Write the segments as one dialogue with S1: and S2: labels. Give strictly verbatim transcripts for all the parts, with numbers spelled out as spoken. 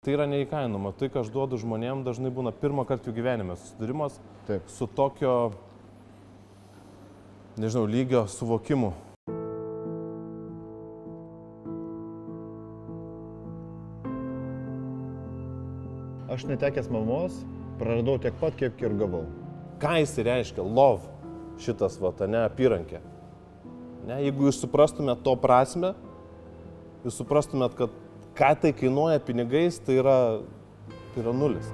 S1: Tai yra neįkainoma. Tai, ką aš duodu žmonėm, dažnai būna pirmą kartą jų gyvenime susidūrimas
S2: Taip.
S1: su tokio, nežinau, lygio suvokimu.
S2: Aš netekęs mamos, praradau tiek pat, kiek ir gavau.
S1: Ką jis reiškia? Love šitas, va, ne, apyrankė. Ne, jeigu jūs suprastumėt to prasme, jūs suprastumėt, kad ką tai kainuoja pinigais, tai yra, tai yra nulis.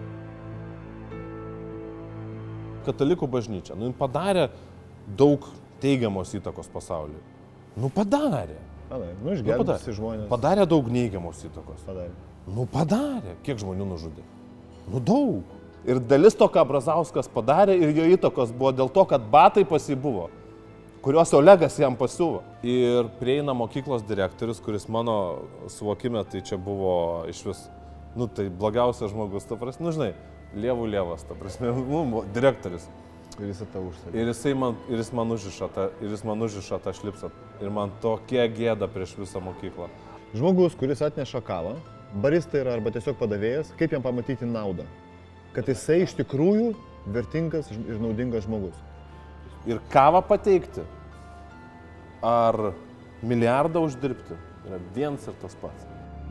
S1: Katalikų bažnyčia, nu, padarė daug teigiamos įtakos pasauliui. Nu, padarė.
S2: Padarė. Nu, išgelbėsi žmonės.
S1: Padarė daug neigiamos įtakos.
S2: Padarė.
S1: Nu, padarė. Kiek žmonių nužudė? Nu, daug. Ir dalis to, ką Brazauskas padarė, ir jo įtakos buvo dėl to, kad batai pas jį buvo, kuriuos Olegas jam pasiuvo. Ir prieina mokyklos direktorius, kuris mano suvokime, tai čia buvo iš vis, nu, tai blogiausias žmogus, ta prasme, nu, žinai, lievų lievas, ta prasme, nu, direktorius.
S2: Ir jis tą užsakė.
S1: Ir, jisai man, ir jis man užiša tą, ir jis man užiša tą šlipsą. Ir man tokia gėda prieš visą mokyklą.
S2: Žmogus, kuris atneša kavą, barista yra arba tiesiog padavėjas, kaip jam pamatyti naudą? Kad jisai iš tikrųjų vertingas ir naudingas žmogus.
S1: Ir kavą pateikti, ar milijardą uždirbti, yra viens ir tas pats.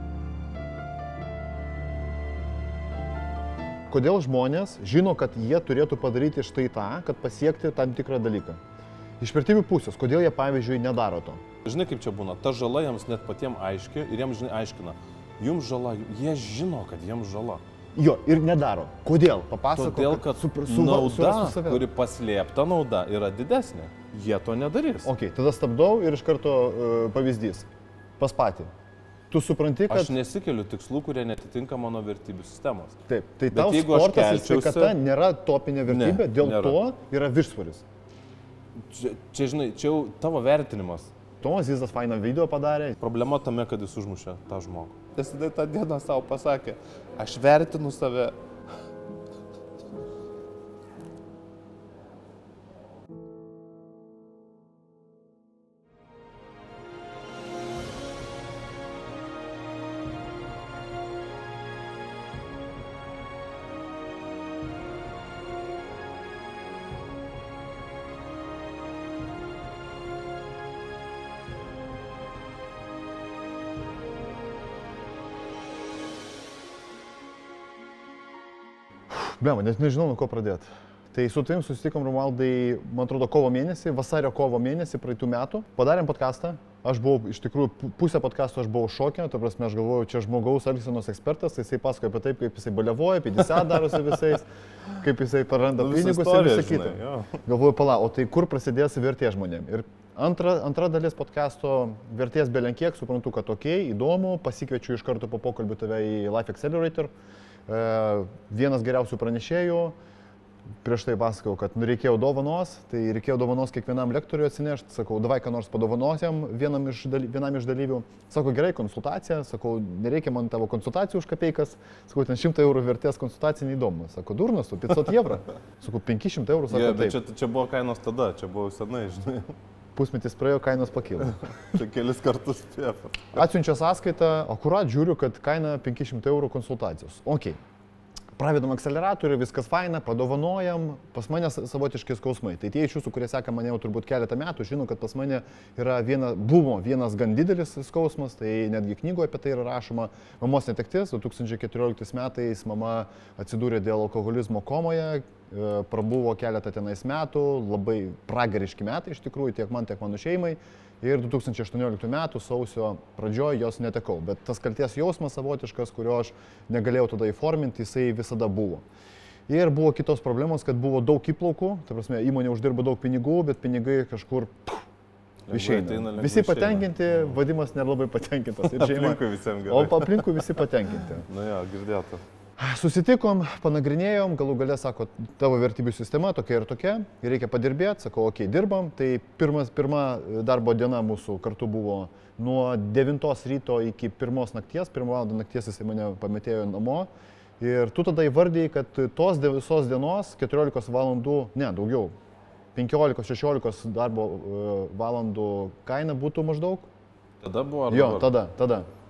S2: Kodėl žmonės žino, kad jie turėtų padaryti štai tą, kad pasiekti tam tikrą dalyką? Iš vertybių pusės, kodėl jie, pavyzdžiui, nedaro to?
S1: Žinai, kaip čia būna, ta žala jiems net patiems aiški ir jiems, žinai, aiškina, jums žala, jie žino, kad jiems žala.
S2: Jo, ir nedaro. Kodėl? Papasakok.
S1: Todėl, kad
S2: su, su,
S1: nauda,
S2: su
S1: kuri paslėpta nauda, yra didesnė. Jie to nedarys.
S2: Ok, tada stabdau ir iš karto uh, pavyzdys. Pas patį. Tu supranti, kad...
S1: Aš nesikeliu tikslų, kurie netitinka mano vertybių sistemos.
S2: Taip, tai
S1: Bet
S2: tau sportas ir sveikata nėra topinė vertybė, ne, dėl nėra. To yra viršsvoris.
S1: Čia, čia, žinai, čia jau tavo vertinimas.
S2: Tomas Zizas fainą video padarė.
S1: Problema tame, kad jis užmušė tą žmogų. Jis tą dieną savo pasakė, aš vertinu save.
S2: Bema, net nežinau, nuo ko pradėti. Tai su tavim susitikom, Romualdai, man atrodo, kovo mėnesį, vasario kovo mėnesį praeitų metų. Padarėm podcastą. Aš buvau, iš tikrųjų, pusę podcasto aš buvau šokė, ta prasme, aš galvojau, čia žmogaus elgsenos ekspertas, jisai pasakoja apie taip, kaip jisai baliavoja, pėdysę darosi visais, kaip jisai paranda nu, pinigus ir visą kitą. Galvoju, pala, o tai kur prasidės vertė žmonėm? Ir antra, antra dalis podcasto vertės belenkiek, suprantu, kad okei, okay, įdomu, pasikviečiu iš karto po pokalbių tave į Life Accelerator. Vienas geriausių pranešėjų, prieš tai pasakau, kad nu, reikėjo dovanos, tai reikėjo dovanos kiekvienam lektoriui atsinešti, sakau, davai ką nors padovanosiam vienam iš, daly, vienam iš dalyvių, sakau, gerai, konsultacija, sakau, nereikia man tavo konsultacijų už kapeikas, sakau, ten šimtą eurų vertės konsultacija neįdomu, sakau, durnas, tu penkiasdešimt eurų, sakau, penki šimtai eurų, sakau,
S1: yeah, taip. Čia, čia buvo kainos tada, čia buvo senai, žinai.
S2: Pusmetis praėjo, kainos pakilo.
S1: Čia kelis kartus pėpa.
S2: Atsiunčia sąskaitą, akurat žiūriu, kad kaina penki šimtai eurų konsultacijos. Ok. Pravedam akceleratorių, viskas faina, padovanojam, pas mane savotiškai skausmai. Tai tie iš jūsų, kurie seka mane jau turbūt keletą metų, žino, kad pas mane yra viena, buvo vienas gan didelis skausmas, tai netgi knygoje apie tai yra rašoma. Mamos netektis, du tūkstančiai keturioliktais metais mama atsidūrė dėl alkoholizmo komoje, prabuvo keletą tenais metų, labai pragariški metai iš tikrųjų, tiek man, tiek mano šeimai. Ir du tūkstančiai aštuonioliktų metų sausio pradžioje jos netekau. Bet tas kalties jausmas savotiškas, kurio aš negalėjau tada įforminti, jisai visada buvo. Ir buvo kitos problemos, kad buvo daug įplaukų, ta prasme, įmonė uždirba daug pinigų, bet pinigai kažkur pff, išeina. Visi patenkinti, Vadimas nėra labai patenkintas. Ir šeima,
S1: aplinkui visiems gerai.
S2: O aplinkui visi patenkinti.
S1: Na jo, girdėtų.
S2: Susitikom, panagrinėjom, galų gale sako, tavo vertybių sistema tokia ir tokia, reikia padirbėti, sakau, okei, okay, dirbam. Tai pirmas, pirma darbo diena mūsų kartu buvo nuo devintos ryto iki pirmos nakties, pirmą valandą nakties jisai mane pametėjo namo. Ir tu tada įvardėjai, kad tos visos dienos keturiolikos valandų, ne, daugiau, penkiolikos šešiolikos darbo valandų kaina būtų maždaug.
S1: Tada buvo? Ar
S2: jo,
S1: dabar?
S2: tada, tada.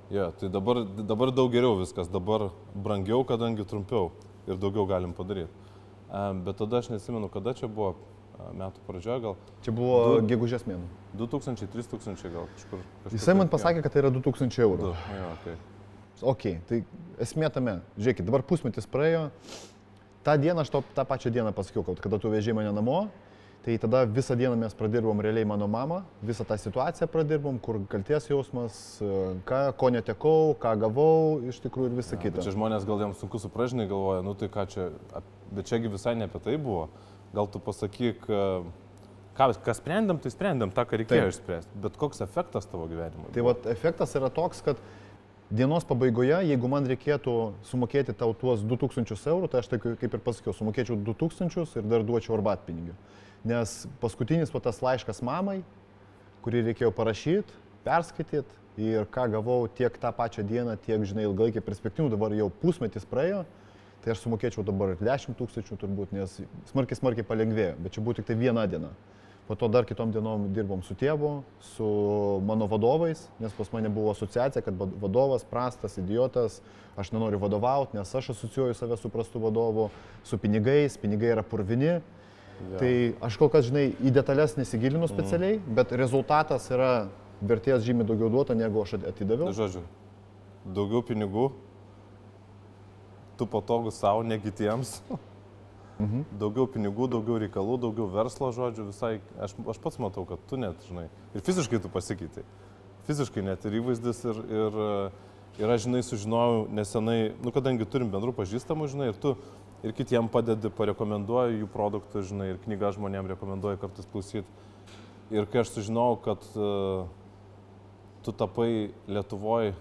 S1: Ja, tai dabar, dabar daug geriau viskas, dabar brangiau, kadangi trumpiau ir daugiau galim padaryti. Bet tada aš nesimenu, kada čia buvo, metų pradžioje gal.
S2: Čia buvo du, gegužės mėnuo.
S1: du tūkstančiai, trys tūkstančiai gal kažkur. kažkur
S2: Jisai man pasakė,
S1: ja.
S2: kad tai yra du tūkstančiai eurų.
S1: Du, ja, okay.
S2: Ok, tai esmė tame. Žiūrėkit, dabar pusmetis praėjo. Ta diena, aš to, tą pačią dieną pasakiau, kad kada tu vežėjai mane namo, tai tada visą dieną mes pradirbom realiai mano mamą, visą tą situaciją pradirbom, kur kalties jausmas, ką, ko netekau, ką gavau, iš tikrųjų ir visa ja, kita.
S1: Čia žmonės gal jiems sunku supražinai galvoja, nu tai ką čia, bet čiagi visai ne apie tai buvo. Gal tu pasakyk, ką, ką sprendėm, tai sprendėm tą, ką reikėjo Taip. Išspręsti. Bet koks efektas tavo gyvenimo?
S2: Tai vat, efektas yra toks, kad dienos pabaigoje, jeigu man reikėtų sumokėti tau tuos du tūkstančius eurų, tai aš tai kaip ir pasakiau, sumokėčiau du tūkstančius ir dar duočiau arbatpinigių. Nes paskutinis va, tas laiškas mamai, kurį reikėjo parašyti, perskaityti ir ką gavau tiek tą pačią dieną, tiek, žinai, ilgalaikį perspektyvų, dabar jau pusmetis praėjo. Tai aš sumokėčiau dabar dešimt tūkstančių turbūt, nes smarkiai smarkiai palengvėjo, bet čia buvo tik tai viena diena. Po to dar kitom dienom dirbom su tėvu, su mano vadovais, nes pas mane buvo asociacija, kad vadovas prastas, idiotas, aš nenoriu vadovauti, nes aš asociuoju save su prastu vadovu, su pinigais, pinigai yra purvini. Ja. Tai aš kol kas, žinai, į detalės nesigilinu specialiai, mm. bet rezultatas yra vertės žymiai daugiau duota, negu aš atidaviau.
S1: Žodžiu, daugiau pinigų. Tu patogus savo, ne kitiems. Mhm. Daugiau pinigų, daugiau reikalų, daugiau verslo, žodžiu, visai, aš, aš pats matau, kad tu net, žinai, ir fiziškai tu pasikeitai. Fiziškai net ir įvaizdis ir, ir, ir aš, žinai, sužinojau nesenai, nu, kadangi turim bendrų pažįstamų, žinai, ir tu ir kitiem padedi, parekomenduoji jų produktus, žinai, ir knygą žmonėm rekomenduoji kartais klausyti. Ir kai aš sužinojau, kad uh, tu tapai Lietuvoje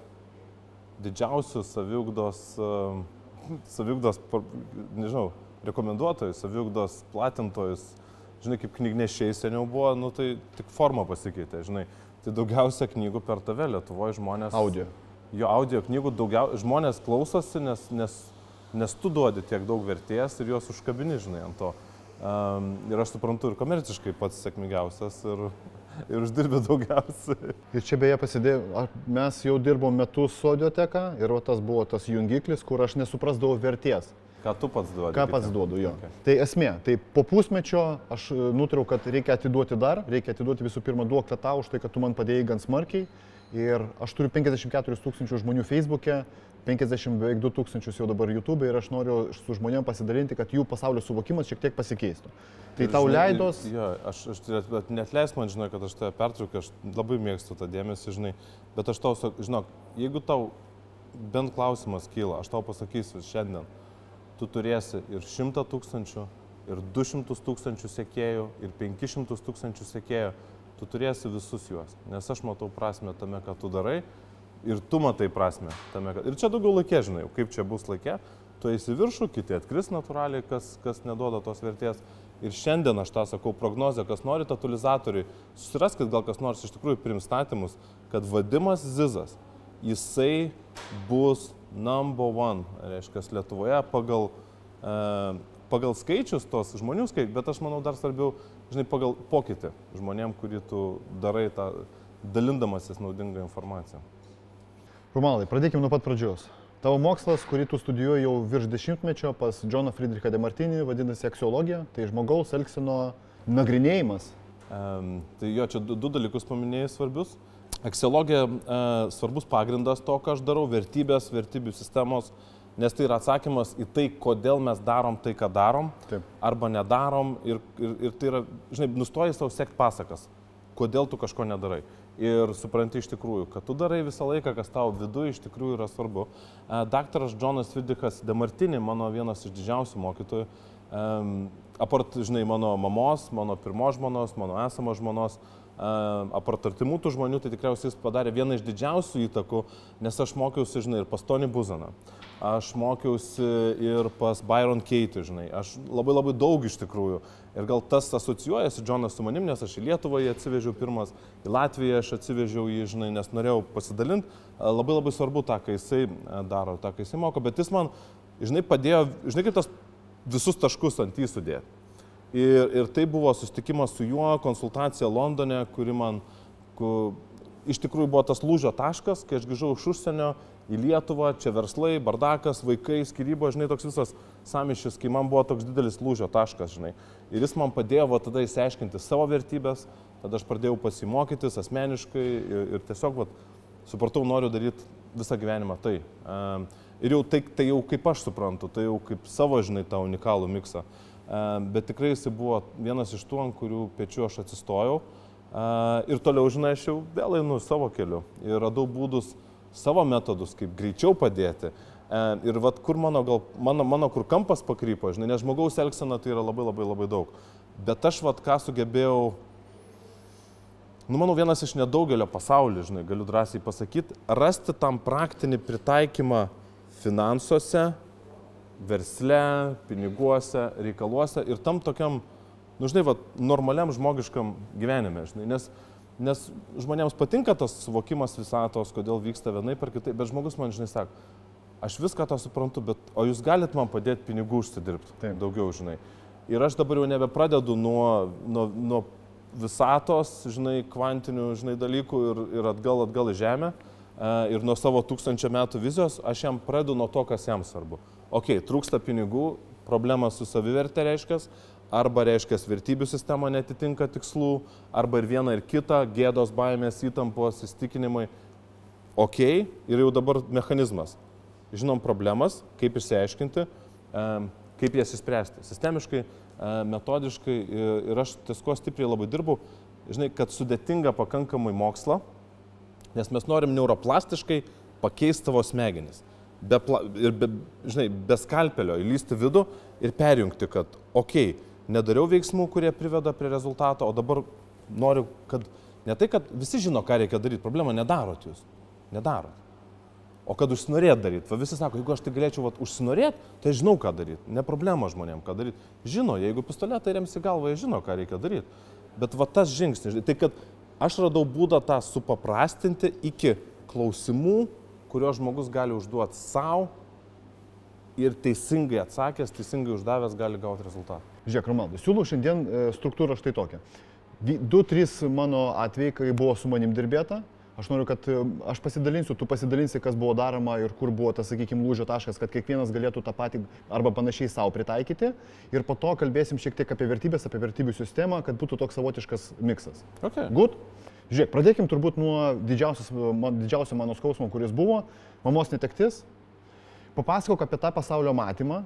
S1: didžiausių saviugdos uh, saviugdos, nežinau, rekomenduotojus, saviugdos platintojus, žinai, kaip knygnešiai seniau buvo, nu tai tik forma pasikeitė, žinai. Tai daugiausia knygų per tave Lietuvoje žmonės...
S2: Audio.
S1: Jo, audio knygų daugiausia, žmonės klausosi, nes, nes, nes tu duodi tiek daug vertės ir juos užkabini, žinai, ant to. Um, ir aš suprantu, ir komerciškai pats sėkmingiausias ir... ir uždirbė daugiausiai.
S2: Ir čia beje pasidėjo, mes jau dirbom metus su audioteka ir o tas buvo tas jungiklis, kur aš nesuprasdavau vertės.
S1: Ką tu pats duodi?
S2: Ką pats duodu, jo. Okay. Tai esmė, tai po pusmečio aš nutrau, kad reikia atiduoti dar, reikia atiduoti visų pirma duoklę tau už tai, kad tu man padėjai gan smarkiai. Ir aš turiu penkiasdešimt keturis tūkstančius žmonių Facebook'e, penkiasdešimt beveik du tūkstančius jau dabar YouTube'e ir aš noriu su žmonėm pasidalinti, kad jų pasaulio suvokimas šiek tiek pasikeistų. Tai ir tau žinai, leidos...
S1: Jo, aš, aš net leis man, žinai, kad aš tave pertraukiu, aš labai mėgstu tą dėmesį, žinai, bet aš tau, žinok, jeigu tau bent klausimas kyla, aš tau pasakysiu šiandien, tu turėsi ir šimtą tūkstančių, ir du šimtus tūkstančių sekėjų, ir penkis šimtus tūkstančių sekėjų, tu turėsi visus juos, nes aš matau prasmę tame, ką tu darai, ir tu matai prasmę tame, kad... Ir čia daugiau laikė, žinai, kaip čia bus laikė, tu eisi viršų, kiti atkris natūraliai, kas, kas neduoda tos vertės. Ir šiandien aš tą sakau, prognozę, kas nori totalizatoriui, susiraskit gal kas nors iš tikrųjų primstatymus, kad Vadimas Zizas, jisai bus number one, reiškia, Lietuvoje pagal, e, pagal skaičius tos žmonių skaičius, bet aš manau dar svarbiau, žinai, pagal pokytį žmonėm, kurį tu darai tą dalindamasis naudingą informaciją.
S2: Romualdai, pradėkime nuo pat pradžios. Tavo mokslas, kurį tu studijuoji jau virš dešimtmečio pas Džoną Friedrichą de Martini, vadinasi aksiologija, tai žmogaus elgseno nagrinėjimas.
S1: Um, tai jo, čia du, du dalykus paminėjai svarbius. Aksiologija e, svarbus pagrindas to, ką aš darau, vertybės, vertybių sistemos, nes tai yra atsakymas į tai, kodėl mes darom tai, ką darom, Taip. Arba nedarom ir, ir, ir tai yra, žinai, nustoji savo sekti pasakas, kodėl tu kažko nedarai. Ir supranti iš tikrųjų, kad tu darai visą laiką, kas tau viduje iš tikrųjų yra svarbu. Daktaras Džonas Friedrichas de Martini, mano vienas iš didžiausių mokytojų, apart, žinai, mano mamos, mano pirmos žmonos, mano esamos žmonos, apart artimų tų žmonių, tai tikriausiai jis padarė vieną iš didžiausių įtakų, nes aš mokiausi, žinai, ir pas Tony Buzaną. Aš mokiausi ir pas Byron Katie, žinai, aš labai labai daug iš tikrųjų. Ir gal tas asocijuojasi Džonas su manim, nes aš į Lietuvą jį atsivežiau pirmas, į Latviją aš atsivežiau jį, žinai, nes norėjau pasidalinti. Labai labai svarbu tą, ką jisai daro, tą, ką jisai moko, bet jis man, žinai, padėjo, žinai, kaip tas visus taškus ant jį sudėti. Ir, ir tai buvo susitikimas su juo, konsultacija Londone, kuri man... Ku, iš tikrųjų buvo tas lūžio taškas, kai aš grįžau iš užsienio į Lietuvą, čia verslai, bardakas, vaikai, skyrybos, žinai, toks visas samišis, kai man buvo toks didelis lūžio taškas, žinai. Ir jis man padėjo va, tada įsiaiškinti savo vertybės, tada aš pradėjau pasimokytis asmeniškai ir, ir tiesiog va, supratau, noriu daryti visą gyvenimą tai. Ir jau tai, tai jau kaip aš suprantu, tai jau kaip savo, žinai, tą unikalų miksą. Bet tikrai jis buvo vienas iš tų, ant kurių pečių aš atsistojau. Ir toliau, žinai, aš jau vėl einu savo keliu ir radau būdus, savo metodus, kaip greičiau padėti. Ir vat, kur mano, gal, mano, mano kur kampas pakrypo, žinai, nes žmogaus elgsena tai yra labai labai labai daug. Bet aš vat, ką sugebėjau, nu, manau, vienas iš nedaugelio pasaulyje, žinai, galiu drąsiai pasakyti, rasti tam praktinį pritaikymą finansuose, versle, piniguose, reikaluose ir tam tokiam, nu, žinai, vat, normaliam žmogiškam gyvenime, žinai, nes Nes žmonėms patinka tas suvokimas visatos, kodėl vyksta vienai per kitai, bet žmogus man, žinai, sako, aš viską tą suprantu, bet o jūs galit man padėti pinigų užsidirbti Taip. daugiau, žinai. Ir aš dabar jau nebepradedu nuo, nuo, nuo visatos, žinai, kvantinių, žinai, dalykų ir, ir atgal, atgal į žemę. Ir nuo savo tūkstančio metų vizijos aš jam pradedu nuo to, kas jam svarbu. Ok, trūksta pinigų, problema su savivertė reiškia. Arba reiškia, vertybių sistema netitinka tikslų, arba ir viena ir kita, gėdos, baimės, įtampos, įstikinimai. Ok, ir jau dabar mechanizmas. Žinom problemas, kaip išsiaiškinti, kaip jas įspręsti. Sistemiškai, metodiškai ir aš ties ko stipriai labai dirbau, žinai, kad sudėtinga pakankamai mokslą, nes mes norim neuroplastiškai pakeisti tavo smegenis. Be, ir be, žinai, be skalpelio įlysti vidų ir perjungti, kad ok, nedariau veiksmų, kurie priveda prie rezultato, o dabar noriu, kad ne tai, kad visi žino, ką reikia daryti, problema nedarot jūs, nedarot. O kad užsinorėt daryti, va visi sako, jeigu aš tai galėčiau va, užsinorėt, tai žinau, ką daryti, ne problema žmonėm, ką daryti. Žino, jeigu pistoletą remsi galvą, jie žino, ką reikia daryti. Bet va tas žingsnis, tai kad aš radau būdą tą supaprastinti iki klausimų, kuriuos žmogus gali užduoti savo ir teisingai atsakęs, teisingai uždavęs gali gauti rezultatą.
S2: Žiūrėk, Romualdai, siūlau šiandien struktūrą štai tokią. Du, trys mano atvejai, kai buvo su manim dirbėta. Aš noriu, kad aš pasidalinsiu, tu pasidalinsi, kas buvo daroma ir kur buvo tas, sakykime, lūžio taškas, kad kiekvienas galėtų tą patį arba panašiai savo pritaikyti. Ir po to kalbėsim šiek tiek apie vertybės, apie vertybių sistemą, kad būtų toks savotiškas miksas.
S1: Okay.
S2: Good? Žiūrėk, pradėkim turbūt nuo didžiausio mano skausmo, kuris buvo mamos netektis. Papasakok apie tą pasaulio matymą.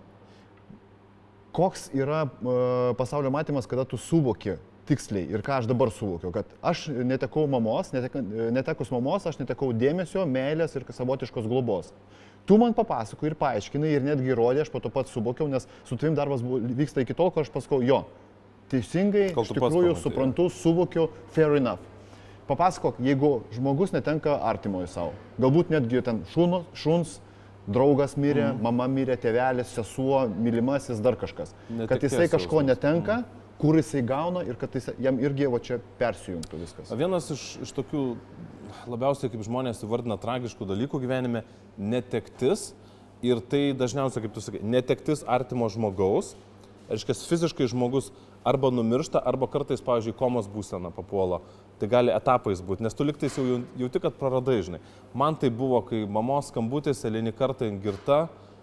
S2: Koks yra uh, pasaulio matymas, kada tu suvoki tiksliai ir ką aš dabar suvokiau, kad aš netekau mamos, netek, netekus mamos, aš netekau dėmesio, meilės ir savotiškos globos. Tu man papasakoji ir paaiškinai ir netgi įrodė, aš po to pats suvokiau, nes su tavim darbas vyksta iki tol, kol aš pasakau, jo, teisingai, iš tikrųjų suprantu, suvokiu, fair enough. Papasakok, jeigu žmogus netenka artimojo savo, galbūt netgi ten šunos, šuns, draugas mirė, mm. mama mirė, tėvelis, sesuo, mylimasis, dar kažkas. Netekties kad jisai kažko jausmas. Netenka, mm. kur jisai gauna ir kad jis, jam irgi va čia persijungtų viskas.
S1: Vienas iš, iš tokių labiausiai, kaip žmonės įvardina, tragiškų dalykų gyvenime - netektis. Ir tai dažniausiai, kaip tu sakai, netektis artimo žmogaus. Reiškia, fiziškai žmogus arba numiršta, arba kartais, pavyzdžiui, komos būsena papuola. Tai gali etapais būti, nes tu liktais jau jauti, kad praradai, žinai. Man tai buvo, kai mamos skambutis eilinį kartą girta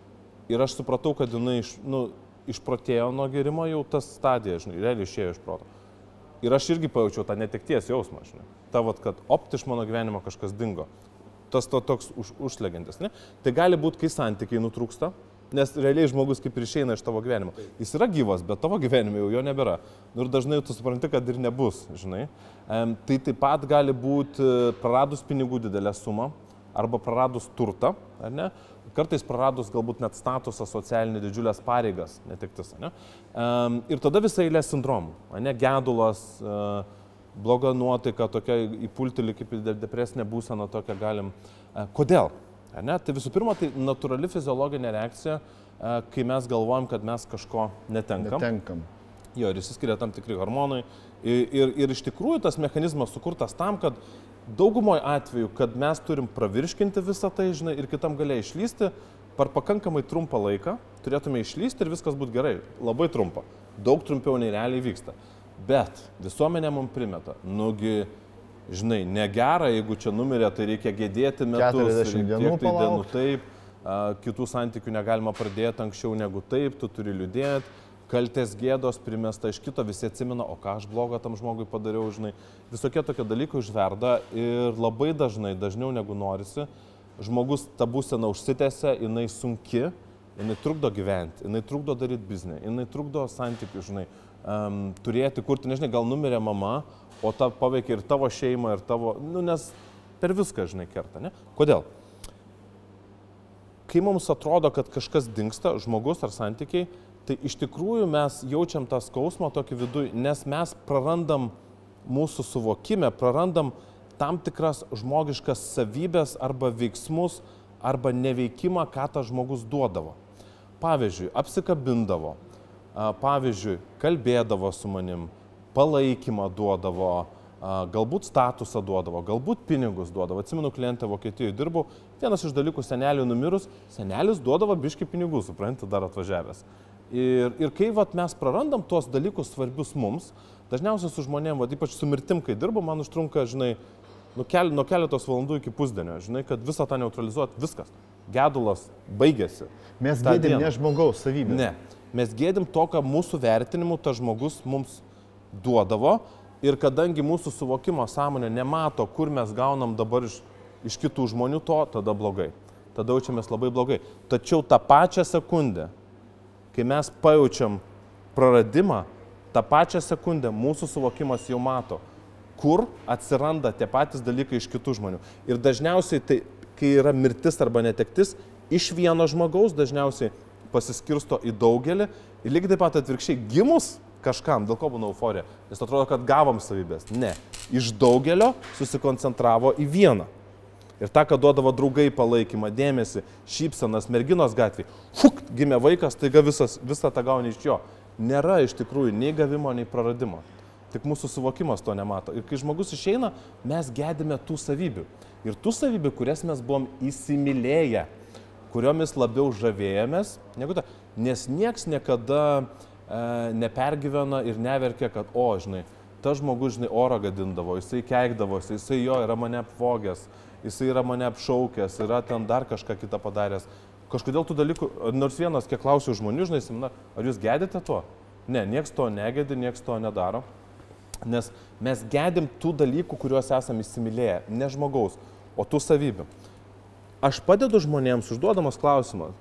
S1: ir aš supratau, kad jinai iš, nu, išprotėjo nuo gerimo jau tas stadija, žinai, realiai išėjo iš proto. Ir aš irgi pajaučiau tą netekties jausmą, žinai. Tavat, kad opt iš mano gyvenimo kažkas dingo. Tas to toks už, užslegiantis, ne? Tai gali būti, kai santykiai nutrūksta. Nes realiai žmogus kaip ir išeina iš tavo gyvenimo. Jis yra gyvas, bet tavo gyvenime jau jo nebėra. Ir dažnai tu supranti, kad ir nebus, žinai. Um, tai taip pat gali būti praradus pinigų didelę sumą arba praradus turtą, ar ne? Kartais praradus galbūt net statusą, socialinį didžiulės pareigas, netektis, ne? Um, ir tada visai eilė sindromų, ne? Gedulas, uh, bloga nuotaika, tokia įpulti kaip depresinė būsena, tokia galim. Uh, kodėl? Ne? Tai visų pirma, tai natūrali fiziologinė reakcija, kai mes galvojam, kad mes kažko netenkam.
S2: Netenkam.
S1: Jo, ir išsiskiria tam tikri hormonai. Ir, ir, ir iš tikrųjų tas mechanizmas sukurtas tam, kad daugumoje atveju, kad mes turim pravirškinti visą tai, žinai, ir kitam galia išlysti, per pakankamai trumpą laiką turėtume išlysti ir viskas būtų gerai. Labai trumpa. Daug trumpiau nei realiai vyksta. Bet visuomenė mums primeta, nugi žinai, negera, jeigu čia numirė, tai reikia gėdėti metus.
S2: keturiasdešimt dienų
S1: tai dienų
S2: palaukt.
S1: taip, a, kitų santykių negalima pradėti anksčiau negu taip, tu turi liūdėti, kaltės gėdos primesta iš kito, visi atsimena, o ką aš blogo tam žmogui padariau, žinai. Visokie tokie dalykai užverda ir labai dažnai, dažniau negu norisi, žmogus tą būseną užsitęsia, jinai sunki, jinai trukdo gyventi, jinai trukdo daryti biznį, jinai trukdo santykių, žinai, um, turėti, kurti, nežinai, gal numirė mama, o ta paveikia ir tavo šeimą, ir tavo, nu, nes per viską, žinai, kerta, ne? Kodėl? Kai mums atrodo, kad kažkas dingsta, žmogus ar santykiai, tai iš tikrųjų mes jaučiam tą skausmą tokį viduj, nes mes prarandam mūsų suvokime, prarandam tam tikras žmogiškas savybės arba veiksmus, arba neveikimą, ką tas žmogus duodavo. Pavyzdžiui, apsikabindavo, pavyzdžiui, kalbėdavo su manim, palaikymą duodavo, galbūt statusą duodavo, galbūt pinigus duodavo. Atsimenu, klientę Vokietijoje dirbau, vienas iš dalykų seneliui numirus, senelis duodavo biškį pinigų, suprantate, dar atvažiavęs. Ir, ir kai vat, mes prarandam tuos dalykus svarbius mums, dažniausiai su žmonėm, vat, ypač su mirtim, kai dirbu, man užtrunka, žinai, nuo, kel, nuo keletos valandų iki pusdienio, žinai, kad visą tą neutralizuoti, viskas. Gedulas baigėsi.
S2: Mes gėdim ne žmogaus savybę.
S1: Ne, mes gėdim to, ką mūsų vertinimu tas žmogus mums duodavo ir kadangi mūsų suvokimo sąmonė nemato, kur mes gaunam dabar iš, iš kitų žmonių to, tada blogai. Tada jaučiamės labai blogai. Tačiau tą pačią sekundę, kai mes pajaučiam praradimą, tą pačią sekundę mūsų suvokimas jau mato, kur atsiranda tie patys dalykai iš kitų žmonių. Ir dažniausiai, tai, kai yra mirtis arba netektis, iš vieno žmogaus dažniausiai pasiskirsto į daugelį ir lygiai taip pat atvirkščiai gimus kažkam, dėl ko būna euforija, nes atrodo, kad gavom savybės. Ne. Iš daugelio susikoncentravo į vieną. Ir tą, ką duodavo draugai palaikymą, dėmesį, šypsenas, merginos gatvėje. Fuk, gimė vaikas, taiga visas, visą tą gauni iš jo. Nėra iš tikrųjų nei gavimo, nei praradimo. Tik mūsų suvokimas to nemato. Ir kai žmogus išeina, mes gedime tų savybių. Ir tų savybių, kurias mes buvom įsimylėję, kuriomis labiau žavėjomės, negu ta. Nes nieks niekada nepergyvena ir neverkia, kad, o, žinai, tas žmogus, žinai, orą gadindavo, jisai keikdavosi, jisai jo yra mane apvogęs, jisai yra mane apšaukęs, yra ten dar kažką kitą padaręs. Kažkodėl tų dalykų, nors vienas, kiek klausiu žmonių, žinai, simna, ar jūs gedite to? Ne, nieks to negedi, nieks to nedaro. Nes mes gedim tų dalykų, kuriuos esame įsimylėję, ne žmogaus, o tų savybių. Aš padedu žmonėms, užduodamas klausimą,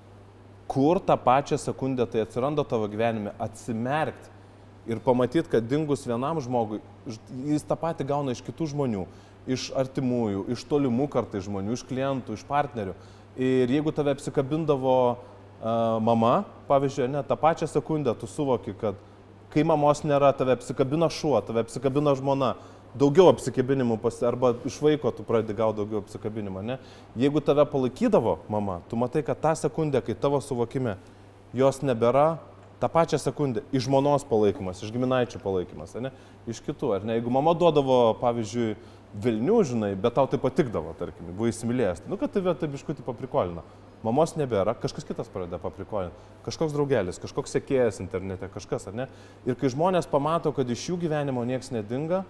S1: kur tą pačią sekundę tai atsiranda tavo gyvenime, atsimerkti ir pamatyti, kad dingus vienam žmogui, jis tą patį gauna iš kitų žmonių, iš artimųjų, iš tolimų kartais žmonių, iš klientų, iš partnerių. Ir jeigu tave apsikabindavo uh, mama, pavyzdžiui, ne, tą pačią sekundę tu suvoki, kad kai mamos nėra, tave apsikabino šuo, tave apsikabino žmona, daugiau apsikabinimų pasi, arba iš vaiko tu pradedi gauti daugiau apsikabinimą, ne? Jeigu tave palaikydavo mama, tu matai, kad tą sekundę, kai tavo suvokime jos nebėra, tą pačią sekundę iš žmonos palaikymas, iš giminaičių palaikymas, ne? Iš kitų, ar ne? Jeigu mama duodavo, pavyzdžiui, vilnių, žinai, bet tau tai patikdavo, tarkim, buvai įsimylėjęs, nu, kad tave tai biškutį paprikolina. Mamos nebėra, kažkas kitas pradeda paprikolinti, kažkoks draugelis, kažkoks sekėjas internete, kažkas, ar ne? Ir kai žmonės pamato, kad iš jų gyvenimo nieks nedinga,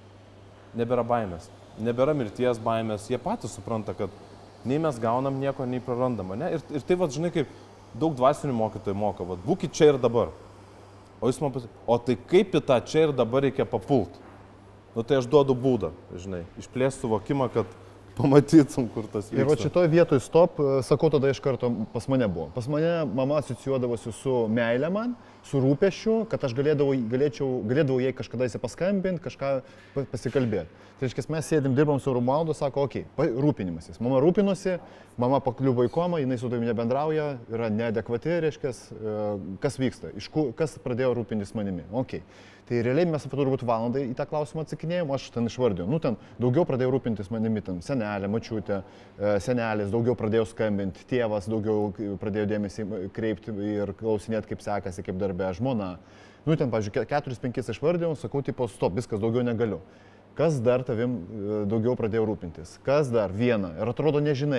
S1: nebėra baimės, nebėra mirties baimės, jie patys supranta, kad nei mes gaunam nieko, nei prarandam, ne? Ir, ir tai, va, žinai, kaip daug dvasinių mokytojų moka, va, būkit čia ir dabar. O jis man pasakė, o tai kaip į tą čia ir dabar reikia papult? Nu tai aš duodu būdą, žinai, išplėsti suvokimą, kad pamatytum, kur tas vyksta.
S2: Ir va šitoj vietoj stop, sakau, tada iš karto pas mane buvo. Pas mane mama asocijuodavosi su meilė man, su rūpesčiu, kad aš galėdavau, galėčiau, galėdavau jai kažkada įsipaskambinti, kažką pasikalbėti. Tai reiškia, mes sėdim, dirbam su Romualdu, sako, okei, okay, rūpinimasis. Mama rūpinosi, mama pakliuvo į komą, jinai su tavimi nebendrauja, yra neadekvati, reiškia, kas vyksta, iš kur, kas pradėjo rūpintis manimi. Okay. Tai realiai mes apie turbūt valandą į tą klausimą atsakinėjom, aš ten išvardėjau. Nu, ten daugiau pradėjau rūpintis manimi, ten senelė, mačiutė, senelis, daugiau pradėjau skambinti, tėvas daugiau pradėjo dėmesį kreipti ir klausinėti, kaip sekasi, kaip darbė, žmona. Nu, ten, pavyzdžiui, keturis, penkis išvardėjau, sakau, tipo, stop, viskas, daugiau negaliu. Kas dar tavim daugiau pradėjo rūpintis? Kas dar? Viena. Ir atrodo, nežinai.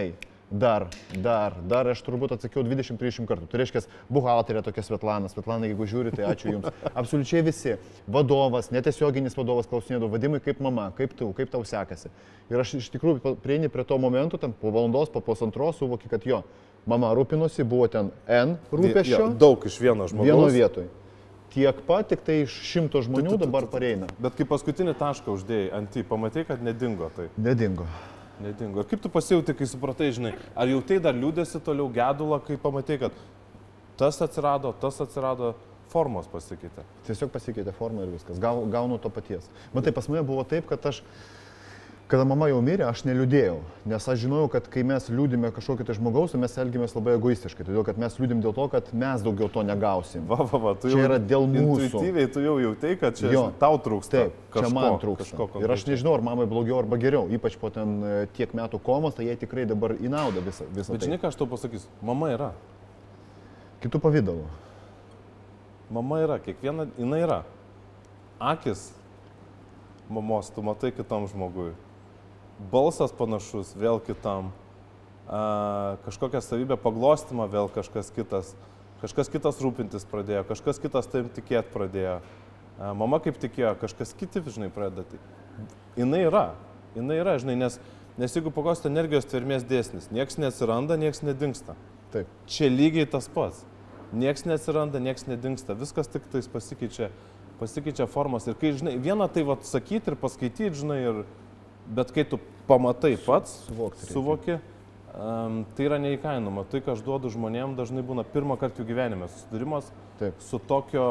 S2: Dar, dar, dar aš turbūt atsakiau dvidešimt trisdešimt kartų. Tai reiškia, buhalterė tokia Svetlana. Svetlana, jeigu žiūri, tai ačiū Jums. Absoliučiai visi. Vadovas, netiesioginis vadovas klausinėdavo, Vadimai, kaip mama, kaip tu, kaip tau sekasi. Ir aš iš tikrųjų prieini prie to momento, ten po valandos, po pusantros, suvoki, kad jo, mama rūpinosi, buvo ten N rūpesčio.
S1: Ja, daug iš vieno žmogaus.
S2: Vieno vietoj. Tiek pat, tik tai iš šimto žmonių dabar pareina.
S1: Bet kai paskutinį tašką uždėjai ant jį, pamatai, kad nedingo tai.
S2: Nedingo.
S1: Nedingo. Ir kaip tu pasijauti, kai supratai, žinai, ar jau tai dar liūdėsi toliau gedulą, kai pamatai, kad tas atsirado, tas atsirado, formos pasikeitė?
S2: Tiesiog pasikeitė forma ir viskas. Gau, gaunu to paties. Matai, pas mane buvo taip, kad aš, kada mama jau mirė, aš neliūdėjau. Nes aš žinojau, kad kai mes liūdime kažkokį tai žmogaus, mes elgiamės labai egoistiškai. Todėl, kad mes liūdim dėl to, kad mes daugiau to negausim.
S1: Va, va, va, tu
S2: čia yra dėl mūsų.
S1: Intuityviai tu jau jautai, kad čia
S2: jo,
S1: tau trūksta.
S2: Taip,
S1: kažko,
S2: čia man trūksta.
S1: kažko
S2: ir aš nežinau, ar mamai blogiau arba geriau. Ypač po ten tiek metų komos, tai jie tikrai dabar į naudą visą, visą
S1: Bet
S2: tai.
S1: žinai, ką aš tau pasakysiu? Mama yra.
S2: Kitų pavydalų.
S1: Mama yra, kiekviena, jinai yra. Akis mamos, tu matai kitam žmogui. Balsas panašus, vėl kitam. A, kažkokią savybę paglostymą vėl kažkas kitas. Kažkas kitas rūpintis pradėjo, kažkas kitas taip tikėti pradėjo. A, mama kaip tikėjo, kažkas kiti, žinai, pradeda. Jinai yra, jinai yra, žinai, nes, nes jeigu paklausti energijos tvermės dėsnis, nieks neatsiranda, nieks nedingsta.
S2: Taip.
S1: Čia lygiai tas pats. Nieks neatsiranda, nieks nedingsta. Viskas tik tais pasikeičia, pasikeičia formos. Ir kai, žinai, vieną tai vat sakyti ir paskaityti, žinai, ir bet kai tu pamatai pats,
S2: Suvokti
S1: suvoki, um, tai yra neįkainoma. Tai, ką aš duodu žmonėm, dažnai būna pirmą kartą jų gyvenime susidūrimas
S2: Taip.
S1: su tokio,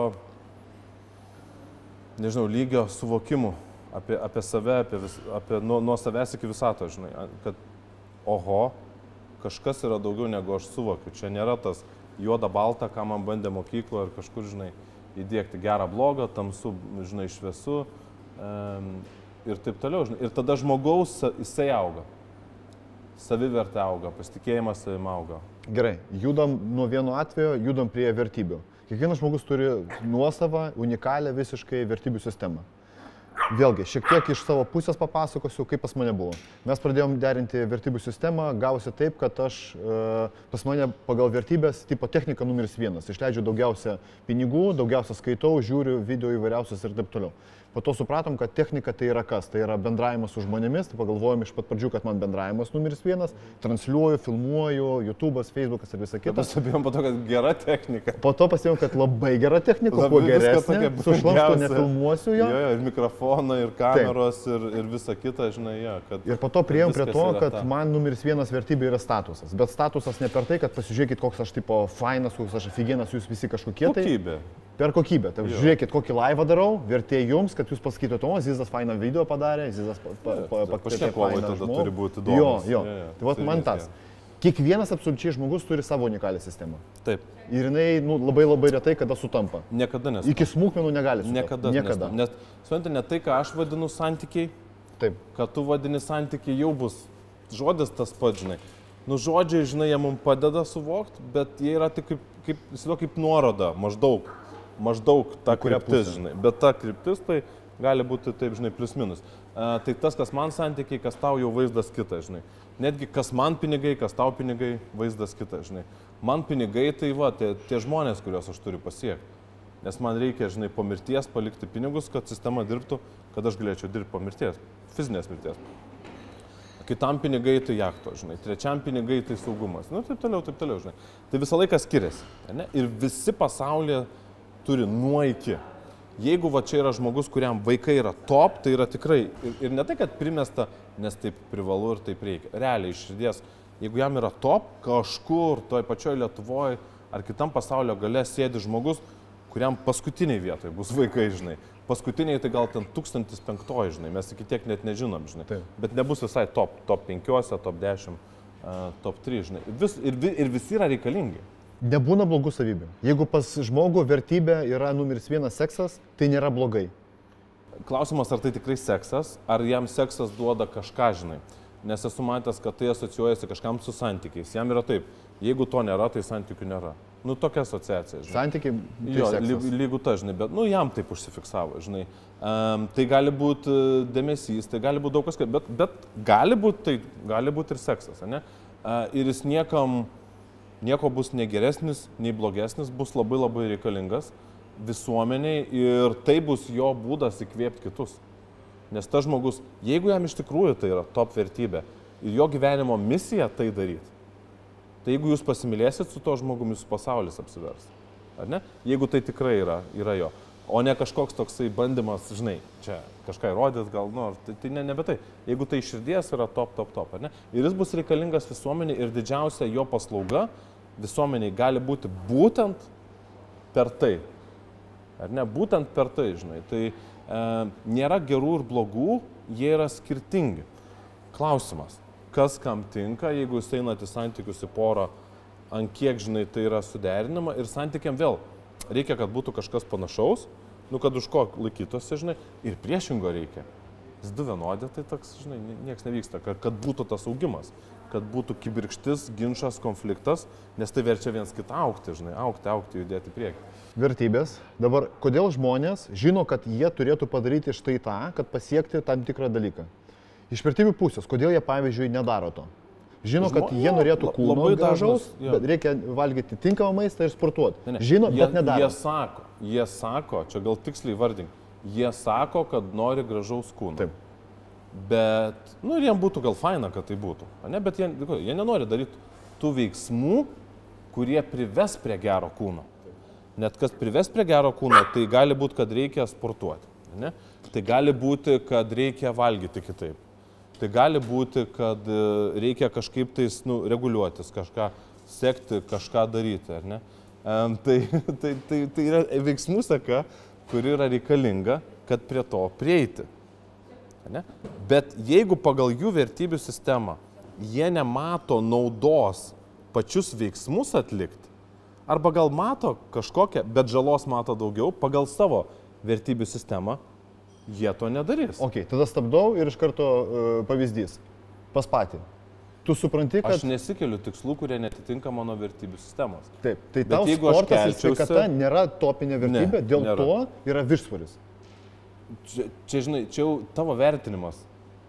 S1: nežinau, lygio suvokimu apie, apie save, apie, vis, apie nuo, nuo savęs iki visato, žinai, kad oho, kažkas yra daugiau negu aš suvokiu. Čia nėra tas juoda balta, ką man bandė mokyklo ar kažkur, žinai, įdėkti gerą blogą, tamsu, žinai, šviesu. Um, Ir taip toliau, žinai. Ir tada žmogaus jisai auga. Savivertė auga, pasitikėjimas savim auga.
S2: Gerai, judam nuo vieno atvejo, judam prie vertybių. Kiekvienas žmogus turi nuosavą, unikalią visiškai vertybių sistemą. Vėlgi, šiek tiek iš savo pusės papasakosiu, kaip pas mane buvo. Mes pradėjom derinti vertybių sistemą, gausi taip, kad aš e, pas mane pagal vertybės tipo technika numeris vienas. Išleidžiu daugiausia pinigų, daugiausia skaitau, žiūriu video įvairiausias ir taip toliau. Po to supratom, kad technika tai yra kas? Tai yra bendravimas su žmonėmis, tai pagalvojom iš pat pradžių, kad man bendravimas numeris vienas, transliuoju, filmuoju, YouTube'as, Facebook'as ir visa kita.
S1: Tada sabėjom po to, kad gera technika.
S2: Po to pasijom, kad labai gera technika, kuo geresnė, su šlamštu nefilmuosiu jo.
S1: Jo, jo, ir mikrofoną, ir kameros, ir, ir visa kita, žinai, jo. Kad,
S2: ir po to priėjom prie to, kad
S1: ta.
S2: man numeris vienas vertybė yra statusas. Bet statusas ne per tai, kad pasižiūrėkit, koks aš tipo fainas, koks aš afigienas, jūs visi kažkokie tai.
S1: Kokybė.
S2: Per kokybę. Tai žiūrėkit, kokį laivą darau, vertė jums, kad jūs pasakytumėte, o, Zizas fainą video padarė, Zizas pakvietė fainą žmogų.
S1: Turi būti įdomus.
S2: Jo, jo.
S1: Ja, ja.
S2: Tai vat man tas. Kiekvienas absoliučiai žmogus turi savo unikalią sistemą.
S1: Taip.
S2: Ir jinai nu, labai labai retai kada sutampa.
S1: Niekada nesutampa.
S2: Iki smulkmenų negali sutampa.
S1: Niekada.
S2: Niekada.
S1: Nes, suprantate, ne tai, ką aš vadinu santykiai,
S2: taip.
S1: Kad tu vadini santykiai, jau bus žodis tas pats, žinai. Nu, žodžiai, žinai, jie mums padeda suvokti, bet jie yra tik kaip, kaip, kaip nuoroda, maždaug. Maždaug ta kryptis, žinai, bet ta kryptis tai gali būti taip, žinai, plius minus. Uh, tai tas, kas man santykiai, kas tau jau vaizdas kitas, žinai. Netgi kas man pinigai, kas tau pinigai, vaizdas kitas, žinai. Man pinigai tai va, tie, tie žmonės, kuriuos aš turiu pasiekti. Nes man reikia, žinai, po mirties palikti pinigus, kad sistema dirbtų, kad aš galėčiau dirbti po mirties, fizinės mirties. Kitam pinigai tai jachto, žinai, trečiam pinigai tai saugumas, nu taip toliau, taip toliau, žinai. Tai visą laiką skiriasi, ne? Ir visi pasaulyje turi nuo iki. Jeigu va čia yra žmogus, kuriam vaikai yra top, tai yra tikrai, ir, ir ne tai, kad primesta, nes taip privalu ir taip reikia, realiai iš širdies, jeigu jam yra top, kažkur toj pačioj Lietuvoje ar kitam pasaulio gale sėdi žmogus, kuriam paskutiniai vietoje bus vaikai, žinai. Paskutiniai tai gal ten tūkstantis penktoji, žinai, mes iki tiek net nežinom, žinai. Taip. Bet nebus visai top, top penkiuose, top dešimt, uh, top trys, žinai. Vis, ir, ir visi yra reikalingi.
S2: Nebūna blogų savybių. Jeigu pas žmogų vertybė yra numeris vienas seksas, tai nėra blogai.
S1: Klausimas, ar tai tikrai seksas, ar jam seksas duoda kažką, žinai. Nes esu matęs, kad tai asocijuojasi kažkam su santykiais. Jam yra taip, jeigu to nėra, tai santykių nėra. Nu, tokia asociacija, žinai.
S2: Santykiai, tai
S1: jo,
S2: seksas.
S1: Lygu ta, žinai, bet, nu, jam taip užsifiksavo, žinai. Um, tai gali būti dėmesys, tai gali būti daug kas, bet, bet gali būti tai, gali būti ir seksas, ne? ir jis niekam, nieko bus negeresnis, nei blogesnis, bus labai labai reikalingas visuomeniai ir tai bus jo būdas įkvėpti kitus. Nes tas žmogus, jeigu jam iš tikrųjų tai yra top vertybė ir jo gyvenimo misija tai daryti, tai jeigu jūs pasimylėsit su to žmogumi, jūsų pasaulis apsivers. Ar ne? Jeigu tai tikrai yra, yra jo. O ne kažkoks toksai bandymas, žinai, čia kažką įrodyti, gal, nu, tai, tai ne, nebe tai. Jeigu tai iš širdies yra top, top, top, ar ne? Ir jis bus reikalingas visuomeniai ir didžiausia jo paslauga visuomeniai gali būti būtent per tai. Ar ne? Būtent per tai, žinai. Tai e, nėra gerų ir blogų, jie yra skirtingi. Klausimas. Kas kam tinka, jeigu jūs einate į santykius į porą, ant kiek, žinai, tai yra suderinama ir santykiam vėl reikia, kad būtų kažkas panašaus, nu, kad už ko laikytųsi, žinai, ir priešingo reikia. Jis du vienodė, tai toks, žinai, nieks nevyksta, kad, kad būtų tas augimas, kad būtų kibirkštis, ginčas, konfliktas, nes tai verčia viens kitą augti, žinai, augti, augti, judėti į priekį.
S2: Vertybės. Dabar, kodėl žmonės žino, kad jie turėtų padaryti štai tą, kad pasiekti tam tikrą dalyką? Iš vertybių pusės, kodėl jie, pavyzdžiui, nedaro to? Žino, kad Žmo, jie norėtų kūno gražaus, bet reikia valgyti tinkamą maistą ir sportuoti. Ne, ne. Žino,
S1: jie,
S2: bet nedaro.
S1: Jie sako, jie sako, čia gal tiksliai vardink, jie sako, kad nori gražaus kūno.
S2: Taip.
S1: Bet, nu, ir jiems būtų gal faina, kad tai būtų. Ne? Bet jie, jie nenori daryti tų veiksmų, kurie prives prie gero kūno. Net kas prives prie gero kūno, tai gali būti, kad reikia sportuoti. Ne? Tai gali būti, kad reikia valgyti kitaip. Tai gali būti, kad reikia kažkaip tais, nu, reguliuotis, kažką sekti, kažką daryti, ar ne? Um, tai, tai, tai, tai yra veiksmų seka, kuri yra reikalinga, kad prie to prieiti. Ne? Bet jeigu pagal jų vertybių sistemą jie nemato naudos pačius veiksmus atlikti, arba gal mato kažkokią, bet žalos mato daugiau, pagal savo vertybių sistemą, jie to nedarys.
S2: Ok, tada stabdau ir iš karto uh, pavyzdys. Pas patį. Tu supranti, kad...
S1: Aš nesikeliu tikslų, kurie netitinka mano vertybių sistemos.
S2: Taip, tai tau sportas ir sveikata nėra topinė vertybė, ne, dėl nėra. To yra viršsvoris.
S1: Čia, čia, žinai, čia jau tavo vertinimas.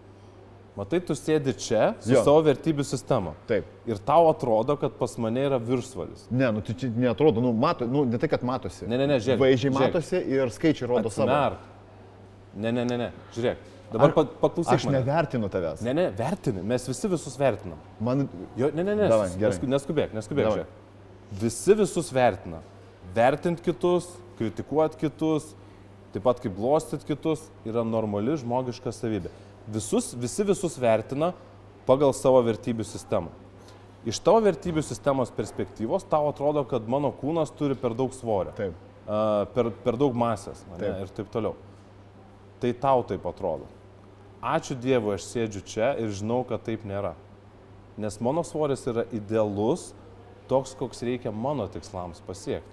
S1: Matai, tu sėdi čia su jo. Savo vertybių sistema.
S2: Taip.
S1: Ir tau atrodo, kad pas mane yra viršsvoris.
S2: Ne, nu tai čia neatrodo, nu, mato, nu ne tai, kad matosi.
S1: Ne, ne, ne, žiūrėk.
S2: Vaizdžiai matosi ir skaičiai rodo
S1: Atsimerk. Savo. Ne, ne, ne, ne, žiūrėk. Dabar Ar, paklausyk.
S2: Aš nevertinu tavęs.
S1: Ne, ne, vertini, mes visi visus vertinam.
S2: Man...
S1: Jo, ne, ne, ne,
S2: Davai,
S1: nesku, neskubėk, neskubėk, žiūrėk. Visi visus vertina. Vertint kitus, kritikuot kitus, taip pat kaip glostit kitus, yra normali žmogiška savybė. Visus, visi visus vertina pagal savo vertybių sistemą. Iš tavo vertybių sistemos perspektyvos tau atrodo, kad mano kūnas turi per daug svorio,
S2: taip.
S1: Uh, per, per daug masės, ne, taip. Ir taip toliau. Tai tau taip atrodo. Ačiū Dievui, aš sėdžiu čia ir žinau, kad taip nėra. Nes mano svoris yra idealus, toks, koks reikia mano tikslams pasiekti.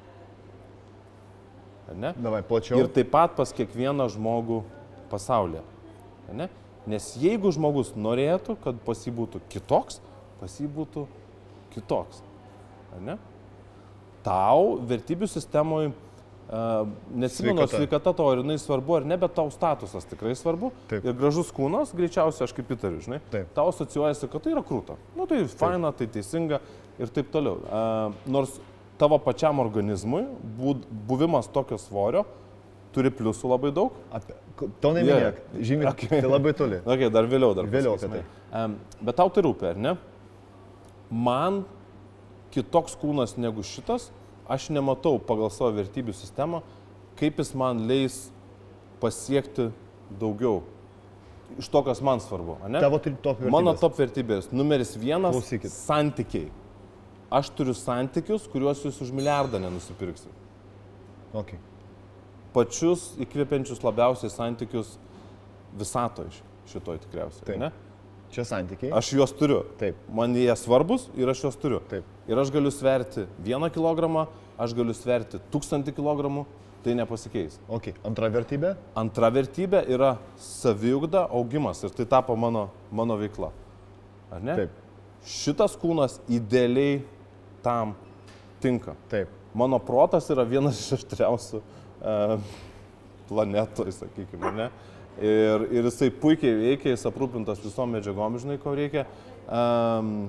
S1: Ne?
S2: Davai, plačiau.
S1: Ir taip pat pas kiekvieną žmogų pasaulyje. Ne? Nes jeigu žmogus norėtų, kad pas jį būtų kitoks, pas jį būtų kitoks. Ne? Tau vertybių sistemoje Uh, nesimenu, sveikata to, ar jinai svarbu ar ne, bet tau statusas tikrai svarbu. Taip. Ir gražus kūnas, greičiausiai aš kaip įtariu, žinai, taip. Tau asocijuojasi, kad tai yra krūta. Nu tai faina, tai teisinga ir taip toliau. Uh, nors tavo pačiam organizmui buvimas tokio svorio turi pliusų labai daug.
S2: Apie, to neminėk, yeah. Žymiai, okay. Tai labai toli.
S1: Okay, dar vėliau, dar
S2: vėliau, kad tai.
S1: Um, bet tau tai rūpi, ar ne? Man kitoks kūnas negu šitas, aš nematau pagal savo vertybių sistemą, kaip jis man leis pasiekti daugiau iš to, kas man svarbu. Ne?
S2: Tavo top vertybės.
S1: Mano top vertybės. Numeris vienas
S2: Klausykit.
S1: Santykiai. Aš turiu santykius, kuriuos jūs už milijardą nenusipirksiu.
S2: Okay.
S1: Pačius įkvepiančius labiausiai santykius visatoj šitoj tikriausiai.
S2: Taip.
S1: Ne?
S2: Čia santykiai.
S1: Aš juos turiu.
S2: Taip.
S1: Man jie svarbus ir aš juos turiu.
S2: Taip.
S1: Ir aš galiu sverti vieną kilogramą, aš galiu sverti tūkstantį kilogramų, tai nepasikeis.
S2: Ok. Antra vertybė?
S1: Antra vertybė yra saviugda, augimas ir tai tapo mano, mano veikla. Ar ne?
S2: Taip.
S1: Šitas kūnas idealiai tam tinka.
S2: Taip.
S1: Mano protas yra vienas iš aštriausių e, planetoj, sakykime, ne? Ir, ir jisai puikiai veikia, jis aprūpintas visom medžiagom, žinai, ko reikia. Um,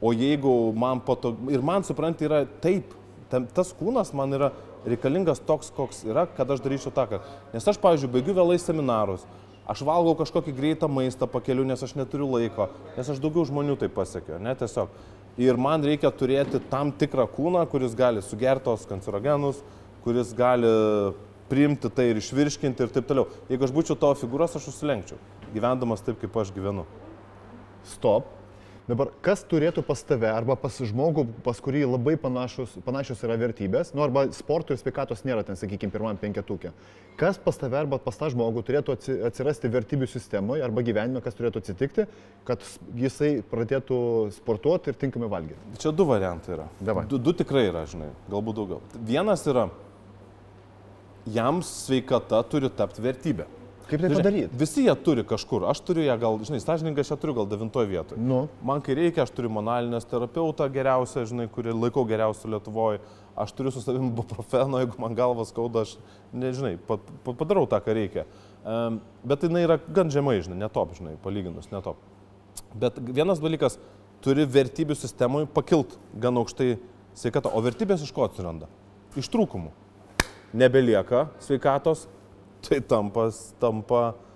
S1: O jeigu man patogu, ir man supranti yra taip, tam, tas kūnas man yra reikalingas toks, koks yra, kad aš daryčiau tą, kad. Nes aš, pavyzdžiui, baigiu vėlai seminarus, aš valgau kažkokį greitą maistą pakeliu, nes aš neturiu laiko, nes aš daugiau žmonių taip pasiekiu, ne tiesiog. Ir man reikia turėti tam tikrą kūną, kuris gali sugertos kancerogenus, kuris gali priimti tai ir išvirškinti ir taip toliau. Jeigu aš būčiau tavo figūros, aš užsilenkčiau, gyvendamas taip, kaip aš gyvenu.
S2: Stop. Dabar, kas turėtų pas tave arba pas žmogų, pas kurį labai panašus, panašios yra vertybės, nu arba sporto ir sveikatos nėra ten, sakykime, pirmam penketukė. Kas pas tave arba pas tą žmogų turėtų atsirasti vertybių sistemoje arba gyvenime, kas turėtų atsitikti, kad jisai pradėtų sportuoti ir tinkamai valgyti?
S1: Čia du variantai yra.
S2: Davai.
S1: Du, du tikrai yra, žinai, galbūt daugiau. Vienas yra, jam sveikata turi tapti vertybė.
S2: Kaip tai padaryti?
S1: Visi jie turi kažkur. Aš turiu ją gal, žinai, sąžininkai aš ją turiu gal devintoje vietoje.
S2: Nu.
S1: Man kai reikia, aš turiu monalinės terapeutą geriausią, žinai, kurį laikau geriausiu Lietuvoje. Aš turiu su savimi ibuprofeno, jeigu man galvas skauda, aš, nežinai, padarau tą, ką reikia. Um, bet jinai yra gan žemai, žinai, netop, žinai, palyginus, netop. Bet vienas dalykas, turi vertybių sistemui pakilt gan aukštai sveikata. O vertybės iš ko atsiranda? Iš trūkumų. Nebelieka sveikatos. Tai tampa, tampa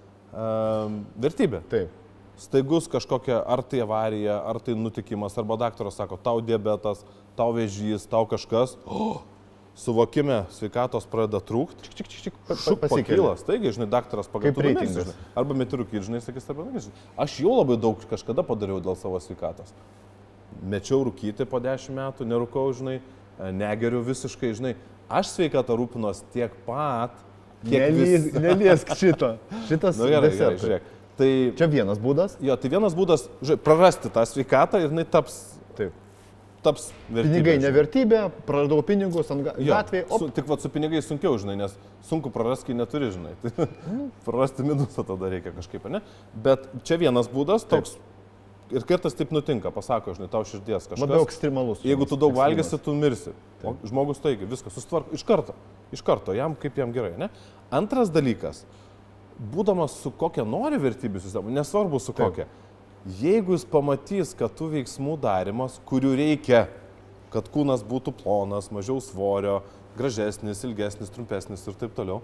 S1: um, vertybė.
S2: Taip.
S1: Staigus kažkokia, ar tai avarija, ar tai nutikimas, arba daktaras sako, tau diabetas, tau vėžys, tau kažkas. Oh, suvokime, sveikatos pradeda trūkti.
S2: Čik, čik, čik,
S1: Šuk pakyla. Taigi, žinai, daktaras pagal
S2: tu reitingas.
S1: Arba metirukį, žinai, sakys, arba nežinai. Aš jau labai daug kažkada padariau dėl savo sveikatos. Mečiau rūkyti po dešimt metų, nerūkau, žinai, negeriu visiškai, žinai. Aš sveikatą rūpinos tiek pat,
S2: Neliesk, vis... neliesk šito. Šitas
S1: nu, gerai, gerai, žiūrėk. Tai,
S2: čia vienas būdas?
S1: Jo, tai vienas būdas, žiūrėk, prarasti tą sveikatą ir jinai taps,
S2: taip,
S1: taps vertybė.
S2: Pinigai nevertybė, praradau pinigus ant gatvėje.
S1: Su, tik va, su pinigais sunkiau, žinai, nes sunku prarasti, kai neturi, žinai. Tai, prarasti minusą tada reikia kažkaip, ne? Bet čia vienas būdas, toks, taip. Ir kartais taip nutinka, pasako, žinai, tau širdies kažkas.
S2: Labiau ekstremalus.
S1: Jeigu tu daug valgysi, tu mirsi. O žmogus taigi, viskas susitvarko, iš karto, iš karto, jam kaip jam gerai, ne? Antras dalykas, būdamas su kokia nori vertybių sistema, nesvarbu su kokia, taip. Jeigu jis pamatys, kad tų veiksmų darimas, kurių reikia, kad kūnas būtų plonas, mažiau svorio, gražesnis, ilgesnis, trumpesnis ir taip toliau,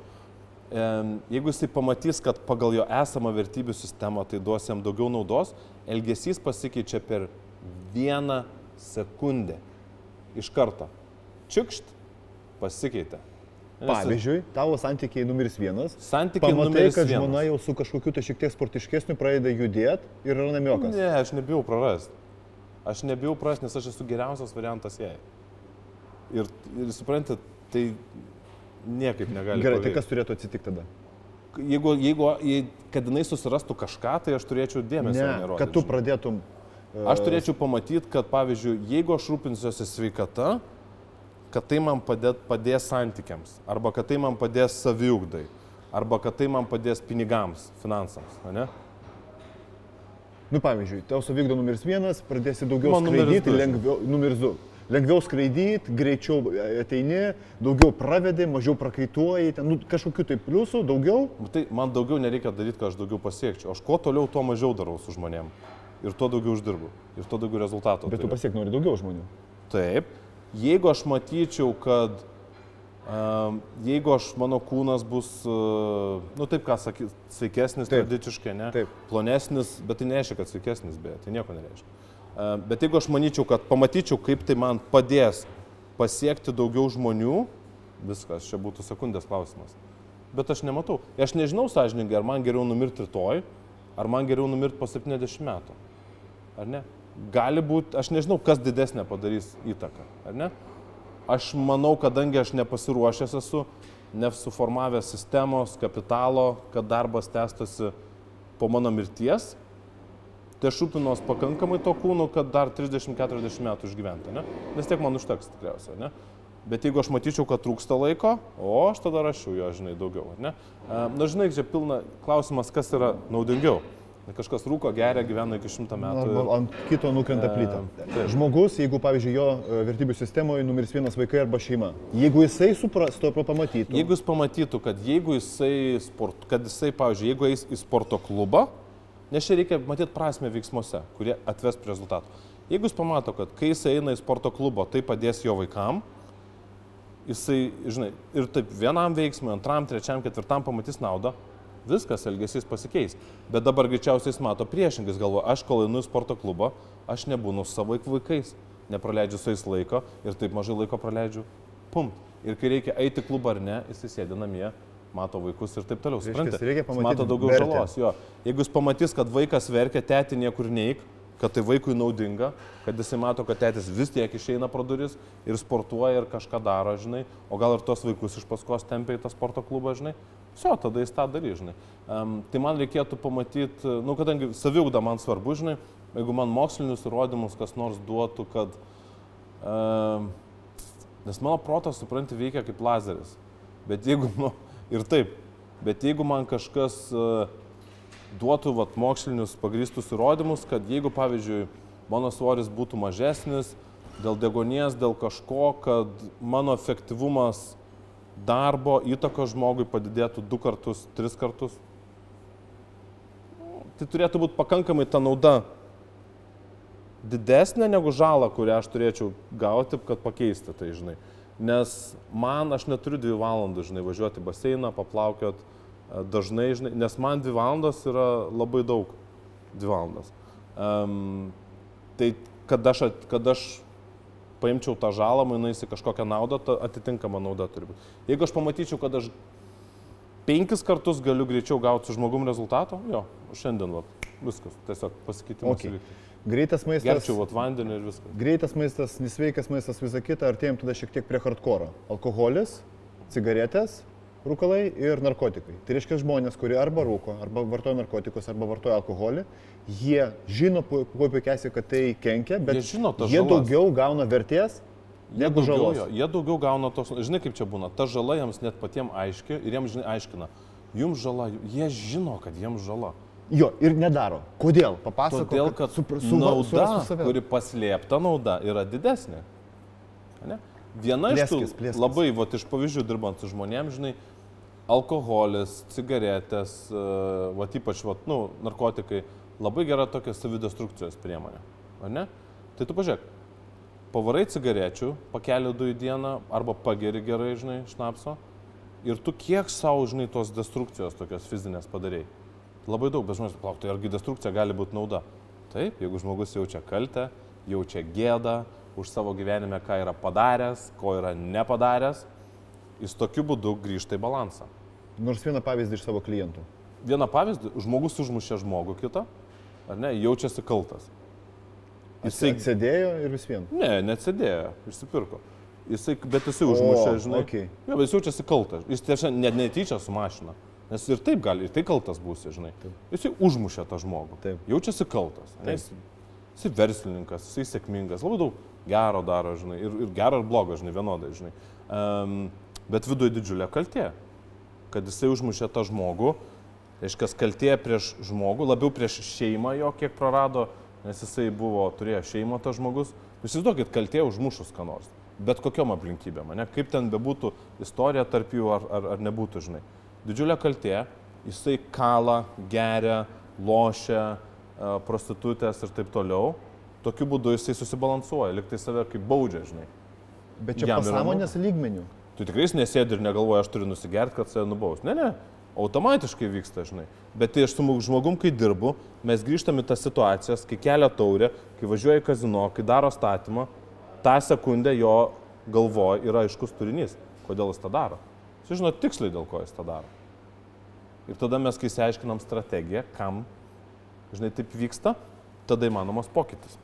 S1: jeigu jisai pamatys, kad pagal jo esamą vertybių sistemą tai duos jam daugiau naudos, elgesys pasikeičia per vieną sekundę. Iš karto. Čiukšt, pasikeitė.
S2: Pavyzdžiui, tavo santykiai numeris vienas.
S1: Santykiai
S2: pamatai,
S1: numeris
S2: kad
S1: vienas.
S2: žmona jau su kažkokiu tai šiek tiek sportiškesniu pradeda judėti ir yra namiokas.
S1: Ne, aš nebijau prarasti. Aš nebijau prarasti, nes aš esu geriausias variantas jai. Ir, ir suprantate, tai niekaip negali.
S2: Gerai, tai kas turėtų atsitikti tada?
S1: Jeigu, jeigu, kad jinai susirastų kažką, tai aš turėčiau dėmesio
S2: ne,
S1: nerodyti.
S2: Kad tu pradėtum...
S1: Uh... Aš turėčiau pamatyti, kad, pavyzdžiui, jeigu aš rūpinsiuosi sveikata, kad tai man padės, padės santykiams, arba kad tai man padės saviugdai, arba kad tai man padės pinigams, finansams, ne?
S2: Nu, pavyzdžiui, tau saviugda numeris vienas, pradėsi daugiau man skraidyti, lengviau, numeris du. Lengviau skraidyti, greičiau ateini, daugiau pravedi, mažiau prakaituoji, ten, nu, kažkokių tai pliusų, daugiau.
S1: Tai man daugiau nereikia daryti, kad aš daugiau pasiekčiau. Aš kuo toliau, tuo mažiau darau su žmonėm. Ir tuo daugiau uždirbu. Ir tuo daugiau rezultatų.
S2: Bet tu pasiek nori daugiau žmonių.
S1: Taip. Jeigu aš matyčiau, kad um, jeigu aš, mano kūnas bus, uh, nu taip ką sakyt, sveikesnis tradiciškai, ne? Taip. Plonesnis, bet tai nereiškia, kad sveikesnis, bet tai nieko nereiškia. Uh, bet jeigu aš manyčiau, kad pamatyčiau, kaip tai man padės pasiekti daugiau žmonių, viskas, čia būtų sekundės klausimas. Bet aš nematau. Aš nežinau sąžiningai, ar man geriau numirti rytoj, ar man geriau numirti po septyniasdešimt metų. Ar ne? Gali būti, aš nežinau, kas didesnė padarys įtaką, ar ne? Aš manau, kadangi aš nepasiruošęs esu, nesuformavęs sistemos, kapitalo, kad darbas tęstasi po mano mirties, tai aš rūpinuos pakankamai to kūnu, kad dar trisdešimt keturiasdešimt metų išgyventi, ne? Nes tiek man užteks tikriausiai, ne? Bet jeigu aš matyčiau, kad trūksta laiko, o aš tada rašiau jo, žinai, daugiau, ar ne? Na, žinai, čia pilna klausimas, kas yra naudingiau. Kažkas rūko, geria, gyvena iki šimto metų.
S2: Arba ant kito nukrenta plyta. E, Žmogus, jeigu, pavyzdžiui, jo vertybių sistemoje numeris vienas vaikai arba šeima, jeigu jisai suprastų, pamatytų.
S1: Jeigu jis pamatytų, kad jeigu jisai, sport, kad jisai, pavyzdžiui, jeigu eis į sporto klubą, Nes čia reikia matyti prasme veiksmuose, kurie atves prie rezultatų. Jeigu jis pamato, kad kai jis eina į sporto klubą, tai padės jo vaikam, jisai, žinai, ir taip vienam veiksmui, antram, trečiam, ketvirtam pamatys naudą, viskas, elgesys pasikeis. Bet dabar greičiausiai jis mato priešingai, galvo, aš kol einu į sporto klubą, aš nebūnu su savo vaikais, nepraleidžiu su jais laiko ir taip mažai laiko praleidžiu, pum. Ir kai reikia eiti į klubą ar ne, jis sėdi namie, mato vaikus ir taip toliau. Suprantate, jis mato daugiau vertę. Žalos. Jo. Jeigu jis pamatys, kad vaikas verkia, tėti niekur neik, kad tai vaikui naudinga, kad jisai mato, kad tėtis vis tiek išeina pro duris ir sportuoja ir kažką daro, žinai, o gal ir tos vaikus iš paskos tempia į tą sporto klubą, žinai, viso, tada jis tą darys, žinai. Um, tai man reikėtų pamatyti, nu, kadangi saviugda man svarbu, žinai, jeigu man mokslinius įrodymus kas nors duotų, kad, um, nes mano protas, supranti, veikia kaip lazeris, bet jeigu, nu, ir taip, bet jeigu man kažkas uh, duotų vat, mokslinius pagrįstus įrodymus, kad jeigu, pavyzdžiui, mano svoris būtų mažesnis, dėl deguonies, dėl kažko, kad mano efektyvumas darbo įtako žmogui padidėtų du kartus, tris kartus, tai turėtų būti pakankamai ta nauda didesnė negu žala, kurią aš turėčiau gauti, kad pakeisti tai, žinai. Nes man, aš neturiu dvi valandų, žinai, važiuoti į baseiną, paplaukiot, dažnai, žinai, nes man dvi valandos yra labai daug, dvi valandos. Um, tai kad aš, kad aš paimčiau tą žalą, mainais į kažkokią naudą, ta atitinkama nauda turi būti. Jeigu aš pamatyčiau, kad aš penkis kartus galiu greičiau gauti su žmogum rezultato, jo, šiandien, va, viskas, tiesiog pasikeitimas
S2: okay.
S1: įvykti.
S2: Greitas maistas.
S1: Gerčiau, vat, vandenį ir viskas.
S2: Greitas maistas, nesveikas maistas, visą kitą, artėjom tada šiek tiek prie hardcore. Alkoholis, cigaretės, rūkalai ir narkotikai. Tai reiškia žmonės, kurie arba rūko, arba vartoja narkotikus, arba vartoja alkoholį, jie žino kuo puikiausiai, kad tai kenkia, bet
S1: jie, žino,
S2: jie daugiau gauna vertės negu žalos.
S1: Jo, jie daugiau gauna tos, žinai kaip čia būna, ta žala jiems net patiems aiški ir jiems, žinai, aiškina, jums žala, jie žino, kad jiems žala.
S2: Jo, ir nedaro. Kodėl? Papasako,
S1: Todėl, kad, kad su, su,
S2: nauda,
S1: su kuri paslėpta nauda, yra didesnė. Ne? Viena iš tų
S2: plėskis.
S1: labai, va, iš pavyzdžių dirbant su žmonėms, žinai, alkoholis, cigaretės, va, ypač, va, nu, narkotikai, labai gera tokia savidestrukcijos priemonė. Ar ne? Tai tu pažiūrėk, pavarai cigarečių, pakelį du į dieną, arba pageri gerai, žinai, šnapso, ir tu kiek savo, žinai, tos destrukcijos tokios fizinės padarėjai. Labai daug, bet žmonės plauk, tai argi destrukcija gali būti nauda. Taip, jeigu žmogus jaučia kaltę, jaučia gėdą už savo gyvenime, ką yra padaręs, ko yra nepadaręs, jis tokiu būdu grįžta į balansą.
S2: Nors vieną pavyzdį iš savo klientų.
S1: Vieną pavyzdį, žmogus užmušė žmogų kitą, ar ne, jaučiasi kaltas.
S2: Jisai sėdėjo ir vis vien?
S1: Ne, nesėdėjo, išsipirko. Jisai, bet jisai užmušė, žinai.
S2: Okay.
S1: Jo, bet jis jaučiasi kaltas. Jis tiesiog net netyčia su mašina. Nes ir taip gali, ir tai kaltas būsi, žinai. Taip. Jisai užmušė tą žmogų. Taip. Jaučiasi kaltas. Jis, jisai verslininkas, jisai sėkmingas, labai daug gero daro, žinai. Ir, ir gero ir blogo, žinai, vienodai, žinai. Um, bet viduje didžiulė kaltė. Kad jisai užmušė tą žmogų, reiškia, kaltė prieš žmogų, labiau prieš šeimą jo, kiek prarado, nes jisai buvo, turėjo šeimą tas žmogus. Įsivaizduokit, kaltė užmušus ką nors. Bet kokiom aplinkybėm, ne? Kaip ten bebūtų istorija tarp jų ar, ar, ar nebūtų, žinai. Didžiulė kaltė, jisai kala, geria, lošia, prostitutės ir taip toliau. Tokiu būdu jisai susibalansuoja, lyg tai save kaip baudžia, žinai.
S2: Bet čia pasąmonės lygmenių.
S1: Tu tikrai nesėdi ir negalvoji, aš turiu nusigerti, kad save nubaus. Ne, ne, automatiškai vyksta, žinai. Bet tai aš su žmogum, kai dirbu, mes grįžtam į tas situacijas, kai kelia taurę, kai važiuoja į kazino, kai daro statymą, tą sekundę jo galvoje yra aiškus turinys, kodėl jis tą daro. Jis žino tiksliai, dėl ko jis tą daro. Ir tada mes, kai išsiaiškinam strategiją, kam, žinai, taip vyksta, tada įmanomas pokytis.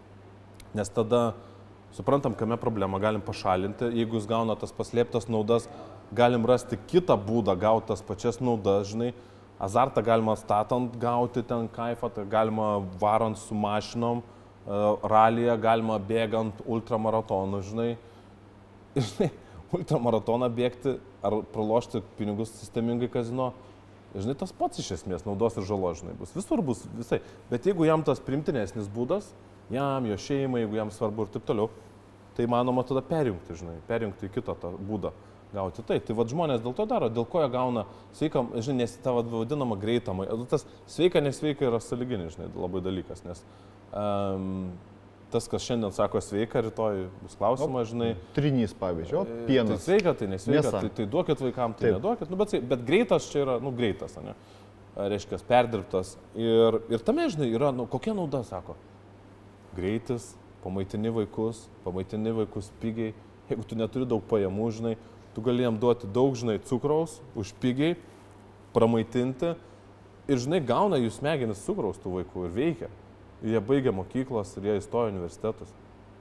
S1: Nes tada suprantam, kame problemą galim pašalinti, jeigu jis gauna tas paslėptas naudas, galim rasti kitą būdą gauti tas pačias naudas, žinai, azartą galima statant gauti ten kaifą, tai galima varant su mašinom, ralyje galima bėgant ultramaratonų, žinai. Ir, žinai, ultramaratoną bėgti ar pralošti pinigus sistemingai kazino, žinai, tas pats iš esmės naudos ir žalos, žinai, bus visur bus visai. Bet jeigu jam tas primtinesnis būdas, jam, jo šeimai, jeigu jam svarbu ir taip toliau, tai manoma tada perjungti, žinai, perjungti į kitą tą būdą. gauti tai. Tai vad žmonės dėl to daro, dėl ko jie gauna sveiką, žinai, nes ta vadinama greitą maistą. Tas sveika, nesveika yra sąlyginis, žinai, labai dalykas, nes um, tas, kas šiandien sako sveika, rytoj bus klausimas, žinai.
S2: Trinys, pavyzdžiui, o pienas.
S1: Tai sveika, tai nesveika, tai, tai duokit vaikam, tai Taip. neduokit, nu, bet, bet greitas čia yra, nu, greitas, ne? Reiškia, perdirbtas. Ir, ir tame, žinai, yra, nu, kokia nauda, sako. Greitis, pamaitini vaikus, pamaitini vaikus pigiai, jeigu tu neturi daug pajamų, žinai, tu gali jam duoti daug, žinai, cukraus, už pigiai, pramaitinti ir, žinai, gauna jų smegenis cukraus tų vaikų ir veikia. Jie baigia mokyklos ir jie įstoja universitetus.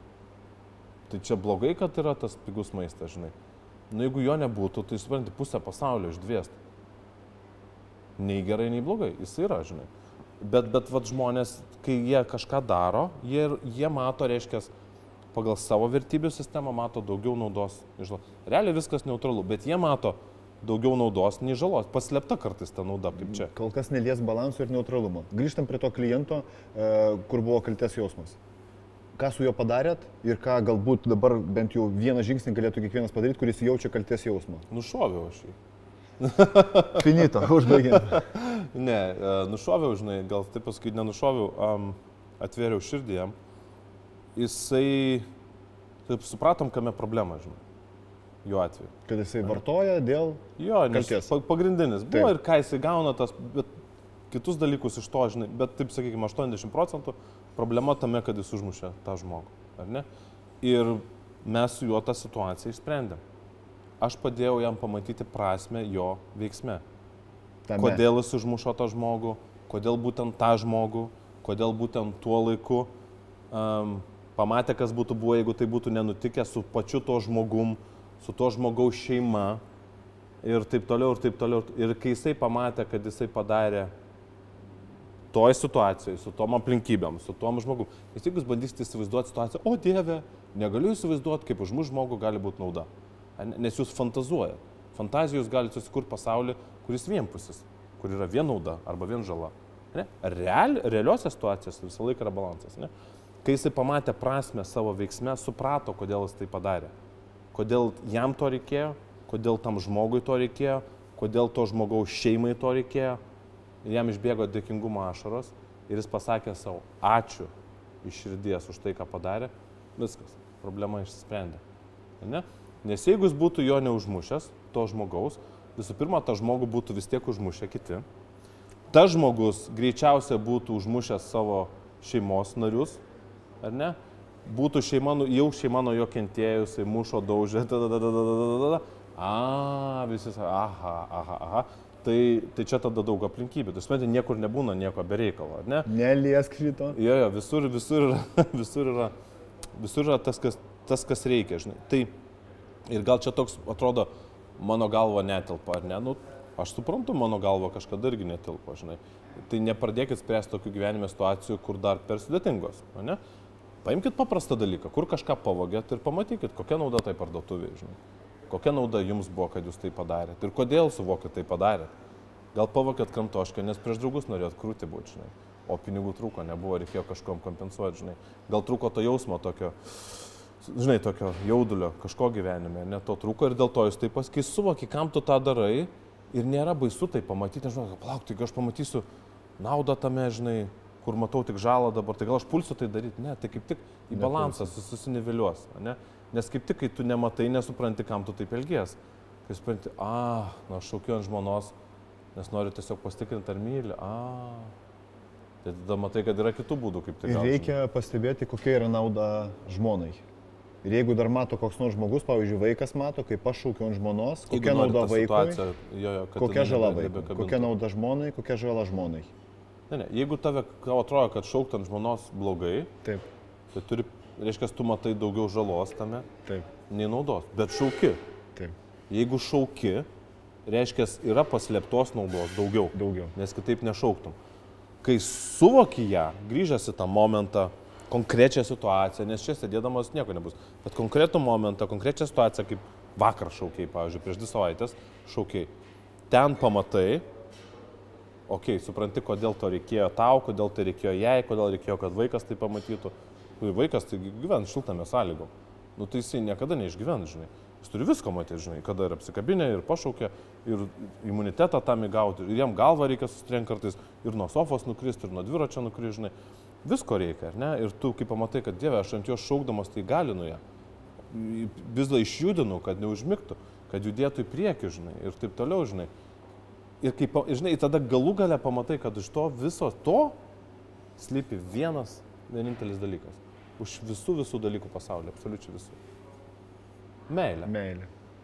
S1: Tai čia blogai, kad yra tas pigus maistas, žinai. Nu, jeigu jo nebūtų, tai supranti, pusę pasaulio išdviestų. Nei gerai, nei blogai, jis yra, žinai. Bet, bet vat žmonės, kai jie kažką daro, jie, jie mato, reiškia, pagal savo vertybių sistemą mato daugiau naudos. Nežinau, realiai viskas neutralu, bet jie mato daugiau naudos nei žalos. Paslėpta kartais ta nauda, kaip čia.
S2: Kol kas nelies balanso ir neutralumo. Grįžtam prie to kliento, kur buvo kaltės jausmas. Ką su juo padarėt ir ką galbūt dabar bent jau vieną žingsnį galėtų kiekvienas padaryti, kuris jaučia kaltės jausmą?
S1: Nušoviau aš jį.
S2: Finito, užbaigiant.
S1: Ne, nušoviau, žinai, gal taip pasakyti, nenušoviau, um, atvėriau širdį jam. Jisai, taip supratom, kame problema, žinai, jo atveju.
S2: Kad jisai vartoja dėl
S1: jo, nes
S2: kaltės.
S1: Pagrindinis buvo taip. Ir ką jisai gauna, tas, bet kitus dalykus iš to, žinai, bet taip, sakykime, aštuoniasdešimt procentų problema tame, kad jis užmušė tą žmogų, ar ne? Ir mes su juo tą situaciją išsprendėm. Aš padėjau jam pamatyti prasme jo veiksme. Tame. Kodėl jis užmušo tą žmogų, kodėl būtent tą žmogų, kodėl būtent tuo laiku. Um, pamatė, kas būtų buvo, jeigu tai būtų nenutikę su pačiu to žmogum, su to žmogaus šeima ir taip toliau, ir taip toliau. Ir kai jisai pamatė, kad jisai padarė toj situacijai, su tom aplinkybėm, su tom žmogum, nes jeigu jūs bandysite įsivaizduoti situaciją, o Dieve, negaliu įsivaizduoti, kaip užmuš žmogų gali būti nauda. Nes jūs fantazuojat. Fantazijos galite susikurti pasaulį, kuris vienpusis, kur yra vien nauda arba vien žala. Ne? Real, realiuose situacijose visą laiką yra balansas. Ne? Kai jisai pamatė prasme savo veiksme, suprato, kodėl jis tai padarė. Kodėl jam to reikėjo, kodėl tam žmogui to reikėjo, kodėl to žmogaus šeimai to reikėjo. Ir jam išbėgo dėkingumo ašaros ir jis pasakė savo ačiū iš širdies už tai, ką padarė. Viskas, problema išsisprendė. Ne? Nes jeigu jis būtų jo neužmušęs, to žmogaus, visų pirma, tą žmogų būtų vis tiek užmušę kiti. Tas žmogus greičiausiai būtų užmušęs savo šeimos narius, ar ne? Būtų šeima, jau šeima nuo jo kentėjusiai, mušo, daužė, tada, tada, tada, tada, a, visi sako, aha, aha, aha. Tai, tai čia tada daug aplinkybių. Tai suprantate, niekur nebūna nieko be reikalo, ar ne?
S2: Neliesk šito.
S1: Jo, jo, visur, visur, yra, visur, yra, visur yra tas, kas, tas, kas reikia, žinai. Tai ir gal čia toks, atrodo, mano galva netilpa, ar ne? Nu, aš suprantu, mano galva kažkada irgi netilpa, žinai. Tai nepradėkit spręsti tokių gyvenime situacijų, kur dar per sudėtingos, ar ne? Paimkit paprastą dalyką, kur kažką pavogėt ir pamatykit, kokia nauda tai parduotuvėje, žinai. Kokia nauda jums buvo, kad jūs tai padarėt ir kodėl suvokit tai padarėt. Gal pavokėt kramtoškę, nes prieš draugus norėjot krūti būti, žinai, o pinigų trūko, nebuvo, reikėjo kažkom kompensuoti, žinai. Gal trūko to jausmo tokio, žinai, tokio jaudulio kažko gyvenime, ne to trūko ir dėl to jūs tai paskui suvoki, kam tu tą darai ir nėra baisu tai pamatyti, nežinau, palauk, tai aš pamatysiu naudą tame, žinai, kur matau tik žalą dabar, tai gal aš pulsiu tai daryti, ne, tai kaip tik į balansą susiniveliuos, ne? Nes kaip tik, kai tu nematai, nesupranti, kam tu taip elgies. Kai supranti, a, na, aš šaukiu ant žmonos, nes noriu tiesiog pasitikrinti, ar myli, a. Tai tada matai, kad yra kitų būdų, kaip tai
S2: gauti. Ir reikia pastebėti, kokia yra nauda žmonai. Ir jeigu dar mato koks nors žmogus, pavyzdžiui, vaikas mato, kaip aš šaukiu ant žmonos, kokia nauda vaikui, jo, jo, kokia žala vaikui, kokia nauda žmonai, kokia žala žmonai.
S1: Ne, ne, jeigu tave atrodo, kad šaukti ant žmonos blogai,
S2: taip,
S1: tai turi, reiškia, tu matai daugiau žalos tame,
S2: taip,
S1: nei naudos, bet šauki.
S2: Taip.
S1: Jeigu šauki, reiškia, yra paslėptos naudos daugiau,
S2: daugiau,
S1: nes kitaip nešauktum. Kai suvoki ją, grįžęs į tą momentą, konkrečią situaciją, nes čia sėdėdamas nieko nebus, bet konkretų momentą, konkrečią situaciją, kaip vakar šaukiai, pavyzdžiui, prieš dvi savaitės šaukiai, ten pamatai, okei, okay, supranti, kodėl to reikėjo tau, kodėl tai reikėjo jai, kodėl reikėjo, kad vaikas tai pamatytų. Vaikas tai gyvens šiltame sąlygom. Nu tai jisai niekada neišgyvens, žinai. Jis turi visko matyti, žinai, kada ir apsikabinė, ir pašaukia, ir imunitetą tam įgauti, ir jam galvą reikia sustrenk kartais, ir nuo sofos nukristi, ir nuo dviračio nukristi, žinai. Visko reikia, ar ne? Ir tu, kai pamatai, kad Dieve, aš ant jo šaukdamas, tai galinu ją. Vis dar išjudinu, kad neužmigtų, kad judėtų į priekį, žinai, ir taip toliau, žinai. Ir kaip, žinai, tada galų gale pamatai, kad iš to viso to slypi vienas, vienintelis dalykas. Už visų, visų dalykų pasaulyje, absoliučiai visų. Meilė.
S2: Meilė.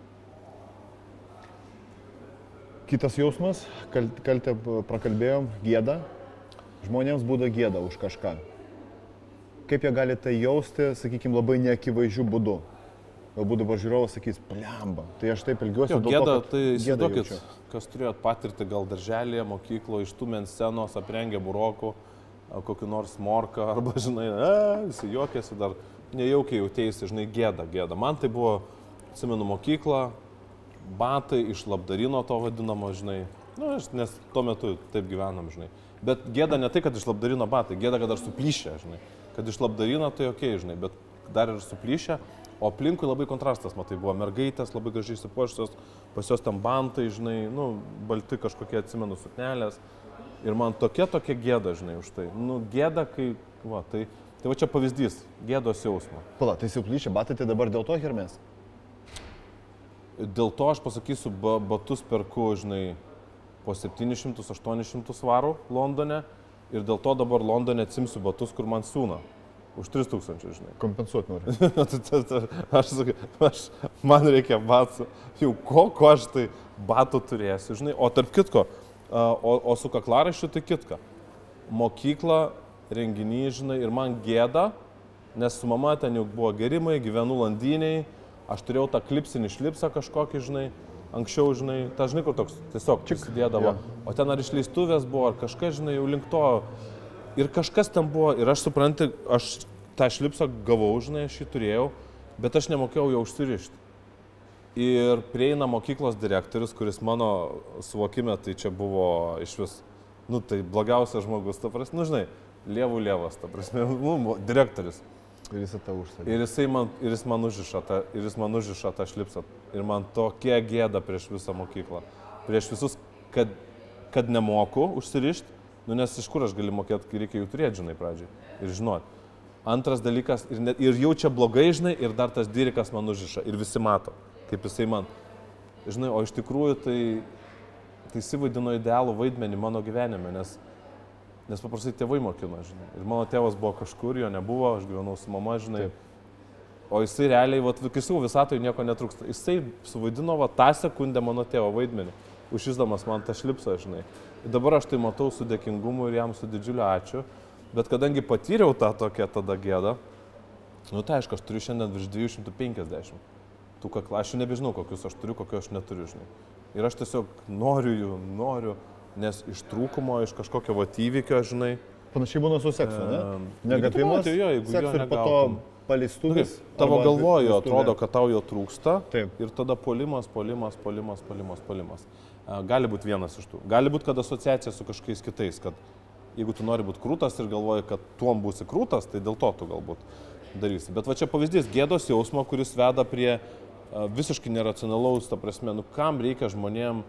S2: Kitas jausmas, kaltę prakalbėjom, gėda. Žmonėms būda gėda už kažką. Kaip jie gali tai jausti, sakykime, labai neakivaizdžių būdų. Galbūt dabar žiūrovas sakys, pliamba, tai aš taip ilgiuosi.
S1: Jo, gėda, tai įsivaizduokit, kas turėjot patirti gal darželėje, mokykloje, ištumė ant scenos, aprengė burokų, kokiu nors morką, arba, žinai, e, visi juokėsi, dar nejaukiai jautėsi, žinai, gėda, gėda. Man tai buvo, atsimenu, mokykla, batai iš labdarino to vadinamo, žinai, nu, nes tuo metu taip gyvenam, žinai. Bet gėda ne tai, kad iš labdarino batai, gėda, kad dar suplyšę, žinai. Kad iš labdarino tai okei, okay, žinai, bet dar ir suplyšę, o aplinkui labai kontrastas, matai, buvo mergaitės, labai gražiai įsipuošusios, pas jos tam bantai, žinai, nu, balti kažkokie, atsimenu, suknelės. Ir man tokia tokia gėda, žinai, už tai. Nu, gėda, kai, va, tai, tai va čia pavyzdys, gėdos jausmo.
S2: Pala, tai suplyšę batai, tai dabar dėl to Hermes?
S1: Dėl to aš pasakysiu, ba, batus perku, žinai, po septynis šimtus aštuonis šimtus svarų Londone ir dėl to dabar Londone atsimsiu batus, kur man siūna. Už tris tūkstančius, žinai.
S2: Kompensuoti noriu.
S1: Aš sakai, aš, man reikia batų. Jau ko, ko aš tai batų turėsiu, žinai. O tarp kitko, o, o su kaklaraiščiu tai kitka. Mokykla, renginiai, žinai, ir man gėda, nes su mama ten jau buvo gerimai, gyvenu Landiniai, aš turėjau tą klipsinį šlipsą kažkokį, žinai. Anksčiau, žinai, ta, žinai, kur toks tiesiog prisidėdavo, ja. O ten ar išleistuvės buvo, ar kažkas, žinai, jau link to. Ir kažkas ten buvo, ir aš suprantu, aš tą šlipsą gavau, žinai, aš jį turėjau, bet aš nemokėjau jo užsirišti. Ir prieina mokyklos direktorius, kuris mano suvokime, tai čia buvo iš vis, nu, tai blogiausias žmogus, ta prasme, nu, žinai, lievų lievas, ta prasme, nu, direktorius.
S2: Ir jis tą užsakė.
S1: Ir, man, ir jis man užiša tą, ir jis man užiša tą šlipsą. Ir man tokia gėda prieš visą mokyklą. Prieš visus, kad, kad nemoku užsirišti, nu, nes iš kur aš galiu mokėti, kai reikia jų turėti, žinai, pradžiai. Ir žinot. Antras dalykas, ir, net, ir jaučia blogai, žinai, ir dar tas dirikas man užiša. Ir visi mato, kaip jisai man. Žinai, o iš tikrųjų tai, tai jisai vaidino idealų vaidmenį mano gyvenime, nes Nes paprastai tėvai mokino, žinai. Ir mano tėvas buvo kažkur, jo nebuvo, aš gyvenau su mama, žinai. Taip. O jisai realiai, va, kai savo visatoje nieko netrūksta. Jisai suvaidino va, tą sekundę mano tėvo vaidmenį, užšisdamas man tą šlipsą, žinai. Ir dabar aš tai matau su dėkingumu ir jam su didžiuliu ačiū. Bet kadangi patyriau tą tokią tada gėdą, nu tai aišku, aš turiu šiandien virš dviejų šimtų penkiasdešimt. Tų kaklaraiščių nebežinau, kokius aš turiu, kokius aš neturiu, žinai. Ir aš tiesiog noriu jų, noriu. Nes iš trūkumo, iš kažkokio vat įvykio, žinai.
S2: Panašiai būna su seksu, ne? Negatimas,
S1: jo, jeigu
S2: seksu
S1: jo
S2: ir po to paleistuvės.
S1: Tavo galvoje atrodo, kad tau jo trūksta.
S2: Taip.
S1: Ir tada puolimas, puolimas, puolimas, puolimas, puolimas. Gali būti vienas iš tų. Gali būti, kad asociacija su kažkokiais kitais, kad jeigu tu nori būti krūtas ir galvoji, kad tuom būsi krūtas, tai dėl to tu galbūt darysi. Bet va čia pavyzdys gėdos jausmo, kuris veda prie visiškai neracionalaus, ta prasme, nu kam reikia žmonėm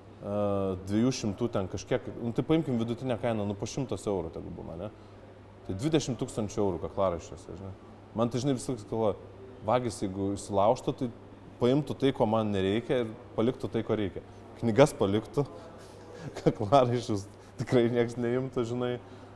S1: dviejų šimtų ten kažkiek, nu tai paimkim vidutinę kainą, nu po šimtas eurų tegu būna, ne? Tai dvidešimt tūkstančių eurų kaklaraiščiuose, žinai. Man tai, žinai, viskas galvoja, vagis, jeigu įsilaužtų, tai paimtų tai, ko man nereikia ir paliktų tai, ko reikia. Knygas paliktų, kaklaraiščius tikrai nieks neimtų, žinai,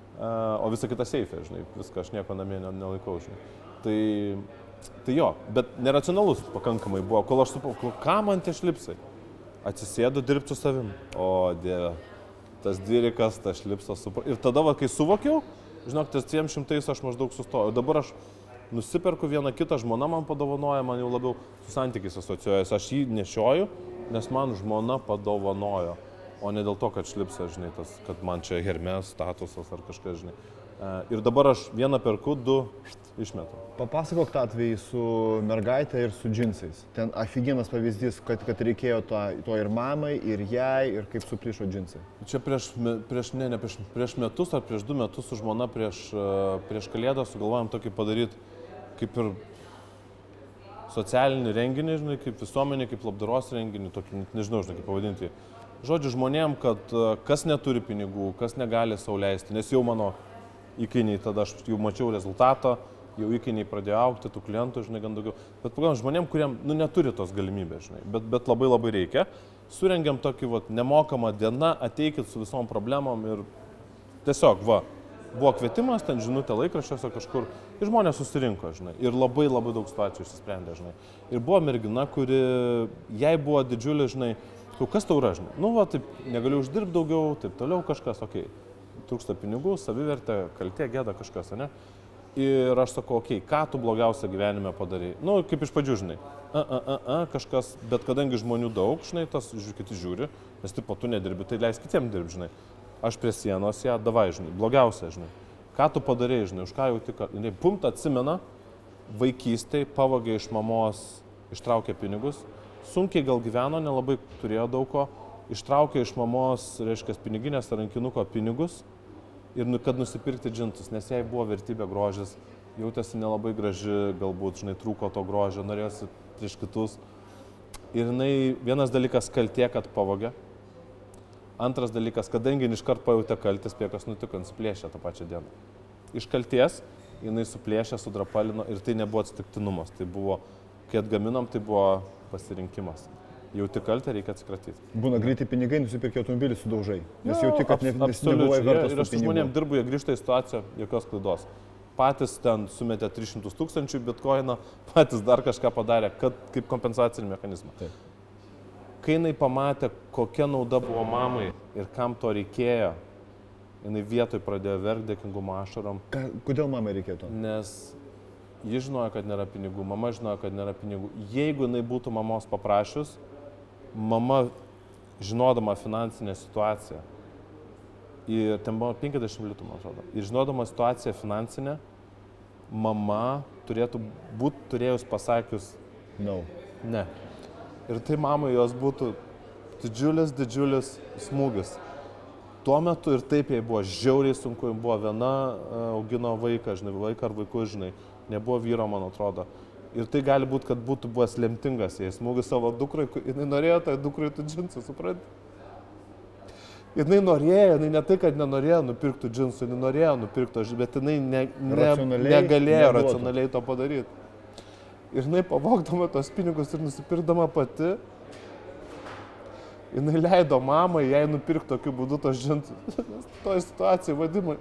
S1: o visą kitą seifę, žinai, viską aš nieko namie nelaikau, žinai. Tai, tai jo, bet neracionalus pakankamai buvo, kol aš supau, ką man tie šlipsai? Atsisėdu dirbti su savim. O, Dieve, tas dvirikas, tas šlipsas super. Ir tada, va, kai suvokiau, žinok, ties dviem šimtais aš maždaug sustojau. Dabar aš nusiperku vieną kitą, žmona man padovanoja, man jau labiau su santykiais asociuojas. Aš jį nešioju, nes man žmona padovanojo. O ne dėl to, kad šlipsas, žinai, tas, kad man čia Hermes statusas ar kažkas, žinai. Ir dabar aš vieną perku, du išmetu.
S2: Papasakok tą atvejį su mergaitė ir su džinsais. Ten aфиgenas pavyzdys, kad, kad reikėjo to, to ir mamai, ir jai, ir kaip suplyšo džinsai.
S1: Čia prieš, prieš, ne, ne, prieš, prieš metus ar prieš du metus su žmona prieš, prieš Kalėdą sugalvojom tokį padaryti, kaip ir socialinį renginį, žinai, kaip visuomenį, kaip labdaros renginį, tokį, nežinau, žinai, kaip pavadinti. Žodžiu, žmonėm, kad kas neturi pinigų, kas negali sau leisti, nes jau mano įkainiai, tada aš jau mačiau rezultatą, jau įkainiai pradėjo augti, tų klientų, žinai, gan daugiau. Bet pagalvojom, žmonėm, kuriem, nu, neturi tos galimybės, žinai, bet, bet labai labai reikia, surengiam tokį, vat, nemokamą dieną, ateikit su visom problemom ir tiesiog, va, buvo kvietimas, ten žinutė laikraščiuose kažkur ir žmonės susirinko, žinai, ir labai labai daug situacijų išsisprendė, žinai. Ir buvo mergina, kuri, jai buvo didžiulė, žinai, kas tau yra, žinai, nu, va, taip, negaliu uždirbti daugiau, taip toliau kažkas, okei, okay. Trūksta pinigų, savivertė, kaltė, gėda kažkas, ne? Ir aš sakau, okei, okay, ką tu blogiausia gyvenime padarai? Nu, kaip iš pradžių, žinai, a, a, a, a, kažkas, bet kadangi žmonių daug, žinai, tas kiti žiūri, nes taip, tu nedirbi, tai leis kitiem dirbti, žinai. Aš prie sienos ją, davai, žinai, blogiausia, žinai, ką tu padarėjai, žinai, už ką jau tik, jinai pumt atsimena, vaikystėj pavogė iš mamos, ištraukė pinigus, sunkiai gal gyveno, nelabai turėjo daug ko, ištraukė iš mamos, reiškia, piniginės ar rankinuko pinigus ir kad nusipirkti džinsus, nes jai buvo vertybė grožis, jautėsi nelabai graži, galbūt, žinai, trūko to grožio, norėjosi prieš kitus. Ir jinai, vienas dalykas kaltė, kad pavogė. Antras dalykas, kadangi iškart pajutė kaltės, prie kas nutiko, suplėšė tą pačią dieną. Iš kalties jinai suplėšė, sudrapalino ir tai nebuvo atsitiktinumas. Tai buvo, kai atgaminom, tai buvo pasirinkimas. Jauti kaltę, reikia atsikratyti.
S2: Būna greitai pinigai, nusipirkė automobilį sudaužai. Nes jauti, kad ne, nes nebuvai vertas tų pinigų.
S1: Ir aš su žmonėm dirbu, jie grįžta į situaciją, jokios klaidos. Patys ten sumetė tris šimtus tūkstančių bitkoiną, patys dar kažką padarė, kad, kaip kompensacinį mechanizmą. Taip. Kai jinai pamatė, kokia nauda buvo mamai ir kam to reikėjo, jinai vietoj pradėjo verkti dėkingumo ašarom.
S2: Kodėl mamai reikėjo to?
S1: Nes ji žinojo, kad nėra pinigų, mama žinojo, kad nėra pinigų. Jeigu jinai būtų mamos paprašius, mama, žinodama finansinę situaciją, ir ten buvo penkiasdešimt litų, man atrodo, ir žinodama situaciją finansinę, mama turėtų būti turėjus pasakius
S2: no.
S1: Ne. Ir tai mamai jos būtų didžiulis, didžiulis smūgis. Tuo metu ir taip jai buvo žiauriai sunku, jai buvo viena, augino vaiką, žinai, vaiką ar vaikus, žinai, nebuvo vyro, man atrodo. Ir tai gali būti, kad būtų buvęs lemtingas jai smūgis savo dukrai, jinai norėjo tai dukrai tų džinsų, supranti? Jinai norėjo, jinai ne tai, kad nenorėjo nupirkti džinsų, jinai norėjo nupirkti, bet jinai ne, ne, negalėjo nebuotų. racionaliai to padaryti. Ir jinai pavogdama tos pinigus ir nusipirkdama pati, jinai leido mamai jai nupirkti tokiu būdu tos džinsus. Toje situacijoje, vadimai,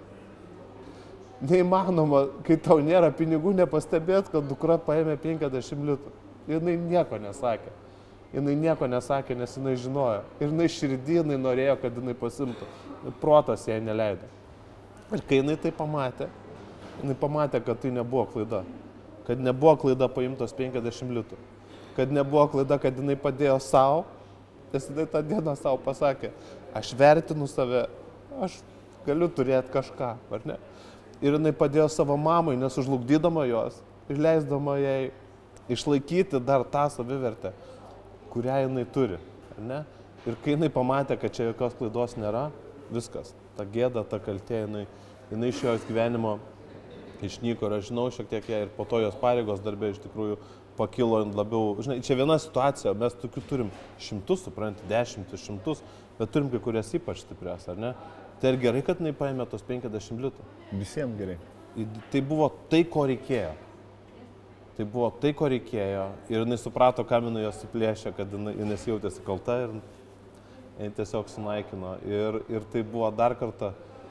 S1: neįmanoma, kai tau nėra pinigų, nepastebėt, kad dukra paėmė penkiasdešimt litų. Ir jinai nieko nesakė. Jinai nieko nesakė, nes jinai žinojo. Ir jinai širdį, jinai norėjo, kad jinai pasimtų. Ir protas jai neleido. Ir kai jinai tai pamatė, jinai pamatė, kad tai nebuvo klaida. Kad nebuvo klaida paimtos penkiasdešimt litų. Kad nebuvo klaida, kad jinai padėjo savo, nes jinai tą dieną savo pasakė, aš vertinu save, aš galiu turėti kažką, ar ne? Ir jinai padėjo savo mamai, nesužlugdydama jos ir leisdama jai išlaikyti dar tą savivertę, kurią jinai turi, ar ne? Ir kai jinai pamatė, kad čia jokios klaidos nėra, viskas, ta gėda, ta kaltė, jinai, jinai iš jos gyvenimo išnyko ir aš žinau šiek tiek ją ir po to jos pareigos darbė iš tikrųjų pakilo labiau. Žinai, čia viena situacija, mes tokių turim šimtus, supranti, dešimtis, šimtus, bet turim kai kurias ypač stiprias, ar ne? Tai ir gerai, kad jinai paėmė tos penkiasdešimt litų.
S2: Visiems gerai.
S1: Tai buvo tai, ko reikėjo. Tai buvo tai, ko reikėjo ir jinai suprato, kam jinai jos suplėšė, kad jinai, jinai jautėsi kalta ir jinai tiesiog sunaikino. Ir, ir tai buvo dar kartą,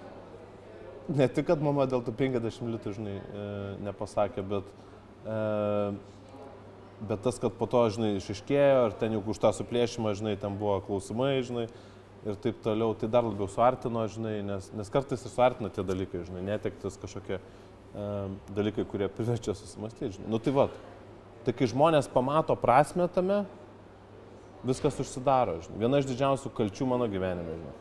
S1: ne tik, kad mama dėl tų penkiasdešimt litų, žinai, e, nepasakė, bet, e, bet tas, kad po to, žinai, išiškėjo ir ten jau už tą suplėšimą, žinai, ten buvo klausimai, žinai, ir taip toliau, tai dar labiau suartino, žinai, nes, nes kartais ir suartina tie dalykai, žinai, netektis kažkokie e, dalykai, kurie priverčia susimastyti, žinai. Nu tai va, tai kai žmonės pamato prasmę tame, viskas užsidaro, žinai. Viena iš didžiausių kalčių mano gyvenime, žinai.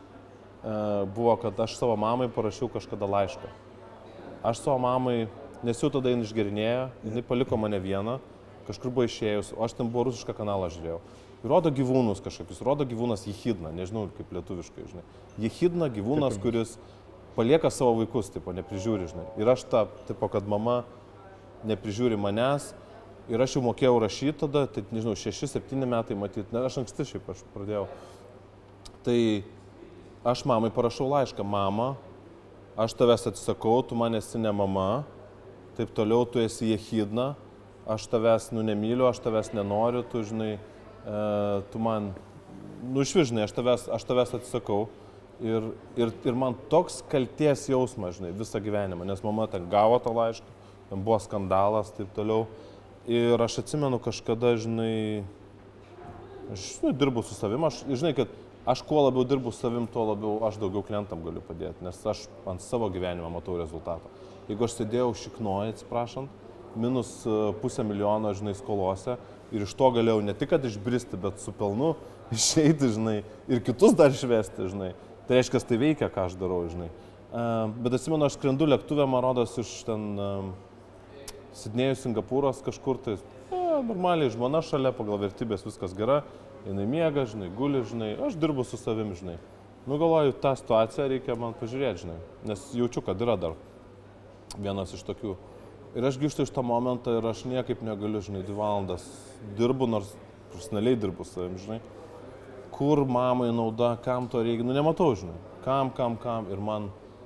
S1: Buvo, kad aš savo mamai parašiau kažkada laišką. Aš savo mamai, nes jau tada jin išgerinėjo, jinai paliko mane vieną, kažkur buvo išėjus, o aš ten buvo rusišką kanalą žiūrėjau. Ir rodo gyvūnus kažkokius, rodo gyvūnas jechidna, nežinau kaip lietuviškai, žinai. Jechidna gyvūnas, kuris palieka savo vaikus, tipo, neprižiūri, žinai. Ir aš tą, tipo, kad mama neprižiūri manęs, Ir aš jau mokėjau rašyti tada, tai nežinau, šeši septyni metai matyti, ne, aš anksti šiaip aš pradėjau. Tai aš mamai parašau laišką, mama, aš tavęs atsisakau, tu man esi ne mama, taip toliau tu esi jehidna, aš tavęs nu nemyliu, aš tavęs nenoriu, tu žinai, e, tu man, nu išvižnai, aš tavęs, aš tavęs atsisakau. Ir, ir, ir man toks kalties jausmas, žinai, visą gyvenimą, nes mama ten gavo tą laišką, ten buvo skandalas, taip toliau. Ir aš atsimenu kažkada, žinai, aš nu, dirbu su savim, aš, žinai, kad aš kuo labiau dirbu su savim, tuo labiau aš daugiau klientam galiu padėti, nes aš ant savo gyvenimą matau rezultatą. Jeigu aš sėdėjau šiknoje, atsiprašant, minus pusę milijono, žinai, skolose ir iš to galėjau ne tik, kad išbristi, bet su pelnu išeiti, žinai, ir kitus dar išvesti, žinai. Tai reiškia, tai veikia, ką aš darau, žinai. Bet atsimenu, aš skrendu lėktuvę, man rodos, iš ten Sidnėjus, Singapūras kažkur, tai a, normaliai žmona šalia, pagal vertybės viskas gera, jinai miega, žinai, guli, žinai, aš dirbu su savim, žinai. Nu, galvoju, tą situaciją reikia man pažiūrėti, žinai, nes jaučiu, kad yra dar vienas iš tokių. Ir aš grįžtu iš tą momentą ir aš niekaip negaliu, žinai, dvi valandas dirbu, nors profesionaliai dirbu su savim, žinai. Kur mamai nauda, kam to reikia, nu nematau, žinai, kam, kam, kam ir man,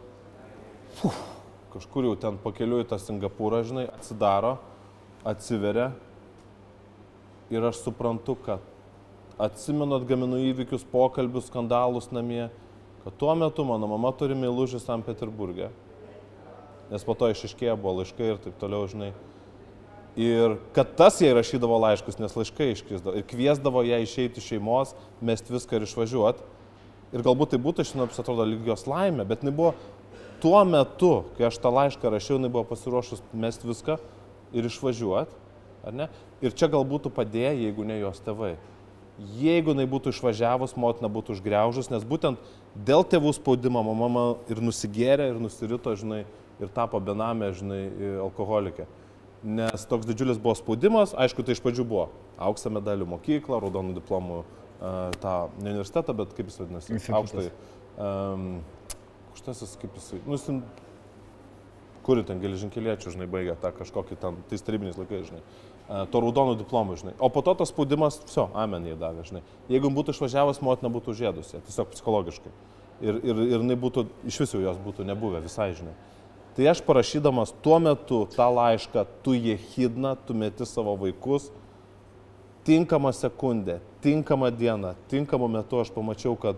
S1: uf, kažkur jau ten pakeliu į tą Singapūrą, žinai, atsidaro, atsiveria ir aš suprantu, kad atsimenu, atgaminu įvykius, pokalbius, skandalus namie, kad tuo metu mano mama turi meilužį Sankt Peterburge, nes po to išaiškėjo, buvo laiškai ir taip toliau, žinai. Ir kad tas jai rašydavo laiškus, nes laiškai iškrisdavo ir kviesdavo ją išeiti iš šeimos, mest viską ir išvažiuoti. Ir galbūt tai būtų, šiandien atrodo, lyg jos laimė, bet jinai buvo tuo metu, kai aš tą laišką rašiau, jinai buvo pasiruošus mest viską ir išvažiuoti, ar ne? Ir čia gal būtų padėję, jeigu ne jos tėvai. Jeigu jinai būtų išvažiavus, motina būtų užgriaužus, nes būtent dėl tėvų spaudimo mama ir nusigėrė, ir nusirito, žinai, ir tapo benamė, žinai, alkoholikė. Nes toks didžiulis buvo spaudimas, aišku, tai iš pradžių buvo aukso medalių mokykla, raudonų diplomų tą ne universitetą, bet kaip jis vadinasi, aukštai. Um, aukštasis, kaip jisai, nu, jis kuri ten geležinkeliečių, žinai, baigė tą kažkokį ten, tais tarybiniais laikais, žinai, to raudonų diplomų, žinai. O po to tas spaudimas, viso, amen jai davė, žinai. Jeigu būtų išvažiavęs, motina būtų užėdusi, tiesiog psichologiškai. Ir, ir, ir jinai būtų, iš viso jos būtų nebuvę visai, žinai. Tai aš parašydamas tuo metu tą laišką, tu jehidna, tu meti savo vaikus, tinkamą sekundę, tinkamą dieną, tinkamą metu aš pamačiau, kad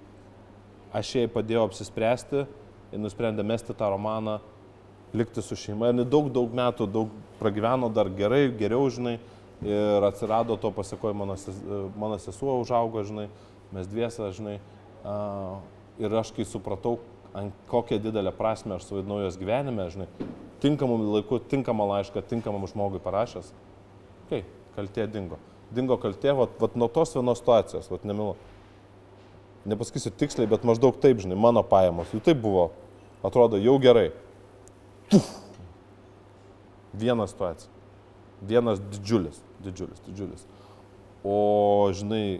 S1: aš jai padėjau apsispręsti ir nusprendė mesti tą romaną, likti su šeima. Ir daug, daug metų, daug pragyveno dar gerai, geriau, žinai, ir atsirado to pasekoje mano, mano sesuo užaugo, žinai, mes dviese, žinai. Ir aš kai supratau, ant kokią didelę prasme aš suvaidinau jos gyvenime, žinai, tinkamam laiku, tinkamą laišką, tinkamam žmogui parašęs, okei, okay, kaltė dingo. Dingo kaltė, vat, vat nuo tos vienos situacijos, vat nemilu. Nepasakysiu tiksliai, bet maždaug taip, žinai, mano pajamos, jų taip buvo, atrodo, jau gerai. Tuf. Viena situacija. Vienas didžiulis, didžiulis, didžiulis. O, žinai,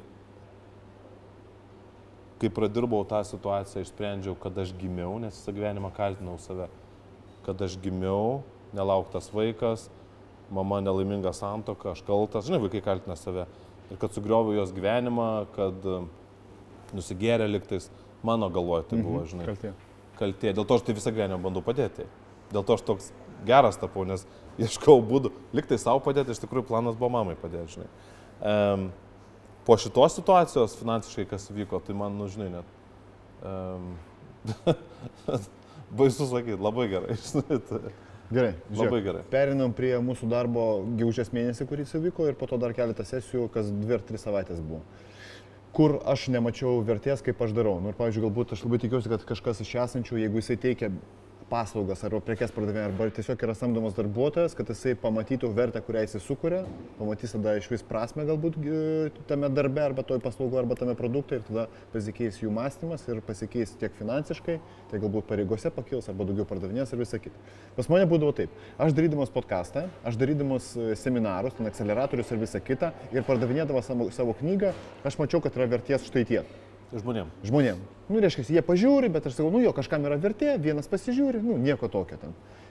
S1: kai pradirbau tą situaciją, išsprendžiau, kad aš gimiau, nes visą gyvenimą kaltinau save. Kad aš gimiau, nelauktas vaikas, mama nelaiminga santuoka, aš kaltas, žinai, vaikai kaltina save. Ir kad sugrioviau jos gyvenimą, kad nusigėrė liktais, mano galvoje tai buvo, žinai.
S2: Kaltė.
S1: Kaltė. Dėl to aš tai visą gyvenimą bandau padėti. Dėl to aš toks geras tapau, nes ieškau būdų. Liktai savo padėti, iš tikrųjų planas buvo mamai padėti, žinai. Um, po šitos situacijos finansiškai, kas vyko, tai man, nu, žinai, net um, baisu sakyti, labai gerai.
S2: Gerai,
S1: labai gerai.
S2: Perinam prie mūsų darbo gegužės mėnesį, kuris įvyko, ir po to dar keletą sesijų, kas dvi ar tris savaitės buvo. Kur aš nemačiau vertės, kaip aš darau. Nu, ir, pavyzdžiui, galbūt aš labai tikiuosi, kad kažkas iš esančių, jeigu jisai teikia paslaugas arba prekes pardavimą, arba tiesiog yra samdomas darbuotojas, kad jisai pamatytų vertę, kurią jisai sukuria, pamatys tada iš vis prasme galbūt tame darbe, arba toj paslaugo, arba tame produkte, ir tada pasikeis jų mąstymas ir pasikeis tiek finansiškai, tiek galbūt pareigose pakils, arba daugiau pardavinės ir visa kita. Pas mane būdavo taip. Aš darydamas podcastą, aš darydamas seminarus, ten akceleratorius ir visa kita, ir pardavinėdamas savo, savo knygą, aš mačiau, kad yra vertės štai tiek.
S1: Žmonėm.
S2: Žmonėm. Nu, reiškia, jie pažiūri, bet aš sakau, nu jo, kažkam yra vertė, vienas pasižiūri, nu, nieko tokio ten.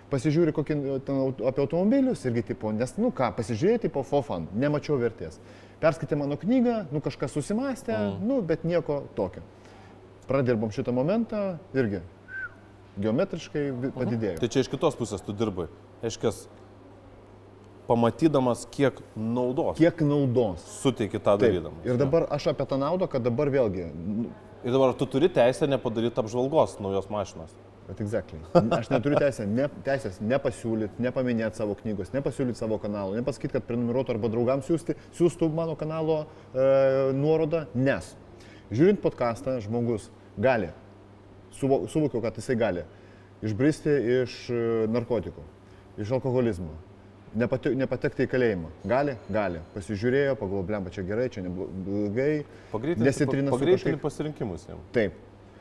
S2: Pasižiūri kokį, ten, apie automobilius irgi, tipo, nes, nu ką, pasižiūrėjai, tipo, for fun, nemačiau vertės. Perskaitė mano knygą, nu kažkas susimastė, mm. nu, bet nieko tokio. Pradirbom šitą momentą, irgi geometriškai padidėjo.
S1: Tai čia iš kitos pusės tu dirbai. Aiškias, pamatydamas, kiek naudos.
S2: Kiek naudos.
S1: Suteiki tą darydamas.
S2: Ir dabar aš apie tą naudą, kad dabar vėlgi...
S1: Ir dabar tu turi teisę nepadaryti apžvalgos naujos mašinos.
S2: Bet exactly. Aš neturiu teisę, ne, teisės nepasiūlyti, nepaminėti savo knygos, nepasiūlyti savo kanalo, nepasakyti, kad prenumeruotų arba draugams siūsti, siūstų mano kanalo e, nuorodą, nes žiūrint podcastą, žmogus gali, suvo, suvokiau, kad jisai gali išbristi iš narkotikų, iš alkoholizmo, nepate, nepatekti į kalėjimą. Gali? Gali. Pasižiūrėjo, pagalvojo, blemba, čia gerai, čia neblogai.
S1: Pagreitinti pasirinkimus jam.
S2: Taip.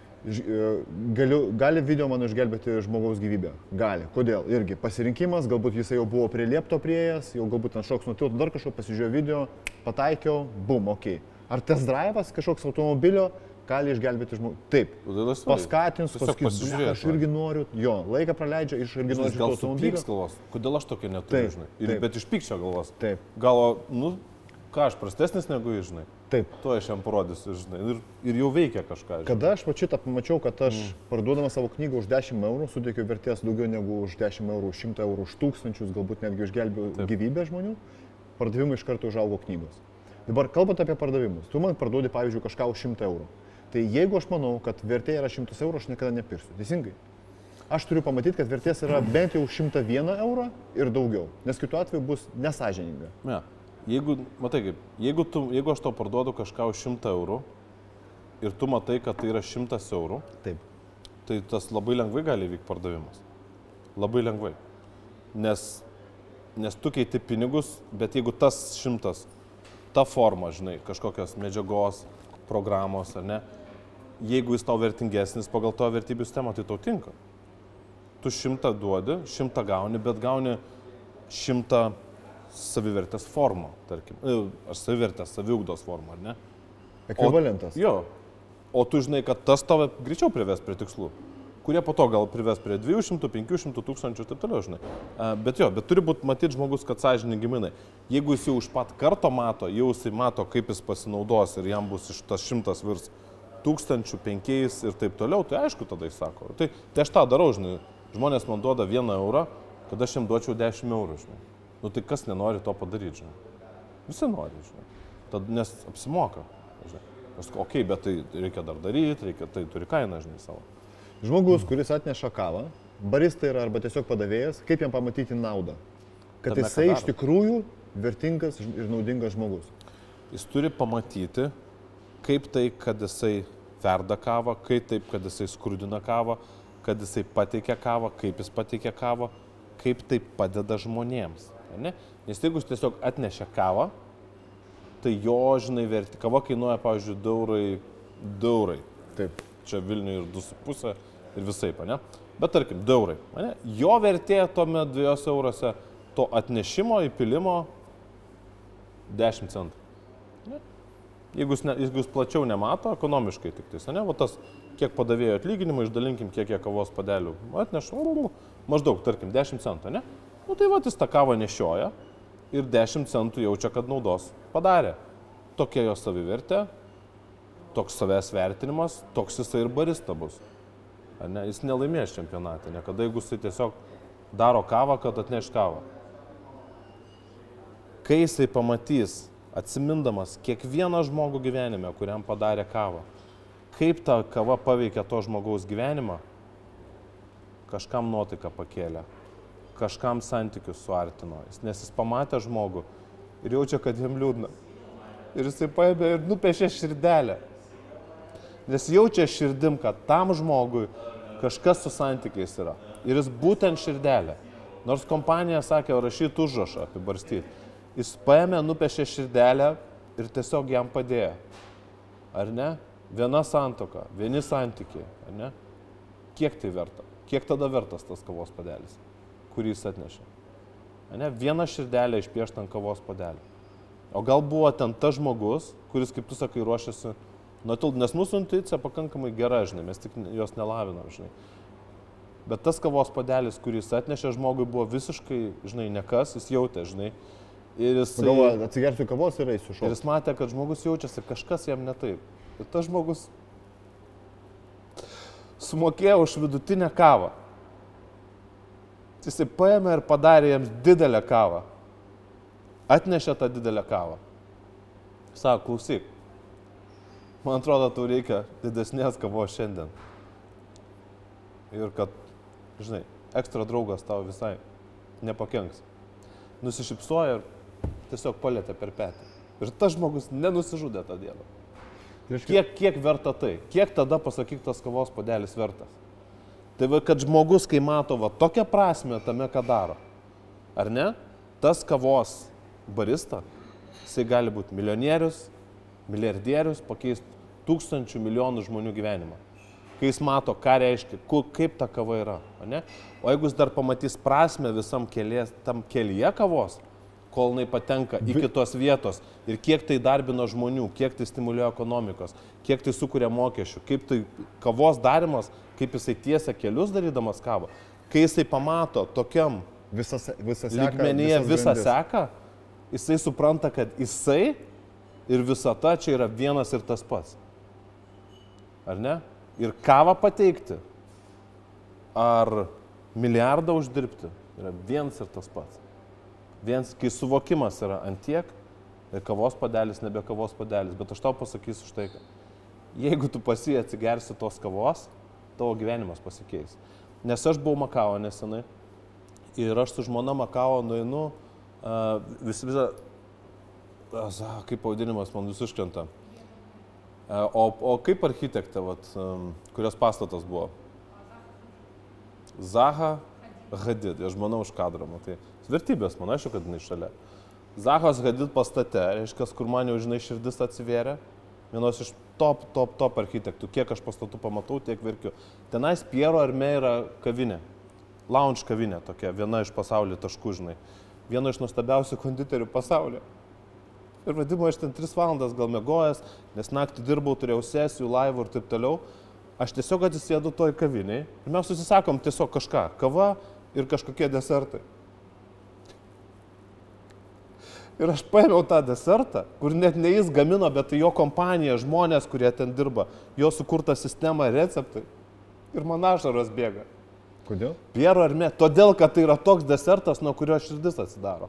S2: Galiu, gali video man išgelbėti žmogaus gyvybę. Gali. Kodėl? Irgi pasirinkimas, galbūt jisai jau buvo prie liepto prieėjęs, jau galbūt ant šoks nuo tilto, dar kažko pasižiūrėjo video, pataikiau, bum, okei. Okay. Ar test drive'as kažkoks automobilio gali išgelbėti žmogų? Taip. Paskatins, pasakys, aš irgi noriu, jo, laiką praleidžia, iš irgi noriu šito automobilio.
S1: Gal galvos, kodėl aš tokio neturiu, žinai. Ir, bet iš pykčio galvos.
S2: Taip.
S1: Gal, nu, ką aš prastesnis negu jis, žinai.
S2: Taip.
S1: To aš jam parodysiu, žinai. Ir, ir jau veikia kažką. Žinai.
S2: Kada aš va šitą pamačiau, kad aš mm. parduodama savo knygą už dešimt eurų, suteikiu vertės daugiau negu už dešimt eurų, už šimtą eurų, už tūkstančius, galbūt netgi išgelbėjau gyvybę žmonių, pardavimai iš karto užaugo knygos. Dabar kalbant apie pardavimus, tu man parduodi, pavyzdžiui, kažką už šimtą eurų. Tai jeigu aš manau, kad vertė yra šimtas eurų, aš niekada nepirksiu. Teisingai? Aš turiu pamatyti, kad vertės yra bent jau šimtas vieną eurą ir daugiau, nes kitu atveju bus nesąžininga.
S1: Ja. Jeigu, matai kaip, jeigu, tu, jeigu aš tau parduodu kažką už šimtą eurų ir tu matai, kad tai yra šimtas eurų,
S2: taip,
S1: tai tas labai lengvai gali vykti pardavimas. Labai lengvai. Nes, nes tu keiti pinigus, bet jeigu tas šimtas, ta forma, žinai, kažkokios medžiagos, programos, ar ne, jeigu jis tau vertingesnis pagal to vertybių sistemą, tai tau tinka. Tu šimtą duodi, šimtą gauni, bet gauni šimtą savivertės formą, tarkim. Aš savivertės, saviugdos formą, ar ne?
S2: Ekvivalentas.
S1: O, jo. O tu žinai, kad tas tave greičiau prives prie tikslų, kurie po to gal prives prie dviejų šimtų, penkių šimtų tūkstančių ir taip toliau, žinai. Bet jo, bet turi būti matyti žmogus, kad sąžiningi minai. Jeigu jis jau už pat karto mato, jau jisai mato, kaip jis pasinaudos ir jam bus iš tas šimtas virs tūkstančių, penkiais ir taip toliau, tai aišku tada jis sako. Tai, tai aš tą darau, žinai. Žmonės man duoda vieną eurą, kad aš jam duočiau dešimt eurų, žinai. Nu tai kas nenori to padaryti, žinai. Visi nori, žinai. Tad nes apsimoka, žinai. Aš sakau, okei, okay, bet tai reikia dar daryti, reikia, tai turi kainą, žinai, savo.
S2: Žmogus, kuris atneša kavą, barista yra arba tiesiog padavėjas, kaip jam pamatyti naudą? Kad
S1: Tame,
S2: jisai iš tikrųjų vertingas ir naudingas žmogus.
S1: Jis turi pamatyti, kaip tai, kad jisai verda kavą, kaip taip, kad jisai skrudina kavą, kad jisai pateikia kavą, kaip jis pateikia kavą, kaip tai padeda žmonėms. Ne? Nes jeigu jis tiesiog atnešia kavą, tai jo, žinai, verti. Kava kainuoja, pavyzdžiui, du eurai, du eurai.
S2: Taip.
S1: Čia Vilniuje ir du su pusė. Ir visai, ne? Bet tarkim, du eurai. Ne? Jo vertė tuomet dviejose eurose to atnešimo, įpilimo dešimt centų. Ne? Jeigu jis, ne, jeigu jis plačiau nemato, ekonomiškai tik tais, ne? Va tas, kiek padavėjo atlyginimą, išdalinkim, kiek jie kavos padelių atneša, maždaug, tarkim, dešimt centų, ne? Nu tai va, jis tą kavą nešioja ir dešimt centų jaučia, kad naudos padarė. Tokia jo savivertė, toks savęs vertinimas, toks jisai ir barista bus. Ne, jis nelaimės čempionatą, niekada jeigu jisai tiesiog daro kavą, kad atneš kavą. Kai jisai pamatys, atsimindamas kiekvieną žmogų gyvenime, kuriam padarė kavą, kaip ta kava paveikia to žmogaus gyvenimą, kažkam nuotaiką pakėlė, kažkam santykius suartino, nes jis pamatė žmogų ir jaučia, kad jam liūdna. Ir jisai paėmė ir nupešė širdelę. Nes jaučia širdim, kad tam žmogui kažkas su santykiais yra. Ir jis būtent širdelė. Nors kompanija sakė, rašyti užrašą, apibarstyti. Jis paėmė, nupešė širdelę ir tiesiog jam padėjo. Ar ne? Viena santuoka, vieni santykiai. Ar ne? Kiek tai verta? Kiek tada vertas tas kavos padelis, kurį jis atnešė? Ar ne? Viena širdelė išpiešta ant kavos padelio. O gal buvo ten tas žmogus, kuris, kaip tu sakai, ruošiasi. Nu, nes mūsų intuicija pakankamai gera, žinai, mes tik jos nelavinam, žinai. Bet tas kavos puodelis, kuris atnešė žmogui, buvo visiškai, žinai, nekas, jis jautė, žinai. Ir jis...
S2: Galvoja, atsigersiu kavos ir eisiu šokti.
S1: Ir jis matė, kad žmogus jaučiasi, kažkas jam ne taip. Ir tas žmogus sumokėjo už vidutinę kavą. Jisai paėmė ir padarė jiems didelę kavą. Atnešė tą didelę kavą. Sako, klausyk, man atrodo, tau reikia didesnės kavos šiandien. Ir kad, žinai, ekstra draugas tau visai nepakenks. Nusišypsojo ir tiesiog palėtė per petį. Ir tas žmogus nenusižudė tą dieną. Kiek, kiek verta tai? Kiek tada, pasakyk, tas kavos puodelis vertas? Tai va, kad žmogus, kai mato va, tokią prasmę tame, ką daro, ar ne, tas kavos barista, jisai gali būti milijonierius, milijardierius, pakeisti tūkstančių milijonų žmonių gyvenimą. Kai jis mato, ką reiškia, kaip ta kava yra, ne? O jeigu jis dar pamatys prasmę visam kelies, tam kelyje kavos, kol jinai patenka iki tos vietos ir kiek tai darbino žmonių, kiek tai stimuliuoja ekonomikos, kiek tai sukuria mokesčių, kaip tai kavos darimas, kaip jisai tiesia kelius darydamas kavą, kai jisai pamato tokiam
S2: visas, visas
S1: lygmenyje visą seką, jisai supranta, kad jisai ir visata čia yra vienas ir tas pats. Ar ne? Ir kavą pateikti, ar milijardą uždirbti, yra viens ir tas pats. Viens, kai suvokimas yra antiek, kavos puodelis, nebe kavos puodelis, bet aš tau pasakysiu štai, kad jeigu tu pasi atsigersi tos kavos, tavo gyvenimas pasikeis. Nes aš buvau Makao nesenai ir aš su žmona Makao nueinu, uh, vis visą, uh, kaip pavadinimas man vis užkrenta. Uh, o, o kaip architektė, vat, um, kurios pastatas buvo? Zaha Hadid, aš manau už kadrą, matai. Vertybės, man aišku, kad jinai šalia. Zahos Hadid pastate, reiškia, kur man jau, žinai, širdis atsivėrė, vienos iš top, top, top architektų, kiek aš pastatų pamatau, tiek verkiu. Tenais Piero Arme yra kavinė, lounge kavinė tokia, viena iš pasaulio taškų, žinai, viena iš nuostabiausių konditerių pasaulyje. Ir vadimo, aš ten tris valandas gal mėgojęs, nes naktį dirbau, turėjau sesijų, laivų ir taip toliau. Aš tiesiog atsisėdu toj kaviniai ir mes susisakom tiesiog kažką, kava ir kažkokie desertai. Ir aš paėmiau tą desertą, kur net ne jis gamino, bet tai jo kompanija, žmonės, kurie ten dirba, jo sukurta sistema, receptai. Ir man ašaros bėga.
S2: Kodėl?
S1: Piero Arme, todėl, kad tai yra toks desertas, nuo kurio širdis atsidaro.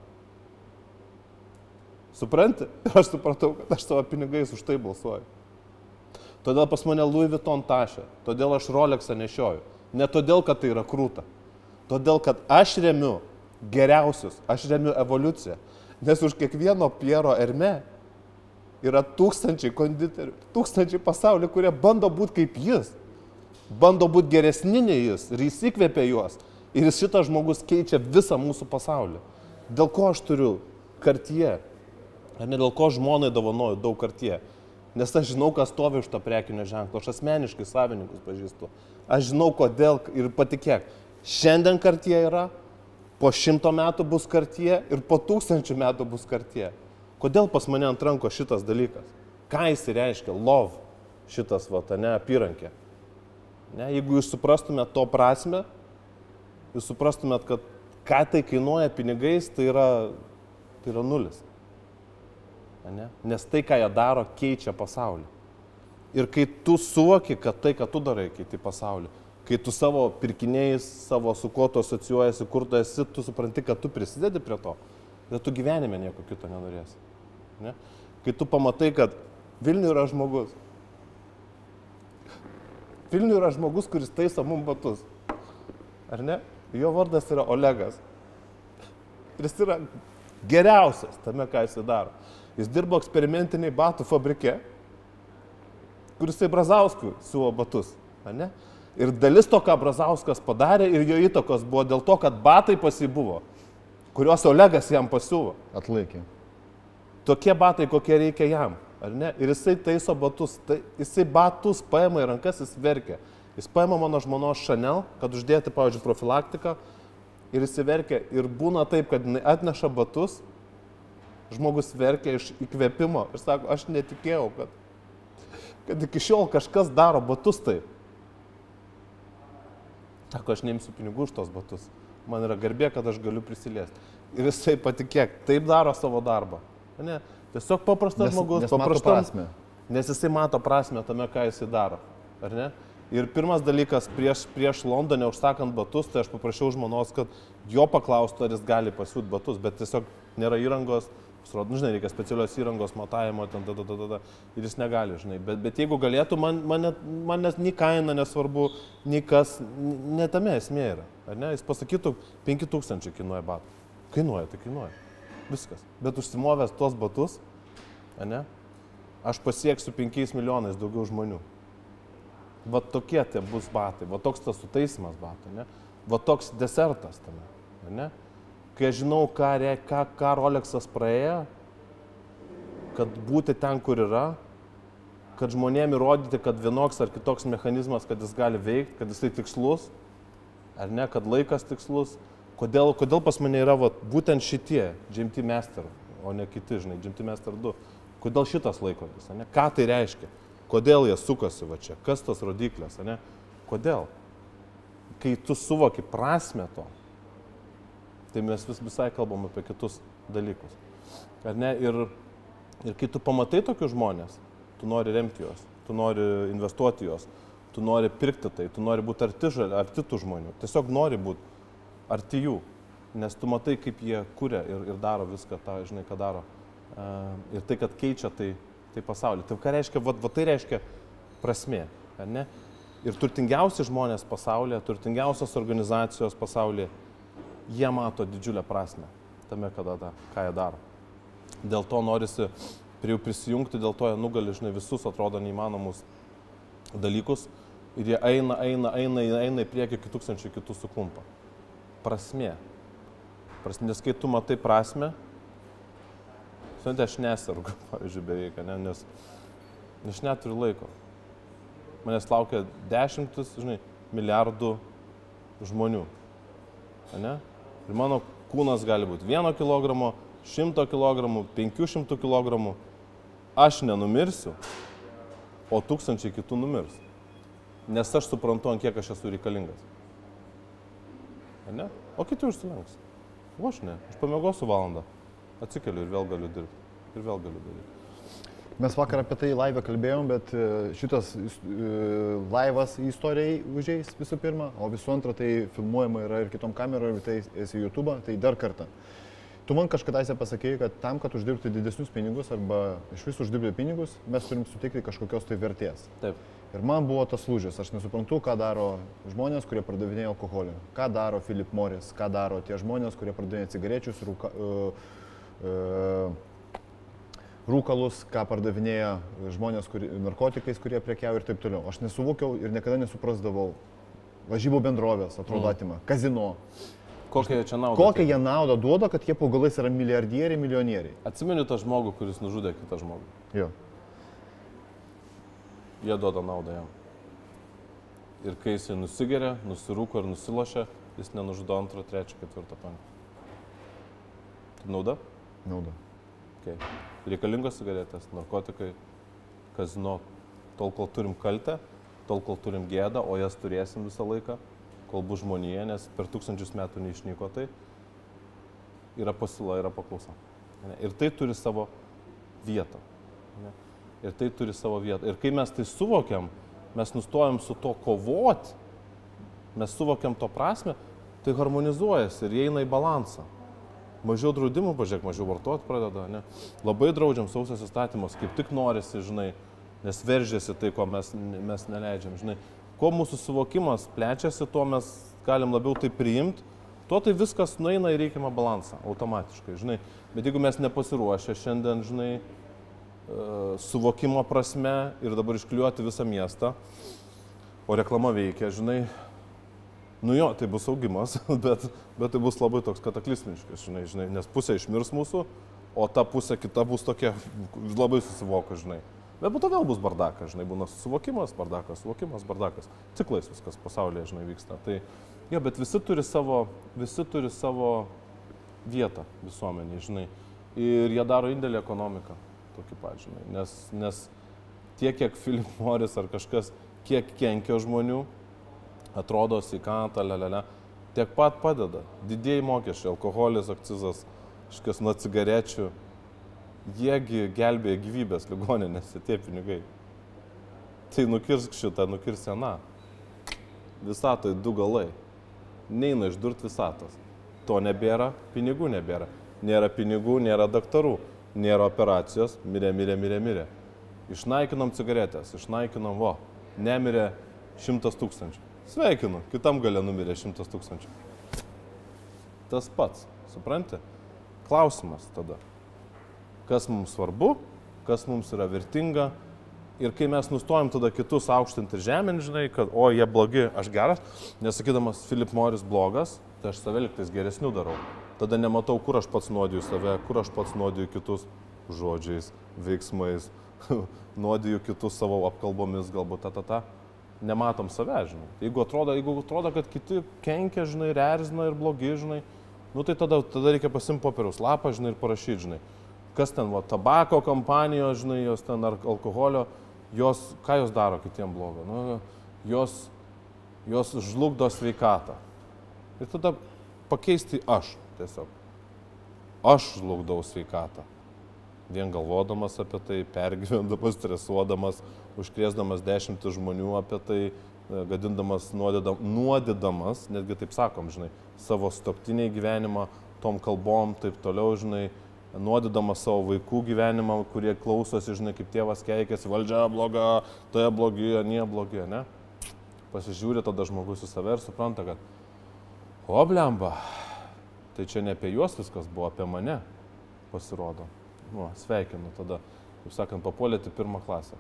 S1: Supranti? Ir aš supratau, kad aš savo pinigais už tai balsuoju. Todėl pas mane Louis Vuitton tašė, todėl aš Rolexą nešioju. Ne todėl, kad tai yra krūta. Todėl, kad aš remiu geriausius, aš remiu evoliuciją. Nes už kiekvieno Piero Arme yra tūkstančiai konditerių, tūkstančiai pasaulių, kurie bando būti kaip jis. Bando būti geresni nei jis ir jis įkvėpia juos. Ir šitas žmogus keičia visą mūsų pasaulį. Dėl ko aš turiu Cartier? Ar ne dėl ko žmonai dovanoju daug Cartier? Nes aš žinau, kas stovi už to prekinio ženklo. Aš asmeniškai savininkus pažįstu. Aš žinau, kodėl ir patikėk. Šiandien Cartier yra, po šimto metų bus Cartier ir po tūkstančių metų bus Cartier. Kodėl pas mane ant ranko šitas dalykas? Ką jis reiškia? Love šitas, va, ne, apyrankė. Ne, jeigu jūs suprastumėt to prasme, jūs suprastumėt, kad ką tai kainuoja pinigais, tai yra, tai yra nulis. Ne? Nes tai, ką jie daro, keičia pasaulį. Ir kai tu suvoki, kad tai, ką tu darai, keiti pasaulį, kai tu savo pirkiniais, savo su kuo tu asociuojasi, kur tu esi, tu supranti, kad tu prisidedi prie to, bet tu gyvenime nieko kito nenorėsi. Ne? Kai tu pamatai, kad Vilniuje yra žmogus. Vilniuje yra žmogus, kuris taiso mum batus. Ar ne? Jo vardas yra Olegas. Ir jis yra geriausias tame, ką jis daro. Jis dirbo eksperimentiniai batų fabrike, kur jisai Brazauskui siuvo batus. Ne? Ir dalis to, ką Brazauskas padarė, ir jo įtakos buvo dėl to, kad batai pas jį buvo, kuriuos Olegas jam pasiuvo.
S2: Atlaikė.
S1: Tokie batai, kokie reikia jam. Ar ne? Ir jisai taiso batus. Tai, jisai batus paima į rankas, jis verkia. Jis paima mano žmonos Chanel, kad uždėti, pavyzdžiui, profilaktiką. Ir jis verkia. Ir būna taip, kad atneša batus. Žmogus verkia iš įkvėpimo ir sako, aš netikėjau, kad, kad iki šiol kažkas daro batus taip. Sako, aš neimsiu pinigų už tos batus. Man yra garbė, kad aš galiu prisiliesti. Ir jisai patikėk, taip daro savo darbą. Ne? Tiesiog paprastas
S2: nes,
S1: žmogus,
S2: nes
S1: paprastam,
S2: mato prasme.
S1: Nes jisai mato prasme tame, ką jisai daro. Ar ne? Ir pirmas dalykas, prieš, prieš Londone užsakant batus, tai aš paprašiau žmonos, kad jo paklaustų, ar jis gali pasiūti batus, bet tiesiog nėra įrangos, nu, žinai, reikia specialios įrangos, matavimo, ten, ta, ta, ta, ta, ir jis negali, žinai. Bet, bet jeigu galėtų, man, man, net, man net nei kaina nesvarbu, nei kas, ne tame esmė yra. Ar ne? Jis pasakytų, penki tūkstančiai kainuoja batų. Kainuoja, tai kainuoja. Viskas. Bet užsimovęs tuos batus, ar ne? Aš pasieksiu penkiais milijonais daugiau žmonių. Va tokie tie bus batai, va toks tas sutaisimas batų, ne? Va toks desertas tame, ne? Kai aš žinau, ką, ką, ką Rolexas praėjo, kad būti ten, kur yra, kad žmonėm įrodyti, kad vienoks ar kitoks mechanizmas, kad jis gali veikti, kad jisai tikslus, ar ne, kad laikas tikslus, kodėl, kodėl pas mane yra va, būtent šitie G M T Master, o ne kiti, žinai, G M T Master du. Kodėl šitas laikrodis, ne? Ką tai reiškia? Kodėl jie sukasi va čia? Kas tas rodiklės, ne? Kodėl? Kai tu suvoki prasmę to, tai mes vis, visai kalbam apie kitus dalykus. Ar ne? Ir, ir kai tu pamatai tokius žmonės, tu nori remti juos, tu nori investuoti juos, tu nori pirkti tai, tu nori būti arti, arti tų žmonių. Tiesiog nori būti arti jų, nes tu matai, kaip jie kuria ir, ir daro viską tą, žinai, ką daro. Ir tai, kad keičia tai, tai pasaulį. Tai ką reiškia, va, va tai reiškia prasmė, ar ne? Ir turtingiausi žmonės pasaulyje, turtingiausios organizacijos pasaulyje, jie mato didžiulę prasmę tame, kada, da, ką jie daro. Dėl to norisi prie jų prisijungti, dėl to jie nugali, žinai, visus atrodo neįmanomus dalykus ir jie eina, eina, eina, eina į priekį, iki tūkstančių kitų suklumpa. Prasmė. Prasmė, nes kai tu matai prasmę, aš nesirgu, pavyzdžiui, beveik, ne, nes aš neturiu laiko. Manęs laukia dešimtis, žinai, milijardų žmonių. Ne? Ir mano kūnas gali būti vieno kilogramo, šimto kilogramų, penkių šimtų kilogramų. Aš nenumirsiu, o tūkstančiai kitų numirs. Nes aš suprantu, ant kiek aš esu reikalingas. Ne? O kiti užsilenks. O aš ne, aš pamiegosiu valandą. Atsikeliu ir vėl galiu dirbti. Ir vėl galiu daryti.
S2: Mes vakar apie tai laivę kalbėjom, bet šitas laivas į istorijai užeis visų pirma, o visų antra tai filmuojama yra ir kitom kamerom, ir tai esi YouTube, tai dar kartą. Tu man kažkadaise pasakėjai, kad tam, kad uždirbti didesnius pinigus arba iš vis uždirbti pinigus, mes turim suteikti kažkokios tai vertės.
S1: Taip.
S2: Ir man buvo tas lūžis, aš nesuprantu, ką daro žmonės, kurie pardavinėja alkoholį, ką daro Philip Morris, ką daro tie žmonės, kurie pardavinėja cigarečius, rūka, uh, uh, rūkalus, ką pardavinėja žmonės, kurie, narkotikais, kurie prekiauja ir taip toliau. Aš nesuvokiau ir niekada nesuprasdavau. Važybų bendrovės, atrodo, atima, kazino.
S1: Kokią čia naudą?
S2: Kokią jie naudą duoda, kad jie po galais yra milijardieriai, milijonieriai.
S1: Atsimeni tą žmogų, kuris nužudė kitą žmogų.
S2: Jo.
S1: Jie duoda naudą jam. Ir kai jis nusigeria, nusirūko ir nusilošia, jis nenužudo antro, trečio, ketvirto, penkto. Tai nauda?
S2: Nauda.
S1: Okay. Reikalingos cigaretės, narkotikai, kazino, tol kol turim kaltę, tol kol turim gėdą, o jas turėsim visą laiką, kol bus žmonija, nes per tūkstančius metų neišnyko tai, yra pasiūla, yra paklausa. Ir tai turi savo vietą. Ir tai turi savo vietą. Ir kai mes tai suvokiam, mes nustojam su to kovoti, mes suvokiam to prasme, tai harmonizuojasi ir eina į balansą. Mažiau draudimų, pažiūrėk, mažiau vartoti pradeda, ne? Labai draudžiam sausas įstatymas, kaip tik norisi, žinai, nes veržiasi tai, ko mes, mes neleidžiam, žinai. Kuo mūsų suvokimas plečiasi, tuo mes galim labiau tai priimti, tuo tai viskas nueina į reikiamą balansą, automatiškai, žinai. Bet jeigu mes nepasiruošę šiandien, žinai, suvokimo prasme ir dabar iškliuoti visą miestą, o reklama veikia, žinai, nu jo, tai bus augimas, bet, bet tai bus labai toks kataklizmiškas, žinai, žinai, nes pusė išmirs mūsų, o ta pusė kita bus tokia labai susivoka, žinai. Bet po to vėl bus bardakas, žinai, būna suvokimas, bardakas, suvokimas, bardakas. Ciklais viskas pasaulyje, žinai, vyksta. Tai, jo, bet visi turi savo, visi turi savo vietą visuomenį, žinai. Ir jie daro indėlį ekonomiką, tokį pat, žinai. Nes, nes tiek, kiek Philip Morris ar kažkas, kiek kenkia žmonių, atrodo sveikata, lelele, tiek pat padeda. Didieji mokesčiai, alkoholis, akcizas, kažkas nuo cigarečių, jiegi gelbėja gyvybės ligoninėse tie pinigai. Tai nukirsk šitą, nukirsk seną. Visatoje du galai. Neina išdurti visatos. To nebėra, pinigų nebėra. Nėra pinigų, nėra daktarų, nėra operacijos, mirė, mirė, mirė, mirė. Išnaikinom cigaretės, išnaikinom, vo, nemirė šimtas tūkstančių. Sveikinu, kitam gale numirė šimtas tūkstančių. Tas pats, supranti? Klausimas tada. Kas mums svarbu, kas mums yra vertinga. Ir kai mes nustojam tada kitus aukštinti ir žeminti, žinai, kad o, jie blogi, aš geras, nesakydamas Philip Morris blogas, tai aš save liktais geresniu darau. Tada nematau, kur aš pats nuodiju save, kur aš pats nuodiju kitus žodžiais, veiksmais, nuodiju kitus savo apkalbomis, galbūt ta, ta, ta. Nematom save, žinai. Jeigu atrodo, jeigu atrodo, kad kiti kenkia, žinai, ir erzina ir blogi, žinai, nu tai tada, tada reikia pasimti popieriaus lapą, žinai, ir parašyti, žinai. Kas ten, va, tabako kompanijos, žinai, jos ten ar alkoholio, jos, ką jos daro kitiem blogo? Nu, jos, jos žlugdo sveikatą. Ir tada pakeisti aš tiesiog. Aš žlugdau sveikatą. Vien galvodamas apie tai, pergyvendamas, stresuodamas, užkrėsdamas dešimtis žmonių apie tai, gadindamas, nuodydam, nuodydamas, netgi taip sakom, žinai, savo stoptiniai gyvenimą, tom kalbom, taip toliau, žinai, nuodydamas savo vaikų gyvenimą, kurie klausosi, žinai, kaip tėvas keikėsi, valdžia bloga, toje blogi, anie blogi, ne? Pasižiūrė tada žmogus į save ir supranta, kad o, blemba, tai čia ne apie juos viskas buvo, apie mane pasirodo. Nu, sveikinu tada, kaip sakant, papuolėti pirmą klasę.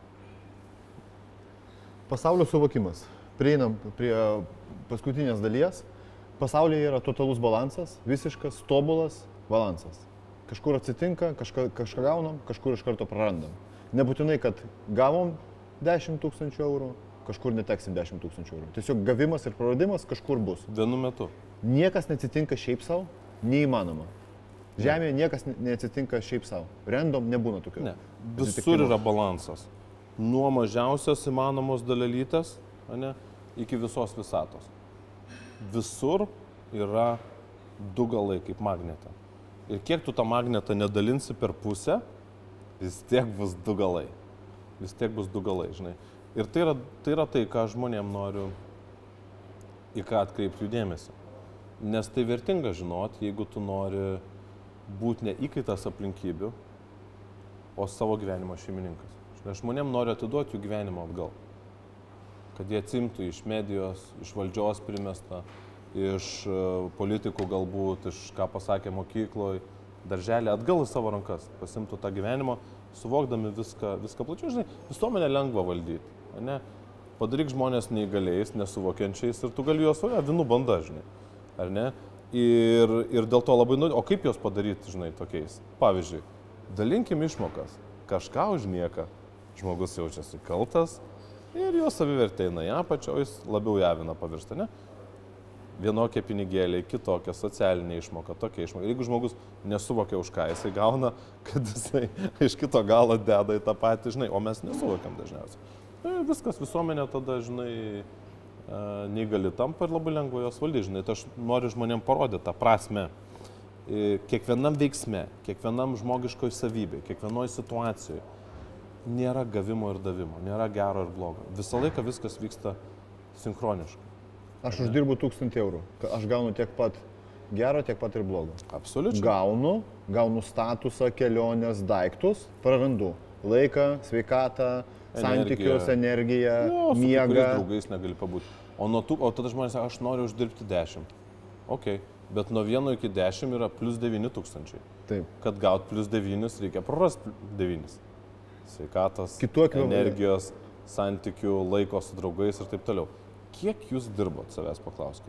S2: Pasaulio suvokimas. Prieinam prie paskutinės dalies. Pasaulyje yra totalus balansas, visiškas, tobulas balansas. Kažkur atsitinka, kažką, kažką gaunam, kažkur iš karto prarandam. Nebūtinai, kad gavom dešimt tūkstančių eurų, kažkur neteksim dešimt tūkstančių eurų. Tiesiog gavimas ir praradimas kažkur bus.
S1: Vienu metu.
S2: Niekas neatsitinka šiaip savo, neįmanoma. Žemėje niekas neatsitinka šiaip savo. Random nebūna tokių.
S1: Ne. Visur yra balansas. Nuo mažiausios įmanomos dalelytės, ane, iki visos visatos. Visur yra du galai kaip magnete. Ir kiek tu tą magnetą nedalinsi per pusę, vis tiek bus du galai. Vis tiek bus du galai, žinai. Ir tai yra tai, yra tai ką žmonėm noriu, į ką atkreipti jų dėmesį. Nes tai vertinga žinoti, jeigu tu nori būti ne įkaitas aplinkybių, o savo gyvenimo šeimininkas. Žinai, žmonėm noriu atiduoti jų gyvenimą atgal. Kad jie atsimtų iš medijos, iš valdžios primestą, iš politikų galbūt, iš ką pasakė mokykloje, darželį, atgal į savo rankas, pasimtų tą gyvenimą, suvokdami viską, viską plačiau. Žinai, visuomenę lengva valdyti. Ne? Padaryk žmonės neįgaliais, nesuvokiančiais ir tu gali juos, o avinų banda, žinai. Ar ne? Ir, ir dėl to labai nori, o kaip juos padaryti, žinai, tokiais? Pavyzdžiui, dalinkim išmokas, kažką už nieką, žmogus jaučiasi kaltas ir jo savivertė eina į apačią, o jis labiau į aviną pavirsta, ne? Vienokia pinigėliai, kitokia socialinė išmoka, tokia išmoka. Jeigu žmogus nesuvokia, už ką jisai gauna, kad jisai iš kito galo deda į tą patį, žinai, o mes nesuvokiam dažniausiai. E, viskas visuomenė tada, žinai, neįgali tampa ir labai lengva jos valdyti, žinai. Tai aš noriu žmonėm parodyti tą prasme. Kiekvienam veiksme, kiekvienam žmogiškoj savybei, kiekvienoj situacijoje nėra gavimo ir davimo, nėra gero ir blogo. Visą laiką viskas vyksta sinchroniškai.
S2: Aš uždirbu tūkstantį eurų. Aš gaunu tiek pat gero, tiek pat ir blogo.
S1: Absoliučiai.
S2: Gaunu, gaunu statusą, kelionės, daiktus, prarandu. Laiką, sveikatą, santykius, energiją,
S1: jo, su
S2: miegą.
S1: Su kuriais draugais negali pabūti. O, nuo tų, o tada žmonės sako, aš noriu uždirbti dešimt. Ok, bet nuo vieno iki dešimt yra plus devyni tūkstančiai.
S2: Taip.
S1: Kad gaut plus devynis, reikia prarasti devynis. Sveikatos,
S2: Kituokio
S1: energijos, santykių, laiko su draugais ir taip toliau. Kiek jūs dirbot, savęs paklauskite?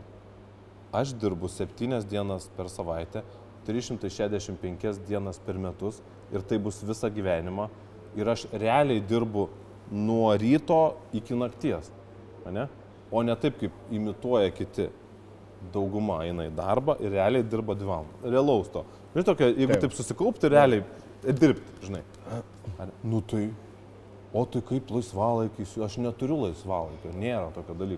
S1: Aš dirbu septynias dienas per savaitę, trys šimtai šešiasdešimt penkias dienas per metus ir tai bus visą gyvenimą. Ir aš realiai dirbu nuo ryto iki nakties, ne? O ne taip, kaip imituoja kiti. Dauguma eina į darbą ir realiai dirba dvi valandas. Realaus to. Žinai, tokia, jeigu taip, taip susikaupti, realiai dirbti, žinai. Nu tai, o tai kaip laisvalaikis, aš neturiu laisvalaikio, nėra tokio dalyko.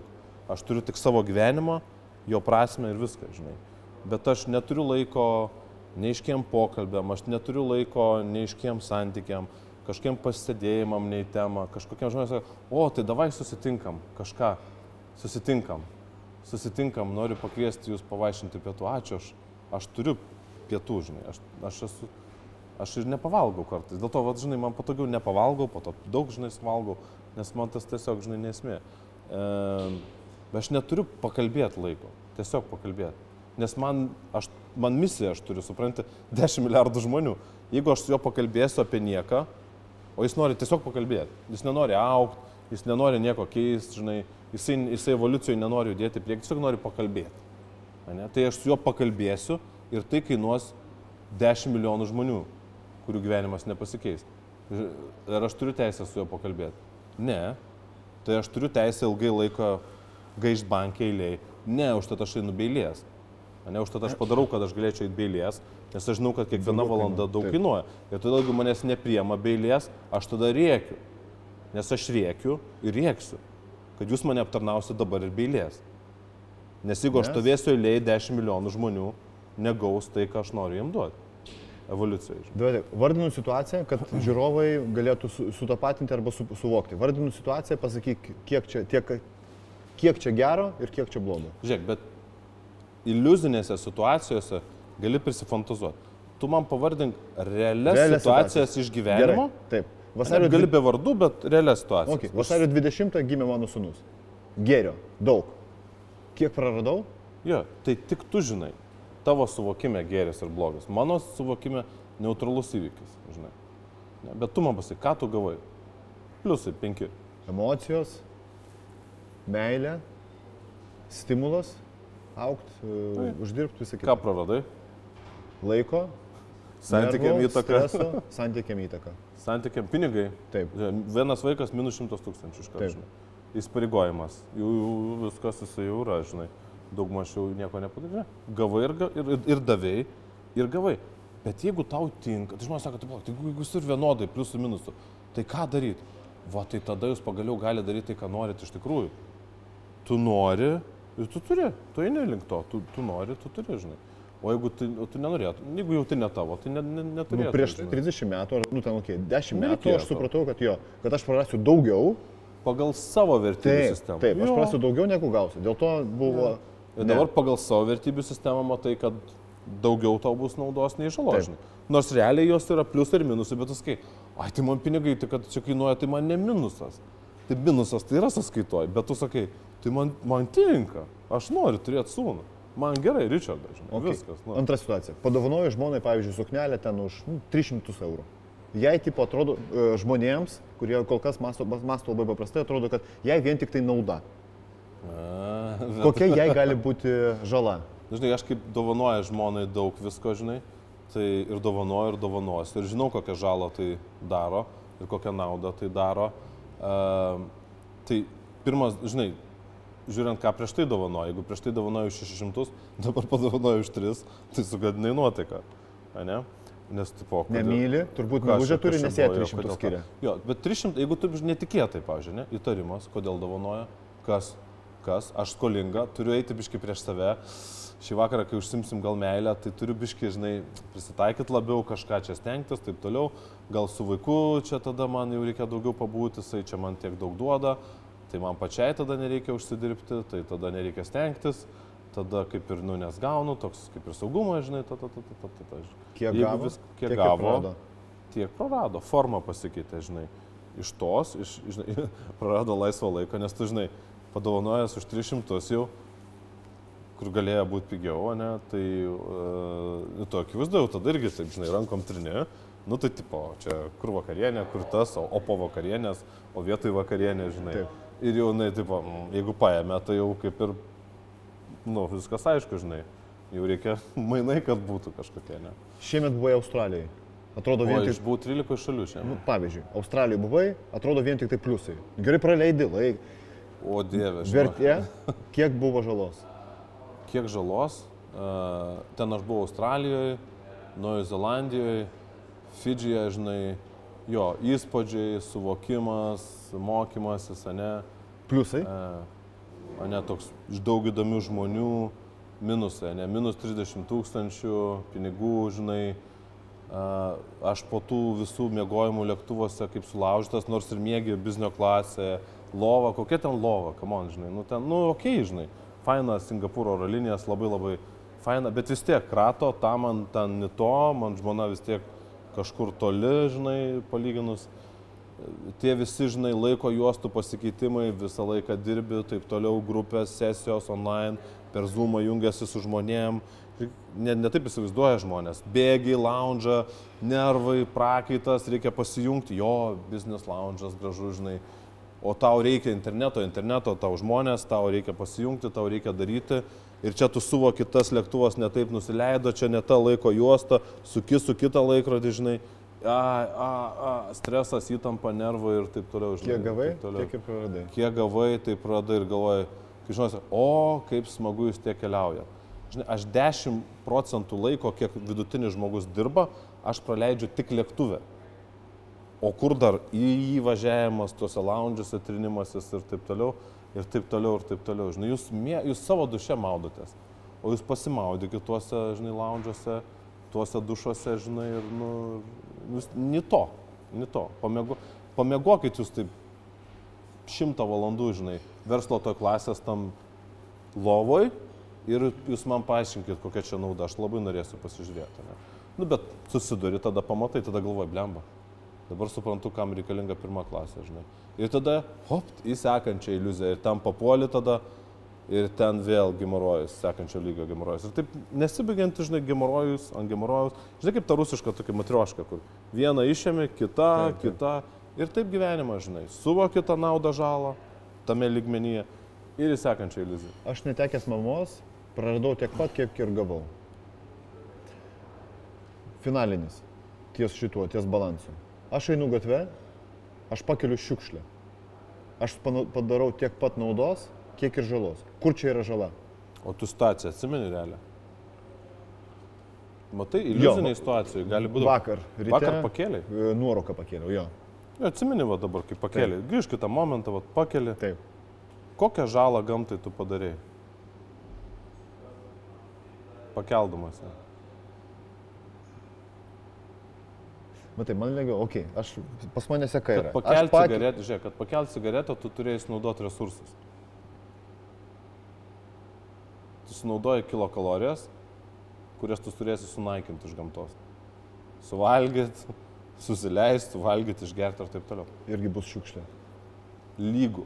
S1: Aš turiu tik savo gyvenimą, jo prasme ir viską, žinai. Bet aš neturiu laiko neiškiem pokalbėm, aš neturiu laiko neiškiem santykiam, kažkiem pasėdėjimam nei temą, kažkokiem žmonės sako, o, tai davai susitinkam, kažką, susitinkam, susitinkam, noriu pakviesti jūs pavaišinti pietų, ačiū, aš, aš turiu pietų, žinai, aš, aš esu, aš ir nepavalgau kartais, dėl to, vat, žinai, man patogiau nepavalgau, po to daug, žinai, suvalgau, nes man tas tiesiog, žinai, nesmė. E, bet aš neturiu pakalbėti laiko, tiesiog pakalbėti. Nes man, aš, man misija, aš turiu, supranti, dešimt milijardų žmonių. Jeigu aš su juo pakalbėsiu apie nieką, o jis nori tiesiog pakalbėti, jis nenori augti, jis nenori nieko keisti, žinai, jisai, jisai evoliucijoje nenori judėti prieki, tiesiog nori pakalbėti. Ane? Tai aš su juo pakalbėsiu ir tai kainuos dešimt milijonų žmonių, kurių gyvenimas nepasikeis. Ar aš turiu teisę su juo pakalbėti? Ne. Tai aš turiu teisę ilgai laiko gaišti bankė eilėj. Ne, užtat aš einu be eilės. Ne, užtat aš padarau, kad aš galėčiau eiti be eilės, nes aš žinau, kad kiekviena valanda daug kainuoja. Ir tada, jeigu manęs nepriema be eilės, aš tada rėkiu. Nes aš rėkiu ir rėksiu, kad jūs mane aptarnausite dabar ir be eilės. Nes jeigu aš stovėsiu eilėje, dešimt milijonų žmonių negaus tai, ką aš noriu jiem duoti. Evoliucijoje.
S2: Duodė, vardinu situaciją, kad žiūrovai galėtų su, sutapatinti arba su, suvokti. Vardinu situaciją, pasakyk, kiek čia, tiek, kiek čia gero ir kiek čia blogo.
S1: Žiūrėk, bet iliuzinėse situacijose gali prisifantazuoti. Tu man pavardink realias
S2: Realias
S1: situacijas iš gyvenimo.
S2: Gerai, taip. Vasario
S1: gali be vardų, bet realias situacijas.
S2: Okay. Vasario dvidešimtą gimė mano sūnus. Gėrio. Daug. Kiek praradau?
S1: Jo, tai tik tu žinai. Tavo suvokime gėris ir blogas. Mano suvokime neutralus įvykis, žinai. Ne, bet tu man pasakai, ką tu gavai? Pliusai penki.
S2: Emocijos, meilė, stimulas, augt, uh, uždirbti visą kitą.
S1: Ką praradai?
S2: Laiko,
S1: santykiam
S2: nervų,
S1: įtaką.
S2: Streso, santykiam įtaką.
S1: Santykiam pinigai.
S2: Taip.
S1: Vienas vaikas minus šimtas tūkstančių iš karto, žinai. Įsipareigojimas. Jų, jų viskas jisai jau yra, žinai. Daug mažiau nieko nepadarė. Gavai ir, ir, ir davėjai, ir gavai. Bet jeigu tau tinka, tai žmonės sako, tai jeigu jūs ir vienodai, pliusų minusų, tai ką daryti? Va, tai tada jūs pagaliau gali daryti tai, ką norit iš tikrųjų. Tu nori ir tu turi, tu eini link to, tu, tu nori, tu turi, žinai. O jeigu tu, tu nenorėtum, jeigu jau tai ne tavo, tai ne, ne, neturėtum.
S2: Nu, prieš žinai. trisdešimt metų, ar, nu ten, okei, okay, dešimt metų aš supratau, kad jo, kad aš prarasiu daugiau.
S1: Pagal savo vertybių
S2: taip,
S1: sistemą.
S2: Taip, aš prarasiu daugiau negu gausiu. Dėl to buvo...
S1: Jo. Ir dabar pagal savo vertybių sistemą matai, kad daugiau tau bus naudos nei žalos. Nors realiai jos yra pliusai ir minusai, bet tu sakai, ai tai man pinigai, tai kad čia kainuoja, tai man ne minusas. Tai minusas tai yra sąskaitoj, bet tu sakai, tai man, man tinka, aš noriu turėti sūnų. Man gerai, Richardas, žinai, okay. Viskas. Nu.
S2: Antra situacija. Padovanoju žmonai, pavyzdžiui, suknelę ten už nu, tris šimtus eurų. Jai tipo atrodo žmonėms, kurie kol kas masto, masto labai paprastai, atrodo, kad jai vien tik tai nauda.
S1: A, bet...
S2: Kokia jai gali būti žala?
S1: Žinai, aš kaip dovanoju žmonai daug visko, žinai, tai ir dovanoju, ir dovanosiu. Ir žinau, kokią žalą tai daro ir kokią naudą tai daro. Uh, tai pirmas, žinai, žiūrint, ką prieš tai dovanoju. Jeigu prieš tai dovanoju už šešis šimtus, dabar padovanoju už tris, tai sugadinai nuotaiką. Ne? Nes, tipo, kodėl,
S2: nemyli, turbūt meilužę turi, nes jie tris šimtus skiria.
S1: Jo, bet trys šimtai, jeigu tu netikėtai, pavyzdžiui, ne, įtarimas, kodėl dovanoja, kas, kas, aš skolinga, turiu eiti biški prieš save, šį vakarą, kai užsimsim gal meilę, tai turiu biški, žinai, prisitaikyti labiau, kažką čia stengtis, taip toliau, gal su vaiku čia tada man jau reikia daugiau pabūti, jisai čia man tiek daug duoda, tai man pačiai tada nereikia užsidirbti, tai tada nereikia stengtis. Tada kaip ir, nu, nes gaunu, toks kaip ir saugumas, žinai, ta, ta, ta, ta, ta, ta, ta.
S2: Kiek gavo,
S1: vis, kiek
S2: tiek
S1: gavo,
S2: prarado.
S1: Tiek prarado, forma pasikeitė, žinai, iš tos, iš, žinai, prarado laisvo laiko, nes tu, žinai, padovanojęs už tris šimtus jau, kur galėjo būti pigiau, ne, tai, uh, tu akivaizdu, jau tada irgi, taip, žinai, rankom trini, nu, tai, tipo, čia kur vakarienė, kur tas, o, o po vakarienės, o vietoj vakarienė, žinai. Taip. Ir jau, na, tipo, jeigu paėmė, tai jau kaip ir, nu, viskas aišku, žinai, jau reikia mainai, kad būtų kažkokie, ne.
S2: Šiemet buvai Australijai. Atrodo vien tik...
S1: O, aš buvau trylikoje šalių šiandien.
S2: Nu, pavyzdžiui, Australijai buvai, atrodo vien tik tai pliusai. Gerai praleidi laiką.
S1: O, Dieve, žinai.
S2: Vertė, kiek buvo žalos?
S1: Kiek žalos? Uh, ten aš buvau Australijoje, Naujoje Zelandijoje, Fidžyje, žinai, jo, įspūdžiai, suvokimas, mokymasis, ne.
S2: Pliusai?
S1: Uh, o ne toks iš daug įdomių žmonių, minusai, ne, minus trisdešimt tūkstančių pinigų, žinai, aš po tų visų miegojimų lėktuvuose kaip sulaužytas, nors ir mėgi biznio klasė, lova, kokia ten lova, come on, žinai, nu ten, nu okei, okay, žinai, faina Singapūro oro linijas, labai labai faina, bet vis tiek krato, tam man ten ni to, man žmona vis tiek kažkur toli, žinai, palyginus. Tie visi, žinai, laiko juostų pasikeitimai, visą laiką dirbi, taip toliau, grupės, sesijos, online, per Zoomą jungiasi su žmonėm. Ne, ne taip įsivaizduoja žmonės. Bėgiai, lounge, nervai, prakaitas, reikia pasijungti. Jo, business lounge'as gražu, žinai. O tau reikia interneto, interneto, tau žmonės, tau reikia pasijungti, tau reikia daryti. Ir čia tu suvoki, tas lėktuvas netaip nusileido, čia ne ta laiko juosta, suki su kitą laikrodį, žinai. A, a, a, stresas, įtampa, nervai ir taip toliau. Žinai,
S2: kiek gavai,
S1: toliau.
S2: tiek ir praradai.
S1: Kiek gavai, taip praradai ir galvoji, kai žinai, o, kaip smagu jūs tiek keliauja. Žinai, aš dešimt procentų laiko, kiek vidutinis žmogus dirba, aš praleidžiu tik lėktuve. O kur dar įvažiavimas, tuose lounge'uose, trinimasis ir taip toliau, ir taip toliau, ir taip toliau. Žinai, jūs, jūs savo duše maudotės, o jūs pasimaudykit tuose, žinai, lounge'uose, tuose dušuose, žinai, ir, nu, jūs, ni to, ni to. Pamiego, pamiegokit jūs taip šimtą valandų, žinai, verslo toj klasės tam lovoj ir jūs man paaiškinkit, kokia čia nauda, aš labai norėsiu pasižiūrėti. Ne? Nu, bet susiduri, tada pamatai, tada galvoji, blemba. Dabar suprantu, kam reikalinga pirma klasė, žinai. Ir tada, hop, į sekančią iliuziją. Ir ten papuoli tada, ir ten vėl gemorojus, sekančio lygio gemorojus. Ir taip nesibaigianti, žinai, gemorojus ant gemorojus. Žinai, kaip ta rusiška tokia matrioška, kur vieną išėmė, kita, taip, taip. kita. Ir taip gyvenimas, žinai. Suvoki tą naudą žalą tame lygmenyje ir į sekančią iliuziją.
S2: Aš netekęs mamos, praradau tiek pat, kiek ir gavau. Finalinis. Ties šituo, ties balansu. Aš einu gatve, aš pakeliu šiukšlę. Aš padarau tiek pat naudos, kiek ir žalos. Kur čia yra žala?
S1: O tu situaciją atsimeni realią? Matai, iliuziniai situacijai gali būti...
S2: Vakar, ryte...
S1: Vakar pakėliai?
S2: Nuoroką pakėliau, jo.
S1: Jo, atsimeni va dabar, kai pakėliai. Grįžk kitą momentą, va, pakėlį.
S2: Taip.
S1: Kokią žalą gamtai tu padarėjai? Pakeldamas, ne?
S2: Matai, man lengviau, okei, okay, aš, pas mane seka yra.
S1: Kad pakelti
S2: pak...
S1: cigaretę, žiūrėk, kad pakelti cigaretę, tu turėjai sunaudoti resursus. Tu sunaudoji kilokalorijas, kurias tu turėsi sunaikinti iš gamtos. Suvalgyti, susileisti, suvalgyti, išgerti ir taip toliau.
S2: Irgi bus šiukšlė.
S1: Lygų.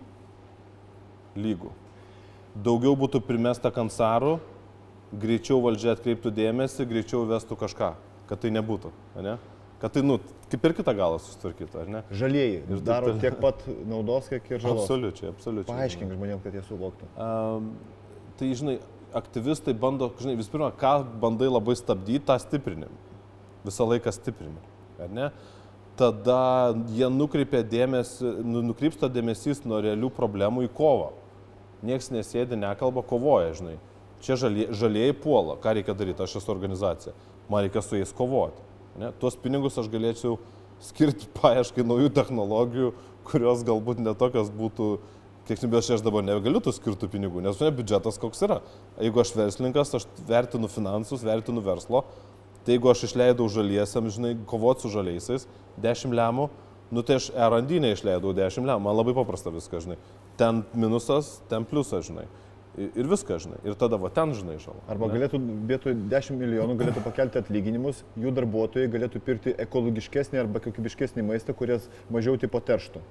S1: Lygų. Daugiau būtų primesta kansarų, greičiau valdžia atkreiptų dėmesį, greičiau vestų kažką, kad tai nebūtų, ne? Kad tai, nu, kaip ir kitą galą susitvarkytų, ar ne?
S2: Žalieji ir daro tai... tiek pat naudos, kiek ir žalos.
S1: Absoliučiai, absoliučiai.
S2: Paaiškink žmonėms, kad jie suvoktų.
S1: Um, tai, žinai, aktyvistai bando, žinai, vis pirma, ką bandai labai stabdyti, tą stiprinimą. Visą laiką stiprinimą, ar ne? Tada jie nukreipia dėmesį, nukrypsta dėmesys nuo realių problemų į kovą. Niekas nesėdi, nekalba, kovoja, žinai. Čia žalie, žalieji puola, ką reikia daryti, aš esu organizacija, man reikia su jais kovoti. Ne? Tuos pinigus aš galėčiau skirti paieškai naujų technologijų, kurios galbūt netokios būtų, kiek nebės aš dabar negaliu tų skirtų pinigų, nes ne biudžetas koks yra. Jeigu aš verslininkas, aš vertinu finansus, vertinu verslo, tai jeigu aš išleidau žaliesiam, žinai, kovoti su žaliaisiais, dešimt lemų, nu tai aš R and D neišleidau dešimt lemų, man labai paprasta viskas, žinai. Ten minusas, ten pliusas, žinai. Ir viską, žinai. Ir tada va ten, žinai, žalą.
S2: Arba ne? Galėtų vietoj dešimt milijonų galėtų pakelti atlyginimus, jų darbuotojai galėtų pirkti ekologiškesnį arba kokybiškesnį maistą, kuris mažiau tipo terštų.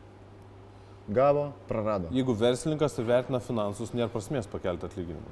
S2: Gavo, prarado.
S1: Jeigu verslininkas ir vertina finansus, nėra prasmės pakelti atlyginimą.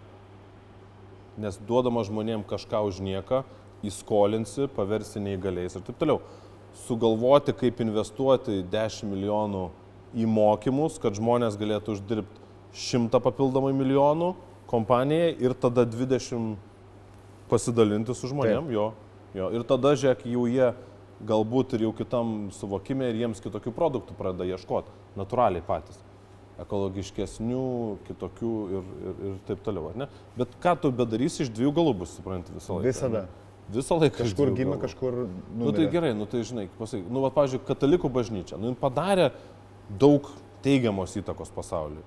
S1: Nes duodama žmonėm kažką už nieką, įskolinsi, paversi neįgaliais ir taip toliau. Sugalvoti, kaip investuoti dešimt milijonų į mokymus, kad žmonės galėtų uždirbti šimtą papildomai milijonų kompanijai ir tada dvidešimt pasidalinti su žmonėm, jo, jo. Ir tada, žiūrėk, jau jie galbūt ir jau kitam suvokime ir jiems kitokių produktų pradeda ieškoti, natūraliai patys. Ekologiškesnių, kitokių ir, ir, ir taip toliau, ar ne? Bet ką tu bedarysi, iš dviejų galų bus, supranti, visą laiką.
S2: Visada.
S1: Visą laiką.
S2: Kažkur gimė, kažkur numirė.
S1: Nu tai gerai, nu tai žinai, pasakyk, nu va, pavyzdžiui, katalikų bažnyčia, nu padarė daug teigiamos įtakos pasauliui.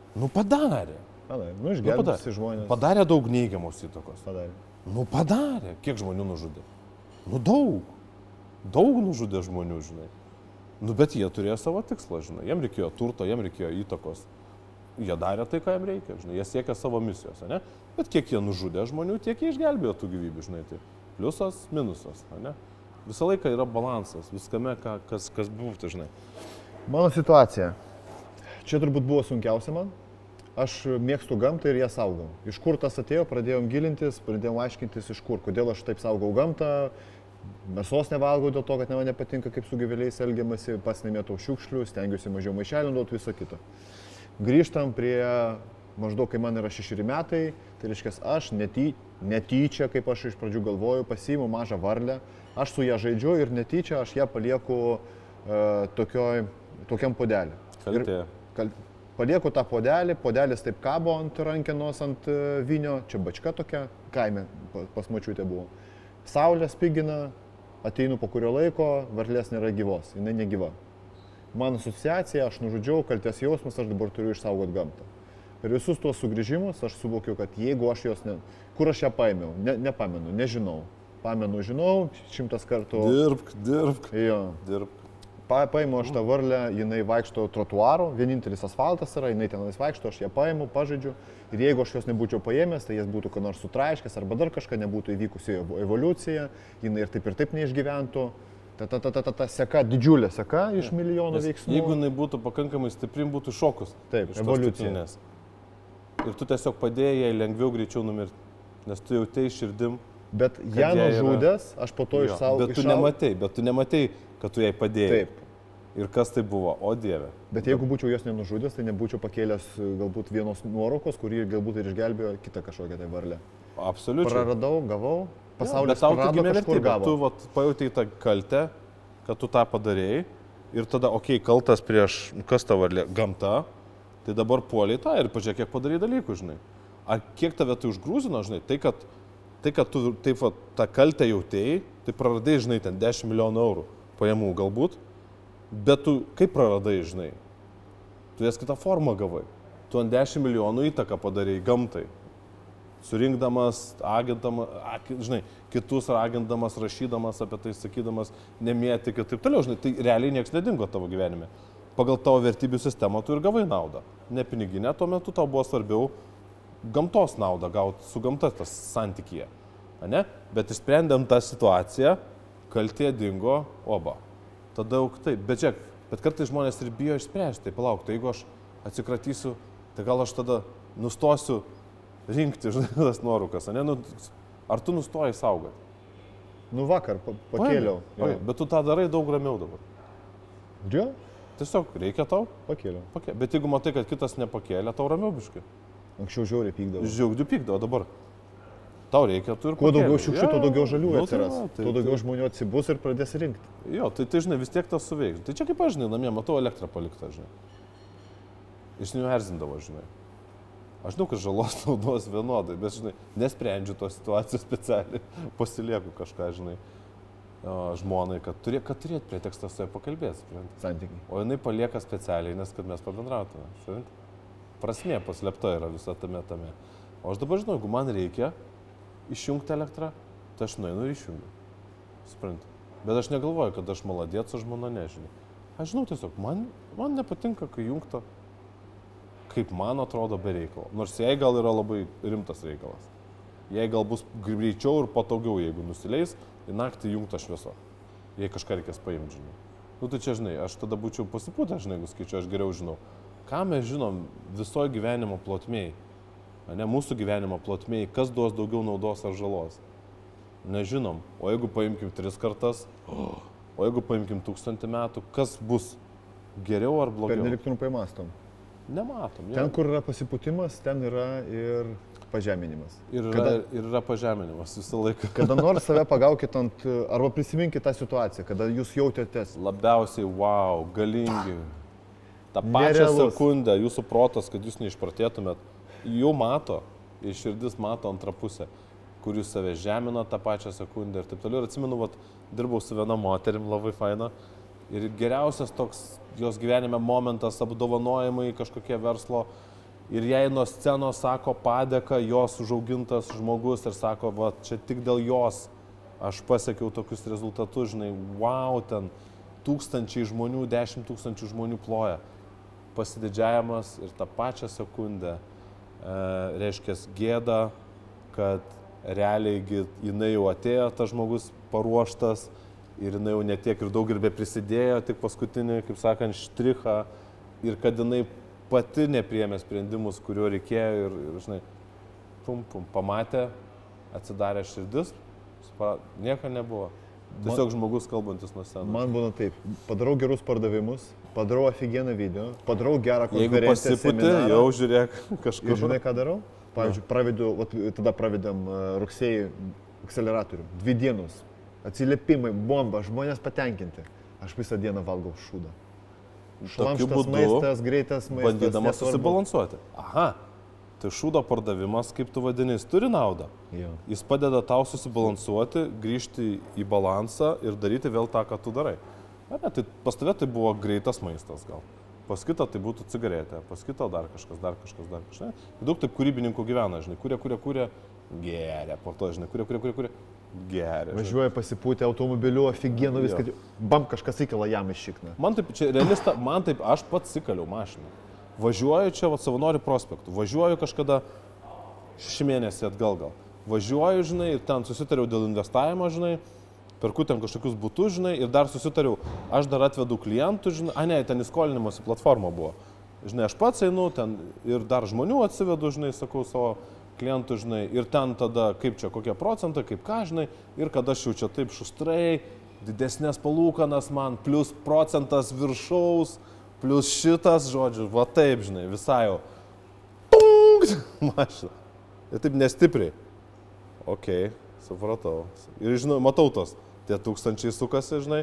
S1: Nu padarė.
S2: Padarė. Nu, išgelbėsi žmonės.
S1: Padarė daug neigiamos įtakos.
S2: Padarė.
S1: Nu padarė. Kiek žmonių nužudė? Nu daug. Daug nužudė žmonių, žinai. Nu bet jie turėjo savo tikslą, žinai. Jiem reikėjo turto, jiem reikėjo įtakos. Jie darė tai, ką jiem reikia, žinai. Jie siekė savo misijos, ne? Bet kiek jie nužudė žmonių, tiek jie išgelbėjo tų gyvybių, žinai. Tai pliusas, minusas, ne? Visą laiką yra balansas, viskame, ką, kas, kas būtų, žinai.
S2: Mano situacija. Čia turbūt buvo sunkiausia man. Aš mėgstu gamtą ir ją saugau. Iš kur tas atėjo, pradėjom gilintis, pradėjom aiškintis iš kur, kodėl aš taip saugau gamtą. Mėsos nevalgau dėl to, kad man nepatinka, kaip su gyvuliais elgiamasi, pats nemėtau šiukšlių, stengiuosi mažiau maišelių duoti, viso kito. Grįžtam prie maždaug, kai man yra šešeri metai, tai reiškia, aš nety, netyčia, kaip aš iš pradžių galvoju, pasiimu mažą varlę, aš su ją žaidžiu ir netyčia aš ją palieku uh, tokioj, tokiam puodelį.
S1: Kaltė.
S2: Kal, palieku tą puodelį, puodelis taip kabo ant rankenos, ant uh, vinio, čia bačka tokia, kaime pas močiutė buvo. Saulė spigina, ateinu po kurio laiko, varlės nėra gyvos, jinai negyva. Mano asociacija, aš nužudžiau, kaltės jausmas, aš dabar turiu išsaugoti gamtą. Per visus tuos sugrįžimus aš suvokiu, kad jeigu aš jos, ne... kur aš ją paėmiau, ne, nepamenu, nežinau. Pamenu, žinau, šimtas kartų.
S1: Dirbk, dirbk.
S2: Jo.
S1: Dirbk.
S2: Pa, paimu aš tą varlę, jinai vaikšto trotuaru, vienintelis asfaltas yra, jinai tenais vaikšto, aš ją paimu, pažaidžiu. Ir jeigu aš jos nebūčiau paėmęs, tai jas būtų ką nors sutraiškęs arba dar kažką, nebūtų įvykusi evoliucija, jinai ir taip ir taip neišgyventų. Ta, ta, ta, ta, ta, ta seka, didžiulė seka iš milijonų veiksmų.
S1: Jeigu jinai būtų pakankamai stipri, būtų šokus.
S2: Taip, evoliucija.
S1: Ir tu tiesiog padėjai jai lengviau greičiau numirti, nes tu jautei širdim.
S2: Bet ją nužudęs, aš po to išsaugau.
S1: Bet tu išau... nematei, bet tu nematei, kad tu jai padėjai.
S2: Taip.
S1: Ir kas tai buvo, o Dieve.
S2: Bet jeigu būčiau jos nenužudęs, tai nebūčiau pakėlęs galbūt vienos nuorokos, kurį galbūt ir išgelbėjo kitą kažkokią tai varlę.
S1: Absoliučiai.
S2: Praradau, gavau, pasaulis
S1: ja,
S2: prarado, kažkur gavo.
S1: Tu vat, pajutei tą kaltę, kad tu tą padarėjai ir tada, okei, okay, kaltas prieš, kas ta varlė, gamta, tai dabar puoliai tą ir pažiūrėk, kiek padarai dalykų, žinai. Ar kiek tave tai užgrūzino, žinai, tai kad, tai, kad tu taip vat, tą kaltę jautėjai, tai praradai, žinai, ten dešimt milijonų eurų pajamų galbūt. Bet tu kaip praradai, žinai, tu jas kitą formą gavai. Tu ant dešimt milijonų įtaką padarėjai gamtai. Surinkdamas, agindamas, žinai, kitus ragindamas, rašydamas apie tai, sakydamas, nemėtik ir taip toliau, žinai, tai realiai niekas nedingo tavo gyvenime. Pagal tavo vertybių sistemą tu ir gavai naudą. Ne piniginė, tuo metu tau buvo svarbiau gamtos naudą gauti su gamta tas santykyje. Ne? Bet išsprendėm tą situaciją, kaltė dingo, oba. Tada jau taip, bet žiūrėk, bet kartais žmonės ir bijo išspręsti, tai palauk, tai jeigu aš atsikratysiu, tai gal aš tada nustosiu rinkti, žinai, tas nuorūkas, ne? Nu, ar tu nustoji saugoti?
S2: Nu vakar pakėliau.
S1: Oi, bet tu tą darai daug ramiau dabar.
S2: Jo?
S1: Tiesiog reikia tau?
S2: Pakėliau.
S1: Pakė... Bet jeigu matai, kad kitas nepakėlė, tau ramiau biškai.
S2: Anksčiau žiauriai pykdavo.
S1: Žiauriai pykdavo, dabar. Tau reikia, tu ir
S2: kuo daugiau šiukščių, ja, tuo daugiau žalių
S1: nu,
S2: atsiras,
S1: tai, tai,
S2: tuo daugiau
S1: tai,
S2: žmonių atsibus ir pradės rinkti.
S1: Jo, tai, tai žinai, vis tiek tas suveiks. Tai čia kaip aš, žinai, namie matau elektrą paliktą, žinai. Iš jų erzindavo, žinai. Aš žinau, kad žalos naudos vienodai, bet, žinai, nesprendžiu tos situacijos specialiai, pasilieku kažką, žinai, žmonai, kad, turė, kad turėt pretekstą su ja pakalbėti, supranti.
S2: Santykiai.
S1: O jinai palieka specialiai, nes kad mes pabendrautume, supranti. Prasmė paslėpta yra visa tame tame. O aš dabar žinau, jeigu man reikia išjungti elektrą, tai aš nueinu ir išjungiu. Supranti. Bet aš negalvoju, kad aš maladėt su žmona nežinau. Aš žinau tiesiog, man, man nepatinka, kai jungta, kaip man atrodo be reikalo. Nors jai gal yra labai rimtas reikalas. Jai gal bus greičiau ir patogiau, jeigu nusileis, į naktį jungta švieso. Jei kažką reikės paimti, žinai. Nu tai čia, žinai, aš tada būčiau pasipūtęs, žinai, jeigu skaičiu, aš geriau žinau. Ką mes žinom visoje gyvenimo plotmėje? Ne mūsų gyvenimo plotmėje, kas duos daugiau naudos ar žalos. Nežinom. O jeigu paimkim tris kartas, o jeigu paimkim tūkstantį metų, kas bus geriau ar blogiau?
S2: Per nelik trumpai mastom.
S1: Nematom.
S2: Ten, kur yra pasipūtimas, ten yra ir pažeminimas.
S1: Ir yra,
S2: kada,
S1: ir yra pažeminimas visą laiką.
S2: Kada nors save pagaukit ant, arba prisiminkit tą situaciją, kada jūs jautėtės.
S1: Labiausiai, wow, galingi. Ta pačią
S2: Nerealus.
S1: sekundę jūsų protas, kad jūs neišprotėtumėt, jau mato, ir širdis mato antrą pusę, kur jūs save žemino tą pačią sekundę ir taip toliau. Ir atsimenu, vat, dirbau su viena moterim, labai faina. Ir geriausias toks jos gyvenime momentas, apdovanojimai, kažkokie verslo ir jai nuo scenos sako padėką jos užaugintas žmogus ir sako, va, čia tik dėl jos aš pasiekiau tokius rezultatus, žinai, wow, ten tūkstančiai žmonių, dešimt tūkstančių žmonių ploja. Pasididžiavimas ir tą pačią sekundę e, reiškia gėda, kad realiai jinai jau atėjo, tas žmogus paruoštas ir jinai jau netiek ir daug ir be prisidėjo, tik paskutinį, kaip sakant, štrichą ir kad jinai pati nepriėmė sprendimus, kuriuo reikėjo ir, ir žinai, pum, pum, pamatė, atsidarė širdis, nieko nebuvo. Tiesiog man, žmogus kalbantis nuo scenos.
S2: Man būna taip, padarau gerus pardavimus, padarau aфиgeną video, padarau gerą konferenciją.
S1: Jeigu pasiputė, jau žiūrėk kažkur.
S2: Ir žinai, ką darau? Pavyzdžiui, pravedu, tada pravedėm rugsėjį akceleratorių, dvi dienos, atsiliepimai, bomba, žmonės patenkinti. Aš visą dieną valgau šūdą. Šlamštas maistas, greitas maistas.
S1: Bandydamas susibalansuoti. Aha. Tai šūdo pardavimas, kaip tu vadini, jis turi naudą.
S2: Jo.
S1: Jis padeda tau susibalansuoti, grįžti į balansą ir daryti vėl tą, ką tu darai. Na, bet tai pas tave tai buvo greitas maistas gal. Pas kitą tai būtų cigaretė, pas kitą dar kažkas, dar kažkas, dar kažkas. Daug taip kūrybininkų gyvena, žinai, kurie, kurie, kurie, geria, po to, žinai, kurie, kurie, kurie, kurie, geria.
S2: Važiuoja pasipūtę automobiliu, aфиgeną viską, bam, kažkas įkela jam iš šikną.
S1: Man taip, čia realista, man taip, aš pats įkaliau mašiną. Važiuoju čia, va, Savanorių prospektų, važiuoju kažkada šeši mėnesiai atgal gal. Važiuoju, žinai, ir ten susitariau dėl investavimo, žinai, perku ten kažkokius butus, žinai, ir dar susitariau, aš dar atvedu klientų, žinai, a ne, ten įskolinimosi platforma buvo. Žinai, aš pats einu ten ir dar žmonių atsivedu, žinai, sakau savo klientų, žinai, ir ten tada kaip čia, kokie procentai, kaip ką, žinai, ir kad aš jau čia taip šustrai, didesnės palūkanas man, plus procentas viršaus, plus šitas, žodžiu, va taip, žinai, visai jau. Tung! Mašina. Ir taip nestipriai. Okei, supratau. Ir, žinau, matau tos, tie tūkstančiai sukasi, žinai.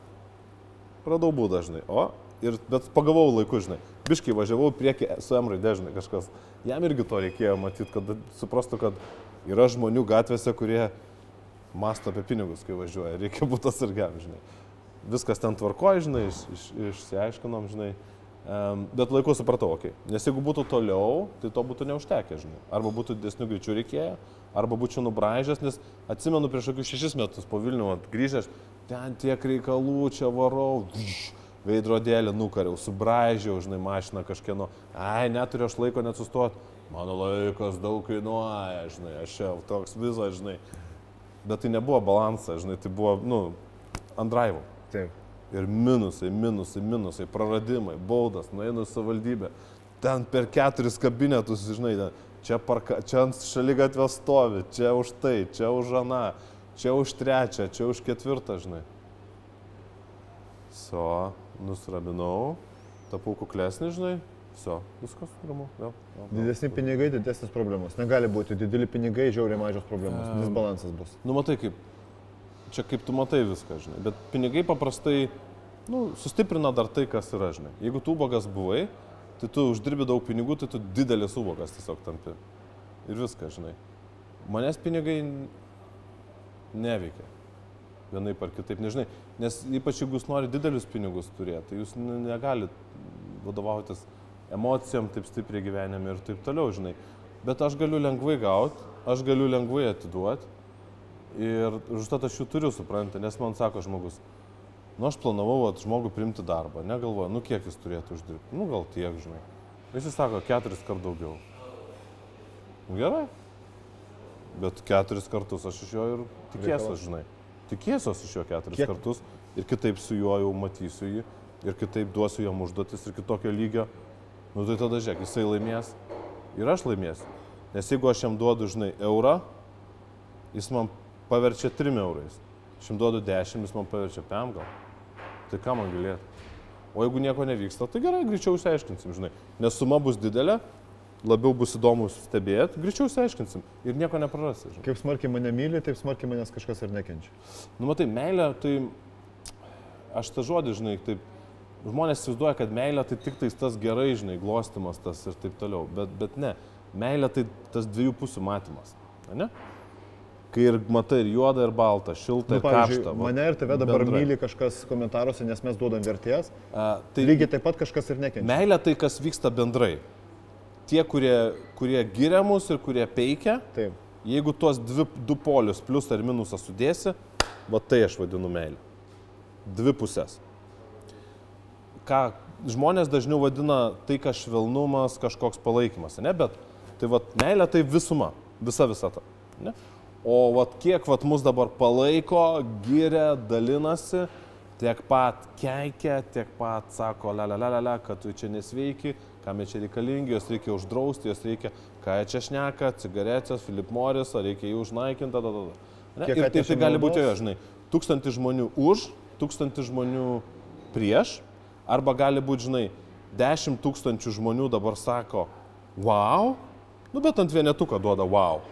S1: Radau būdą, žinai. O, ir, bet pagavau laiku, žinai. Biškai važiavau priekį su M raidė, žinai, kažkas. Jam irgi to reikėjo matyti, kad suprastų, kad yra žmonių gatvėse, kurie masto apie pinigus, kai važiuoja. Reikia būti atsargiam, žinai. Viskas ten tvarkoja, žinai, iš, iš, išsiaiškinom, žinai, um, bet laiku supratau, okei. Okay. Nes jeigu būtų toliau, tai to būtų neužtekę, žinai. Arba būtų didesnių greičių reikėjo, arba būčiau nubraižęs, nes atsimenu prieš kokius šešis metus po Vilnių grįžęs, ten tiek reikalų, čia varau, veidrodėlį nukariau, subraižiau, žinai, mašiną kažkieno, ai, neturiu aš laiko net sustoti, mano laikas daug kainuoja, žinai, aš čia toks visas, žinai. Bet tai nebuvo balansas, žinai, tai buvo, nu, ant drive.
S2: Taip.
S1: Ir minusai, minusai, minusai, praradimai, baudas, nueinu į savivaldybę. Ten per keturis kabinetus, žinai, čia, parka, čia ant šaligatvio stovi, čia už tai, čia už aną, čia už trečią, čia už ketvirtą, žinai. So, nusiraminau, tapau kuklesnį, žinai. So, viskas ramu. Vėl, vėl, vėl.
S2: Didesni pinigai, didesnės problemos. Negali būti dideli pinigai, žiauriai mažos problemos. Um, Disbalansas bus.
S1: Nu, matai kaip. Čia kaip tu matai viską, žinai, bet pinigai paprastai, nu, sustiprina dar tai, kas yra, žinai. Jeigu tu ubagas buvai, tai tu uždirbi daug pinigų, tai tu didelis ubagas tiesiog tampi. Ir viską, žinai. Manęs pinigai neveikia. Vienaip ar kitaip, nežinai. Nes ypač jeigu jūs nori didelius pinigus turėti, tai jūs negalit vadovautis emocijom taip stipriai gyvenime ir taip toliau, žinai. Bet aš galiu lengvai gauti, aš galiu lengvai atiduoti. Ir užtat aš jų turiu, supranti, nes man sako žmogus, nu aš planavau at, žmogų priimti darbą, negalvoju, nu kiek jis turėtų uždirbti, nu gal tiek, žinai. Jis sako, keturis kart daugiau. Nu gerai, bet keturis kartus aš iš jo ir tikėsiuos, žinai. Tikėsiuos iš jo keturis kiek? Kartus ir kitaip su juo jau matysiu jį, ir kitaip duosiu jam užduotis ir kitokio lygio. Nu tai tada žiūrėk, jisai laimės ir aš laimėsiu. Nes jeigu aš jam duodu, žinai, eurą, jis man paverčia trim eurais. Aš jam duodu dešimt, jis man paverčia pem gal. Tai ką man galėtų? O jeigu nieko nevyksta, tai gerai, greičiau išsiaiškinsim, žinai. Nes suma bus didelė, labiau bus įdomu stebėti, greičiau išsiaiškinsim ir nieko neprarasi. Žinai.
S2: Kaip smarkiai mane myli, taip smarkiai manęs kažkas ir nekenčia.
S1: Nu matai, meilė, tai aš tą žodį, žinai, taip, žmonės įsivaizduoja, kad meilė tai tik tais tas gerai, žinai, glostimas tas ir taip toliau, bet, bet ne. Meilė tai tas dviejų pusių matymas, ne? Kai ir matai ir juoda, ir balta, šilta, nu, ir karšta.
S2: Mane ir tave dabar bendrai myli kažkas komentaruose, nes mes duodam vertės.
S1: A, tai
S2: lygiai taip pat kažkas ir nekenčia.
S1: Meilė tai, kas vyksta bendrai. tie, kurie, kurie giria mus ir kurie peikia,
S2: Taip.
S1: jeigu tuos dvi, du polius, plius ar minusą sudėsi, va tai aš vadinu meilę. Dvi pusės. Ką žmonės dažniau vadina tai, kas švelnumas, kažkoks palaikymas, ne? Bet tai va meilė tai visuma, visa visata. Ne? O va kiek va mus dabar palaiko, giria, dalinasi, tiek pat keikia, tiek pat sako, le, le, le, le, le, kad tu čia nesveiki, kam jie čia reikalingi, jos reikia uždrausti, jos reikia, ką jie čia šneka, cigaretės, Philip Morris, ar reikia jų užnaikinti, da, da, da. Ir tai, tai gali būti, jo, žinai, tūkstantį žmonių už, tūkstantį žmonių prieš, arba gali būti, žinai, dešimt tūkstančių žmonių dabar sako, wow, nu bet ant vienetuką duoda wow.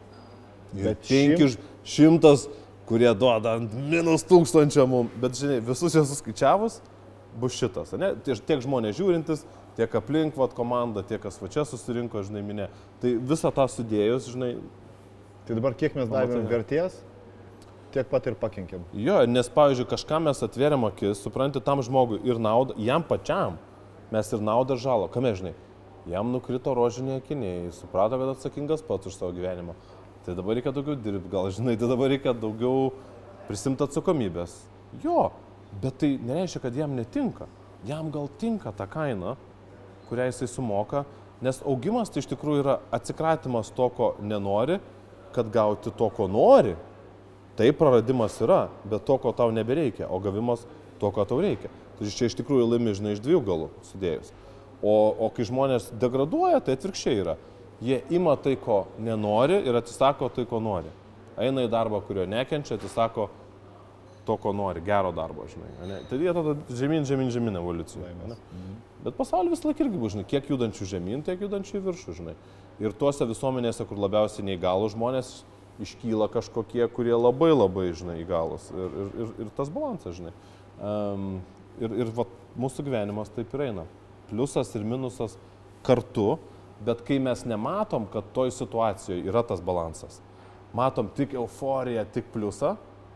S1: Ir penki šimtas, kurie duoda ant minus tūkstančio mums, bet, žinai, visus juos suskaičiavus, bus šitas, ne? Tiek žmonės žiūrintis, tiek aplink vat komanda, tiek kas va čia susirinko, žinai, minė. Tai visą tą sudėjus, žinai.
S2: Tai dabar kiek mes davėm vertės, tiek pat ir pakenkėm.
S1: Jo, nes, pavyzdžiui, kažką mes atvėrėm akis, supranti, tam žmogui ir naudą, jam pačiam mes ir naudą ir žalą. Kame, žinai, jam nukrito rožiniai akiniai, suprato, kad atsakingas pats už savo gyvenimą. Tai dabar reikia daugiau dirbti, gal, žinai, tai dabar reikia daugiau prisimti atsakomybės. Jo, bet tai nereiškia, kad jam netinka. Jam gal tinka ta kaina, kurią jisai sumoka, nes augimas tai iš tikrųjų yra atsikratimas to, ko nenori, kad gauti to, ko nori. Tai praradimas yra, bet to, ko tau nebereikia, o gavimas to, ko tau reikia. Tai čia iš tikrųjų laimi, žinai, iš dviejų galų sudėjus. O, o kai žmonės degraduoja, tai atvirkščiai yra. Jie ima tai, ko nenori ir atsisako tai, ko nori. Eina į darbą, kurio nekenčia, atsisako to, ko nori, gero darbo, žinai. Ne? Tai jie tada žemyn, žemyn, žemyn evoliucijoje. Mhm. Bet pasaulyje vis laik irgi bus, žinai, kiek judančių žemyn, tiek judančių į viršų, žinai. Ir tuose visuomenėse, kur labiausiai neįgalų žmonės, iškyla kažkokie, kurie labai labai, žinai, įgalus. Ir, ir, ir, ir tas balansas, žinai. Um, ir ir va, mūsų gyvenimas taip ir eina. Pliusas ir minusas kartu. Bet kai mes nematom, kad toj situacijoje yra tas balansas, matom tik euforiją, tik pliusą,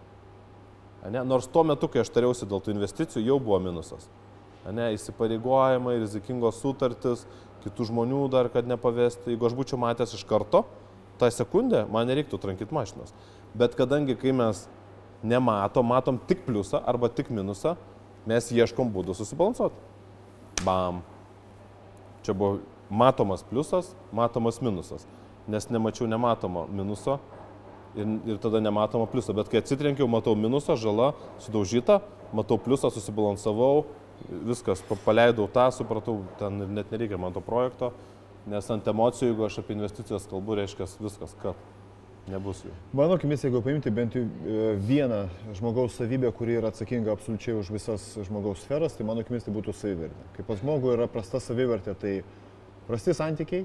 S1: ne? Nors tuo metu, kai aš tariausi dėl tų investicijų, jau buvo minusas. Ne? Įsipareigojimai, rizikingos sutartis, kitų žmonių dar, kad nepavesti. Jeigu aš būčiau matęs iš karto, tą sekundę man nereiktų trankyti mašinos. Bet kadangi kai mes nematom, matom tik pliusą arba tik minusą, mes ieškom būdų susibalansuoti. Bam. Čia buvo matomas pliusas, matomas minusas, nes nemačiau nematomo minuso ir, ir tada nematomo pliuso, bet kai atsitrenkiau, matau minusą, žala, sudaužyta, matau pliusą, susibalansavau, viskas, paleidau tą, supratau, ten net nereikia man to projekto, nes ant emocijų, jeigu aš apie investicijas kalbu, reiškia viskas, kad nebus jų.
S2: Mano akimis, jeigu paimti bent jau vieną žmogaus savybę, kuri yra atsakinga absoliučiai už visas žmogaus sferas, tai mano akimis tai būtų savivertė. Kai pas žmogų yra prasta savivertė, tai prasti santykiai,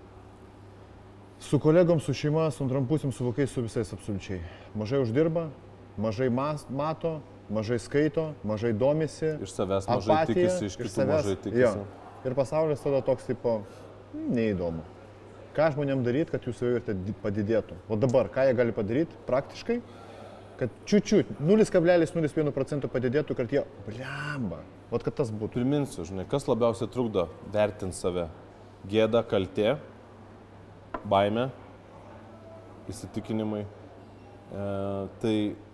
S2: su kolegom, su šeima, su antrampusim, su vaikais, su visais absoliučiai. Mažai uždirba, mažai mas, mato, mažai skaito, mažai domisi.
S1: Iš savęs mažai apatija, tikisi, iš kitų savęs, mažai tikisi. Jo.
S2: Ir pasaulis tada toks tipo, neįdomu. Ką žmonėm daryti, kad jų savivertė padidėtų? O dabar, ką jie gali padaryti praktiškai, kad čiut-čiut, nulis kablelis nulis vienas procento padidėtų, kad jie, blemba, vat kad tas būtų.
S1: Priminsiu, žinai, kas labiausiai trukdo vertinti save? Gėda, kaltė, baimė, įsitikinimai. E, tai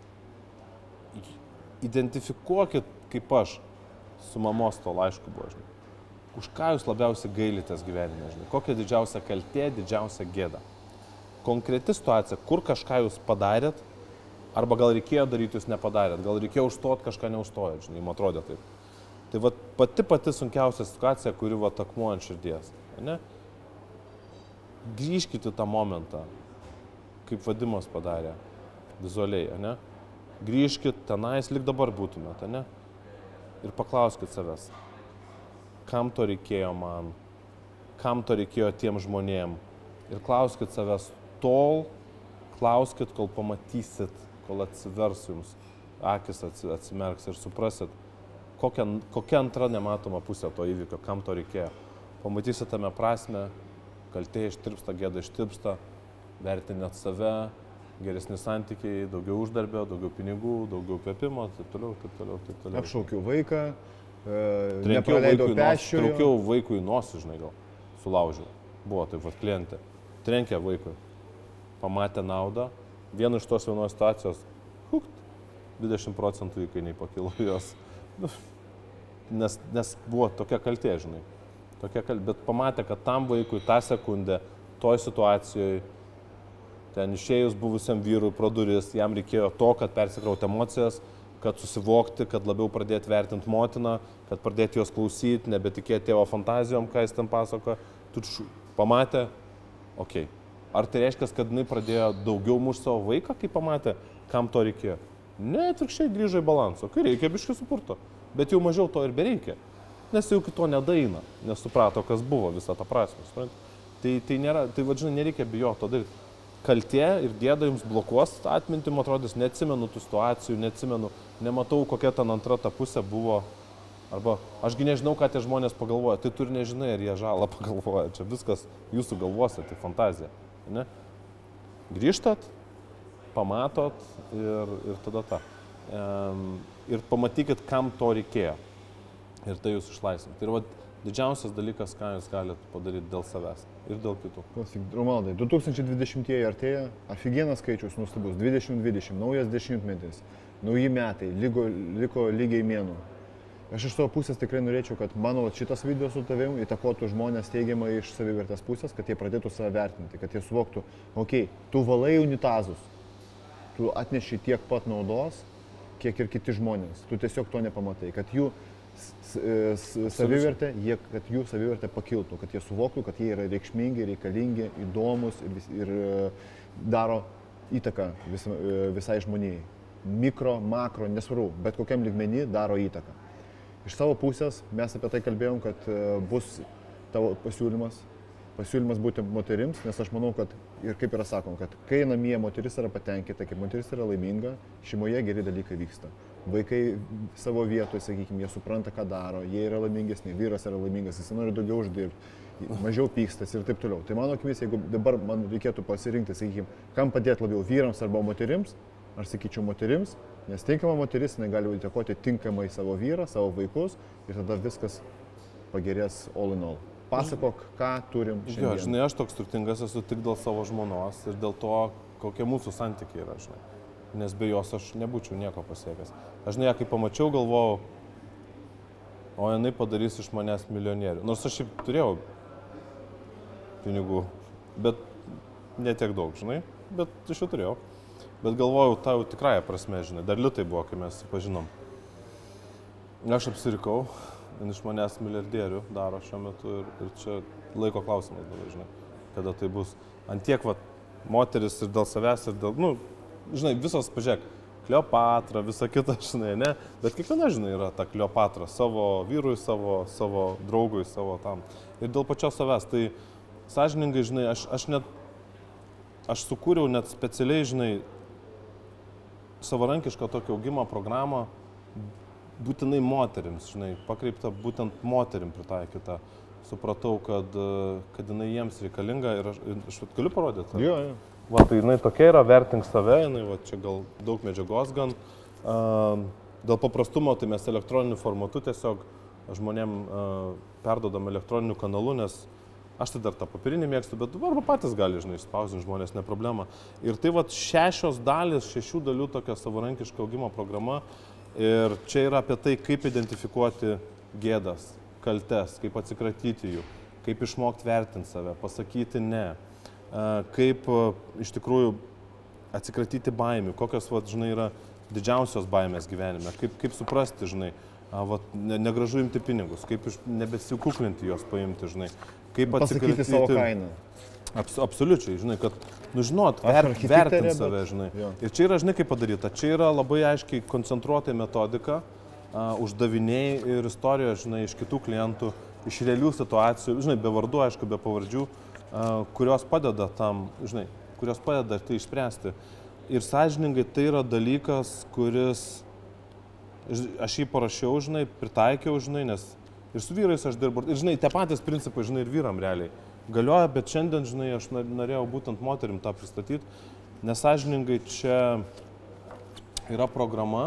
S1: identifikuokit, kaip aš, su mamos to laišku buvo, žinai. Už ką jūs labiausiai gailitės gyvenime, žinai. Kokia didžiausia kaltė, didžiausia gėda. Konkreti situacija, kur kažką jūs padarėt, arba gal reikėjo daryti, jūs nepadarėt, gal reikėjo užstot, kažką neužstojot, žinai, man atrodė taip. Tai va pati pati sunkiausia situacija, kuri va akmuo ant širdies. Ne? Grįžkite tą momentą, kaip Vadimas padarė vizualiai. Ne? Grįžkite tenais, lyg dabar būtumėte. Ne? Ir paklauskite savęs, kam to reikėjo man, kam to reikėjo tiem žmonėm. Ir klauskite savęs tol, klauskite, kol pamatysit, kol atsivers jums, akis atsimerks ir suprasit, kokia, kokia antra nematoma pusė to įvykio, kam to reikėjo. Pamatysit tame prasme, kaltė ištirpsta, gėda ištirpsta, vertinėt save, geresni santykiai, daugiau uždarbio, daugiau pinigų, daugiau kvėpimo, taip toliau, taip toliau, taip toliau.
S2: Apšaukiau vaiką, e,
S1: trenkiau
S2: nepraleidau
S1: vaikui
S2: pėsčiojo.
S1: Traukiau vaikui nosį, žinai, gal, sulaužiau. buvo taip pat klientė, trenkė vaikui, pamatė naudą, viena iš tos vienos situacijos, hukt, dvidešimt procentų įkainiai pakilo jos, nes, nes buvo tokia kaltė, žinai, tokia kaltė, bet pamatė, kad tam vaikui tą sekundę, toj situacijoje, ten išėjus buvusiam vyrui pro duris, jam reikėjo to, kad persikrauti emocijas, kad susivokti, kad labiau pradėti vertinti motiną, kad pradėti jos klausyti, nebetikėti tėvo fantazijom, ką jis ten pasako, tu pamatė, okei. Okay. Ar tai reiškia, kad jinai pradėjo daugiau mušti savo vaiką, kai pamatė, kam to reikėjo? Ne, atvirkščiai grįžo į balansą, kai reikia biškai supurto, bet jau mažiau to ir bereikia, nes jau kito nedaina, nes suprato, kas buvo visą tą prasmę. Tai, tai nėra, tai vadžinai, nereikia bijoti to daryti. Kaltė ir gėda jums blokuos atmintim, atrodys, neatsimenu tų situacijų, neatsimenu, nematau, kokia ten antra ta pusė buvo. Arba ašgi nežinau, ką tie žmonės pagalvoja, tai tu ir nežinai, ar jie žalą pagalvoja. Čia viskas jūsų galvose, tai fantazija. Ne? Grįžtat, pamatot ir, ir tada tą. Ehm, ir pamatykit, kam to reikėjo. Ir tai jūs išlaisvint. Ir vat, didžiausias dalykas, ką jūs galite padaryti dėl savęs ir dėl kitų.
S2: Klausyk, Romaldai, du tūkstančiai dvidešimtieji artėja, afigienas skaičius nustabus, dvidešimt dvidešimt, naujas dešimtmetis, nauji metai, liko, liko lygiai mėnuo. Aš iš savo pusės tikrai norėčiau, kad mano šitas video su tavim įtakotų žmonės teigiamai iš savivertės pusės, kad jie pradėtų save vertinti, kad jie suvoktų, okei, okay, tu valai unitazus, tu atneši tiek pat naudos, kiek ir kiti žmonės, tu tiesiog to nepamatai, kad jų savivertė, jie, kad jų savivertė pakiltų, kad jie suvoktų, kad jie yra reikšmingi, reikalingi, įdomus ir, vis, ir daro įtaką vis, visai žmonijai. Mikro, makro, nesvarbu, bet kokiam lygmenį daro įtaką. Iš savo pusės mes apie tai kalbėjom, kad bus tavo pasiūlymas, pasiūlymas būti moterims, nes aš manau, kad ir kaip yra sakom, kad kai namie moteris yra patenkinta, kai moteris yra laiminga, šeimoje geri dalykai vyksta. Vaikai savo vietoje, sakykime, jie supranta, ką daro, jie yra laimingesni, vyras yra laimingas, jis nori daugiau uždirbti, mažiau pykstas ir taip toliau. Tai mano akimis, jeigu dabar man reikėtų pasirinkti, sakykime, kam padėti labiau vyrams arba moterims, aš sakyčiau moterims, nes tinkama moteris gali įtakoti tinkamai savo vyrą, savo vaikus ir tada viskas pagerės all in all. Pasakok, ką turim šiandien.
S1: Jo, žinai, aš toks turtingas esu tik dėl savo žmonos ir dėl to, kokie mūsų santykiai yra, žinai. Nes be jos aš nebūčiau nieko pasiekęs. Aš žinai, kai pamačiau, galvojau, o jinai padarys iš manęs milijonierių. Nors aš šiaip turėjau pinigų, bet ne tiek daug, žinai, bet iš jų turėjau. Bet galvojau, tai jau tikrąją prasme, žinai, dar litai buvo, kai mes pažinom. Aš apsirikau, iš manęs milijardierių daro šiuo metu ir, ir čia laiko klausimas dabar, žinai, kada tai bus. Antiek, va, moteris ir dėl savęs ir dėl, nu, žinai, visos, pažiūrėk, Kleopatra, visa kita, žinai, ne, bet kiekviena, žinai, yra ta Kleopatra, savo vyrui, savo, savo draugui, savo tam. Ir dėl pačios savęs, tai sąžiningai, žinai, aš, aš net, aš sukūriau net specialiai, žinai, savarankišką tokio augimo programą, būtinai moterims, žinai, pakreipta būtent moterim pritaikyta. Supratau, kad, kad jinai jiems reikalinga ir aš, aš galiu parodyti.
S2: Jo, jo.
S1: Va, tai jinai tokia yra, vertink save, jinai, va, čia gal daug medžiagos gan. Uh, dėl paprastumo, tai mes elektroniniu formatu tiesiog žmonėm uh, perdodam elektroniniu kanalu, nes aš tai dar tą papirinį mėgstu, bet arba patys gali, žinai, išspausinti žmonės, ne problema. Ir tai va, šešios dalis, šešių dalių tokia savarankiška augimo programa. Ir čia yra apie tai, kaip identifikuoti gėdas, kaltes, kaip atsikratyti jų, kaip išmokti vertinti save, pasakyti ne. Kaip iš tikrųjų atsikratyti baimių, kokios, va, žinai, yra didžiausios baimės gyvenime, kaip, kaip suprasti, žinai, va, negražu imti pinigus, kaip nebesikuklinti juos paimti, žinai, kaip atsikratyti
S2: savo kainą.
S1: Abs, absoliučiai, žinai, kad, nu, žinot, ver, vertinti save, žinai. Jo. Ir čia yra, žinai, kaip padaryta, čia yra labai aiškiai koncentruota metodika, uh, uždaviniai ir istorijos, žinai, iš kitų klientų, iš realių situacijų, žinai, be vardų, aišku, be pavardžių, kurios padeda tam, žinai, kurios padeda tai išspręsti. Ir sąžiningai tai yra dalykas, kuris, aš jį parašiau, žinai, pritaikiau, žinai, nes ir su vyrais aš dirbu, ir, žinai, tie patys principai, žinai, ir vyram realiai galioja, bet šiandien, žinai, aš norėjau būtent moterim tą pristatyti, nes sąžiningai čia yra programa,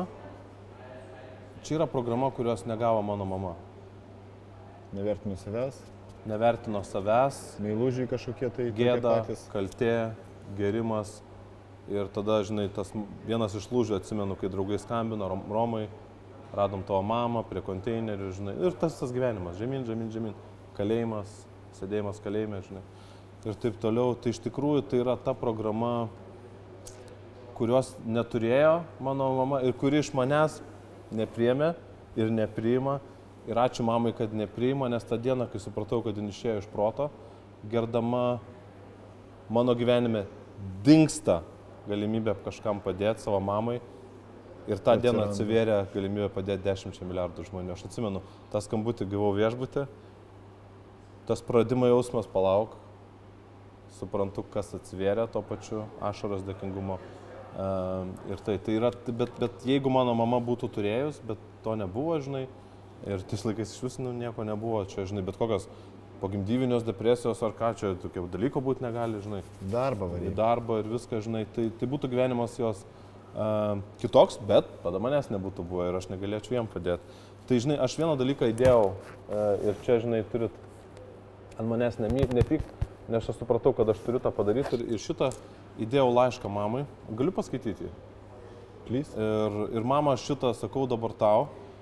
S1: čia yra programa, kurios negavo mano mama.
S2: Nevertinu savęs.
S1: nevertino savęs,
S2: Meilužiai kažkokie tai
S1: gėda, kaltė, gerimas. Ir tada, žinai, tas vienas iš lūžių atsimenu, kai draugai skambino, Romai, radom tavo mamą prie konteinerių, žinai. Ir tas tas gyvenimas, žemyn, žemyn, žemyn, kalėjimas, sėdėjimas kalėjime, žinai. Ir taip toliau. Tai iš tikrųjų tai yra ta programa, kurios neturėjo mano mama ir kuri iš manęs nepriėmė ir nepriima. Ir ačiū mamai, kad nepriima, nes tą dieną, kai supratau, kad jin išėjo iš proto, gerdama mano gyvenime dingsta galimybė kažkam padėti savo mamai. Ir tą dieną atsivėrė galimybė padėti dešimčiai milijardų žmonių. Aš atsimenu, tą skambutį gavau viešbutį, tas praradimo jausmas palauk, suprantu, kas atsivėrė to pačiu, ašaros dėkingumo. Uh, ir tai, tai yra, bet, bet jeigu mano mama būtų turėjus, bet to nebuvo, žinai, ir tais laikais iš vis nu, nieko nebuvo, čia, žinai, bet kokios pogimdyvinios depresijos ar ką, čia tokio dalyko būti negali, žinai.
S2: Darbą varyti.
S1: Darbą ir viską, žinai, tai, tai būtų gyvenimas jos uh, kitoks, bet tada manęs nebūtų buvę ir aš negalėčiau jiem padėti. Tai, žinai, aš vieną dalyką įdėjau uh, ir čia, žinai, turit ant manęs nepykt, nes aš supratau, kad aš turiu tą padaryti ir, ir šitą įdėjau laišką mamai. Galiu paskaityti?
S2: Please.
S1: Ir, ir mama, šitą sakau dabar tau.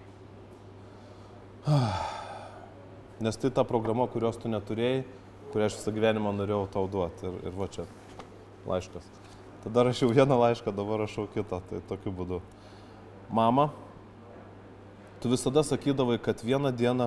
S1: Nes tai ta programa, kurios tu neturėjai, kurią aš visą gyvenimą norėjau tau duoti. Ir, ir va čia laiškas. Tada rašiau vieną laišką, dabar rašau kitą. Tai tokiu būdu. Mama, tu visada sakydavai, kad vieną dieną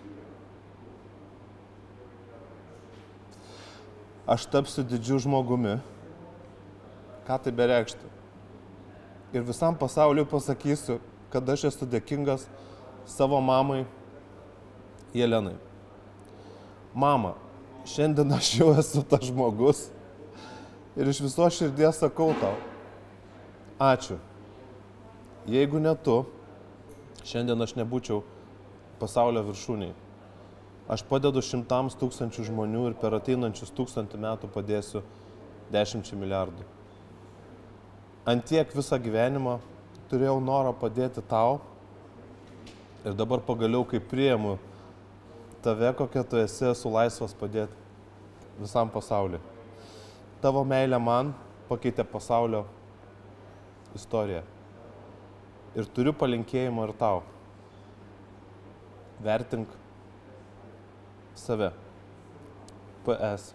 S1: aš tapsiu didžiu žmogumi. Ką tai bereikšti? Ir visam pasauliu pasakysiu, kad aš esu dėkingas savo mamai Jelenai. Mama, šiandien aš jau esu tas žmogus ir iš viso širdies sakau tau, ačiū. Jeigu ne tu, šiandien aš nebūčiau pasaulio viršūniai. Aš padedu šimtams tūkstančių žmonių ir per ateinančius tūkstantį metų padėsiu dešimčiai milijardų. Antiek visą gyvenimą turėjau norą padėti tau ir dabar pagaliau, kai priimu tave, kokia tu esi, esu laisvas padėti visam pasauliu. Tavo meilė man pakeitė pasaulio istoriją. Ir turiu palinkėjimą ir tau. Vertink save. P S.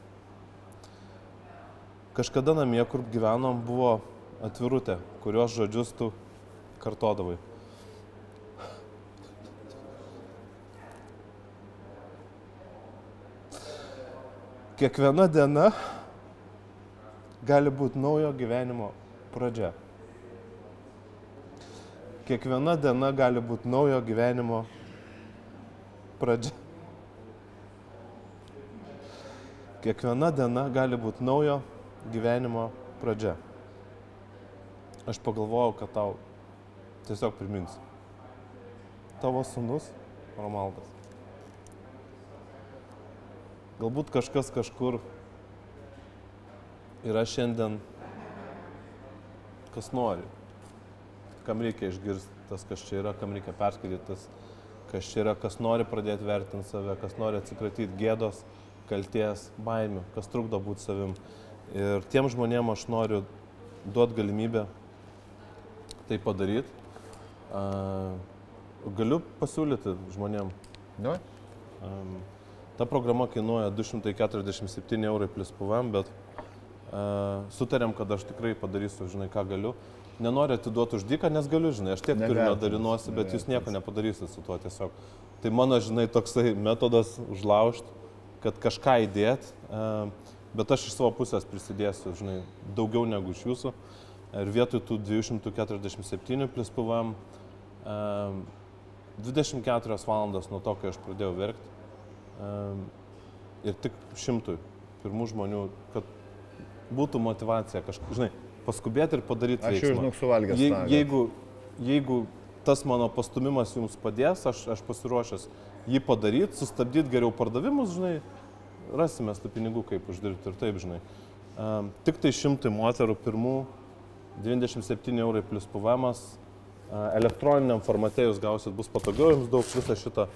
S1: Kažkada namie, kur gyvenom, buvo atvirutė, kurios žodžius tu kartodavai. Kiekviena diena gali būti naujo gyvenimo pradžia. Kiekviena diena gali būti naujo gyvenimo pradžia. Kiekviena diena gali būti naujo gyvenimo pradžia. Aš pagalvojau, kad tau tiesiog priminsiu. Tavo sūnus Romaldas. Galbūt kažkas kažkur yra šiandien, kas nori, kam reikia išgirsti tas, kas čia yra, kam reikia perskaityti tas, kas čia yra, kas nori pradėti vertinti save, kas nori atsikratyti gėdos, kalties, baimių, kas trukdo būti savim. Ir tiem žmonėm aš noriu duoti galimybę tai padaryti. Uh, galiu pasiūlyti žmonėm.
S2: No.
S1: Um, ta programa kainuoja du šimtai keturiasdešimt septyni eurai plus P V M, bet uh, sutarėm, kad aš tikrai padarysiu, žinai, ką galiu. Nenoriu atiduoti už dyką, nes galiu, žinai, aš tiek turime dalinuosi, bet jūs nieko nepadarysit su tuo tiesiog. Tai mano, žinai, toksai metodas užlaužti, kad kažką įdėti, uh, bet aš iš savo pusės prisidėsiu, žinai, daugiau negu iš jūsų. Ir vietoj tų dviejų šimtų keturiasdešimt septyni plus P V M uh, dvidešimt keturias valandas nuo to, kai aš pradėjau verkti. Um, ir tik šimtui pirmų žmonių, kad būtų motivacija kažkaip, žinai, paskubėti ir padaryti veiksmą.
S2: Aš jau, žinok, suvalgęs.
S1: Je, jeigu, jeigu tas mano pastumimas jums padės, aš, aš pasiruošęs jį padaryti, sustabdyti geriau pardavimus, žinai, rasime tų pinigų, kaip uždirbti ir taip, žinai. Um, tik tai šimtai moterų pirmų, devyniasdešimt septyni eurai plus P V M-as, uh, elektroniniam formate jūs gausit, bus patogiau jums daug visą šitą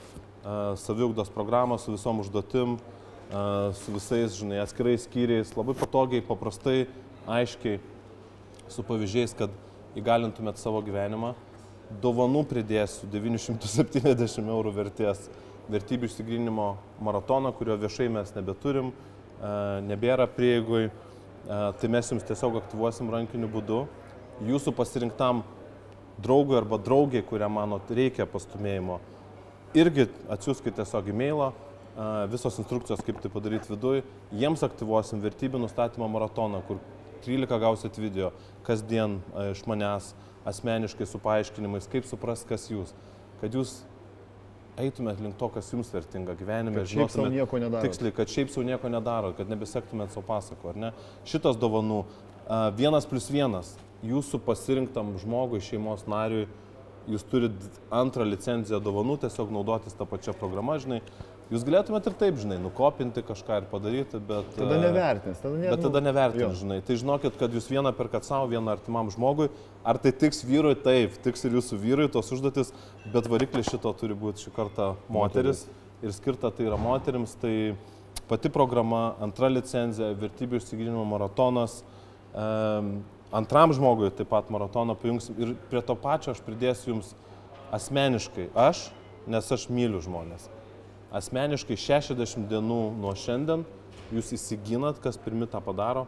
S1: saviugdos programą su visom užduotim, su visais, žinai, atskirais skyriais, labai patogiai, paprastai, aiškiai, su pavyzdžiais, kad įgalintumėt savo gyvenimą. Dovanų pridėsiu devynis šimtus septyniasdešimt eurų vertės vertybių išsigryninimo maratoną, kurio viešai mes nebeturim, nebėra prieigoj, tai mes jums tiesiog aktyvuosim rankiniu būdu. Jūsų pasirinktam draugui arba draugiai, kurią manot reikia pastumėjimo, irgi atsiųskite tiesiog e-mailą, visos instrukcijos, kaip tai padaryti viduj. Jiems aktyvuosim vertybių nustatymo maratoną, kur trylika gausit video kasdien iš manęs, asmeniškai su paaiškinimais, kaip suprast, kas jūs. Kad jūs eitumėt link to, kas jums vertinga gyvenime.
S2: Kad šiaip savo nieko nedarot.
S1: Tiksliai, kad šiaip savo nieko nedarot, kad nebesektumėt savo pasako, ar ne? Šitas dovanų, vienas plus vienas, jūsų pasirinktam žmogui, šeimos nariui, jūs turit antrą licenciją dovanų, tiesiog naudotis tą pačią programą, žinai. Jūs galėtumėt ir taip, žinai, nukopinti kažką ir padaryti, bet...
S2: Tada nevertins. Tada ne,
S1: bet tada nevertins, žinai. Tai žinokit, kad jūs vieną perkat savo, vieną artimam žmogui. Ar tai tiks vyrui? Taip, tiks ir jūsų vyrui tos užduotis, bet variklis šito turi būti šį kartą moteris. Ir skirta tai yra moterims. Tai pati programa, antra licenzija, vertybių išsigryninimo maratonas. Um, antram žmogui taip pat maratoną pajungsim. Ir prie to pačio aš pridėsiu jums asmeniškai. Aš, nes aš myliu žmonės. Asmeniškai šešiasdešimt dienų nuo šiandien jūs įsiginat, kas pirmi tą padaro.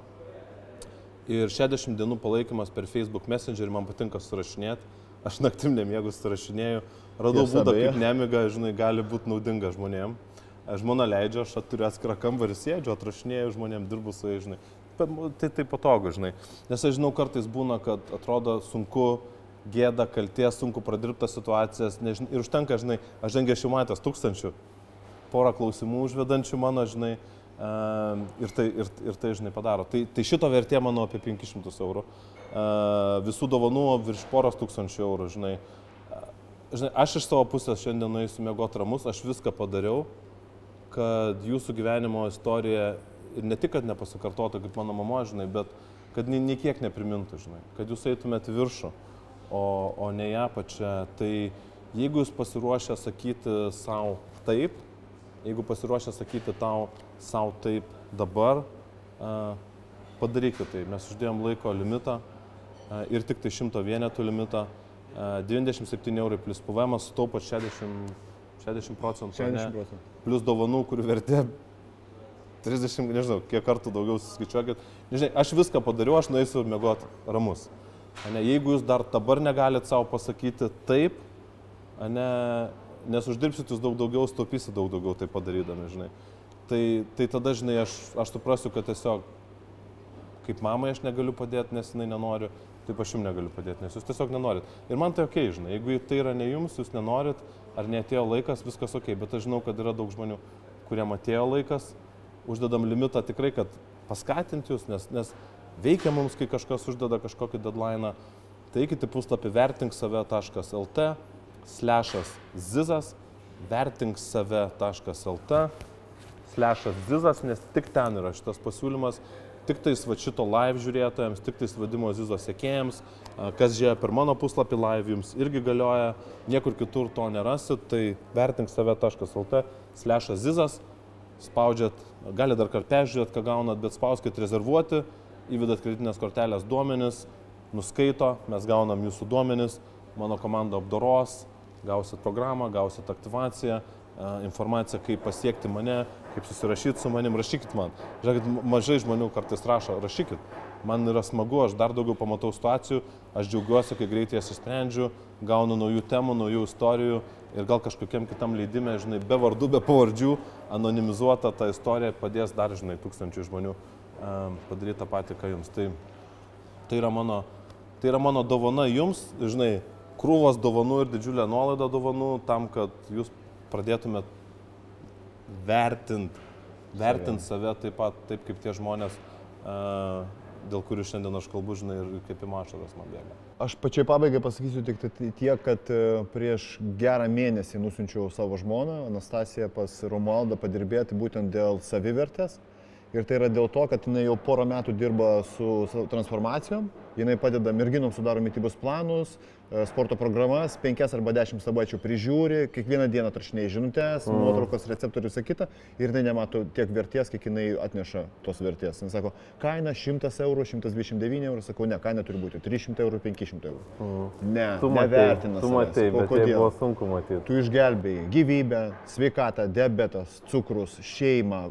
S1: Ir šešiasdešimt dienų palaikymas per Facebook Messengerį, man patinka surašinėti. Aš naktim nemiegu surašinėju. Radau būdą, kaip nemiga, žinai, gali būti naudinga žmonėm. Žmona leidžia, aš turiu atskirą kambarį, sėdžiu, atrašinėju žmonėm, dirbu su jais, žinai. Tai tai patogu, žinai. Nes aš žinau, kartais būna, kad atrodo sunku, gėda, kaltė, sunku pradirbtas situacijas. Nežinau, ir užtenka, žinai, aš dengiu jau matęs tūkstančių. Porą klausimų užvedančių mano, žinai, ir tai, ir, ir tai žinai, padaro. Tai, tai šito vertė mano apie penkis šimtus eurų. Visų dovanų virš poros tūkstančių eurų, žinai. Žinai, aš iš savo pusės šiandien nueisiu miegoti ramus, aš viską padariau, kad jūsų gyvenimo istorija ir ne tik, kad nepasikartotų kaip mano mama, žinai, bet kad nei kiek neprimintų, žinai, kad jūs eitumėte viršų, o, o ne į apačią. Tai jeigu jūs pasiruošę sakyti savo taip, jeigu pasiruošę sakyti tau savo taip dabar, padarykite tai. Mes uždėjom laiko limitą ir tik tai šimto vienetų limitą. devyniasdešimt septyni eurai plus P V M, sutaupot šešiasdešimt procentų.
S2: šešiasdešimt procentų.
S1: Plus dovanų, kurių vertė trisdešimt, nežinau, kiek kartų daugiau suskaičiuokit. Nežinai, aš viską padariau, aš nueisiu miegoti ramus. Ane, jeigu jūs dar dabar negalit savo pasakyti taip, ane, nes uždirbsit jūs daug daugiau, staupysit daug daugiau tai padarydami, žinai. Tai, tai tada, žinai, aš, aš suprasiu, kad tiesiog kaip mamai aš negaliu padėti, nes jinai nenori, taip aš jums negaliu padėti, nes jūs tiesiog nenorit. Ir man tai okei, okay, žinai, jeigu tai yra ne jums, jūs nenorit, ar neatėjo laikas, viskas okei, okay. Bet aš žinau, kad yra daug žmonių, kuriem atėjo laikas, uždedam limitą tikrai, kad paskatinti jūs, nes, nes veikia mums, kai kažkas uždeda kažkokį deadline'ą. Tai eikite puslapį vertinksave taškas el t slešas zizas, vertinksave taškas el t slešas zizas, nes tik ten yra šitas pasiūlymas, tik tais va šito live žiūrėtojams, tik tais vadimo Zizo sekėjams, kas žiūrėjo per mano puslapį live, jums irgi galioja, niekur kitur to nerasit, tai vertinksave taškas el t slešas zizas, spaudžiat, gali dar kartą peržiūrėt, ką gaunat, bet spauskit rezervuoti, įvedat kreditinės kortelės duomenis, nuskaito, mes gaunam jūsų duomenis, mano komanda apdoros, gausit programą, gausit aktyvaciją, informaciją, kaip pasiekti mane, kaip susirašyti su manim, rašykit man. Žiūrėkit, mažai žmonių kartais rašo, rašykit. Man yra smagu, aš dar daugiau pamatau situacijų, aš džiaugiuosi, kai greitai jas išsprendžiu, gaunu naujų temų, naujų istorijų ir gal kažkokiam kitam leidime, žinai, be vardų, be pavardžių, anonimizuota ta istorija padės dar, žinai, tūkstančių žmonių padaryti tą patį, ką jums. Tai, tai, yra mano, tai yra mano dovana jums, žinai, krūvos dovanų ir didžiulė nuolaida dovanų tam, kad jūs pradėtumėt vertinti, vertinti save taip pat, taip kaip tie žmonės, dėl kurių šiandien aš kalbu, žinai, ir kaip į mašaras man bėga.
S2: Aš pačiai pabaigai pasakysiu tik tiek, kad prieš gerą mėnesį nusiunčiau savo žmoną, Anastasiją, pas Romualdą padirbėti būtent dėl savivertės. Ir tai yra dėl to, kad jinai jau porą metų dirba su transformacijom. jinai padeda merginom sudaro mitybos planus, sporto programas, penkias arba dešimt savaičių prižiūri, kiekvieną dieną atrašinėja žinutės, mm. nuotraukos, receptorių ir visą kitą ir jinai nemato tiek vertės, kiek jinai atneša tos vertės. Jis sako, kaina šimtas eurų, šimtas dvidešimt devyni eurų, sakau, ne, kaina turi būti trys šimtai eurų, penki šimtai eurų. Mm. Ne, tu nevertina.
S3: Tu matei, bet tai buvo sunku matyti.
S2: Tu išgelbėjai gyvybę, sveikatą, diabetas, cukrus, šeimą,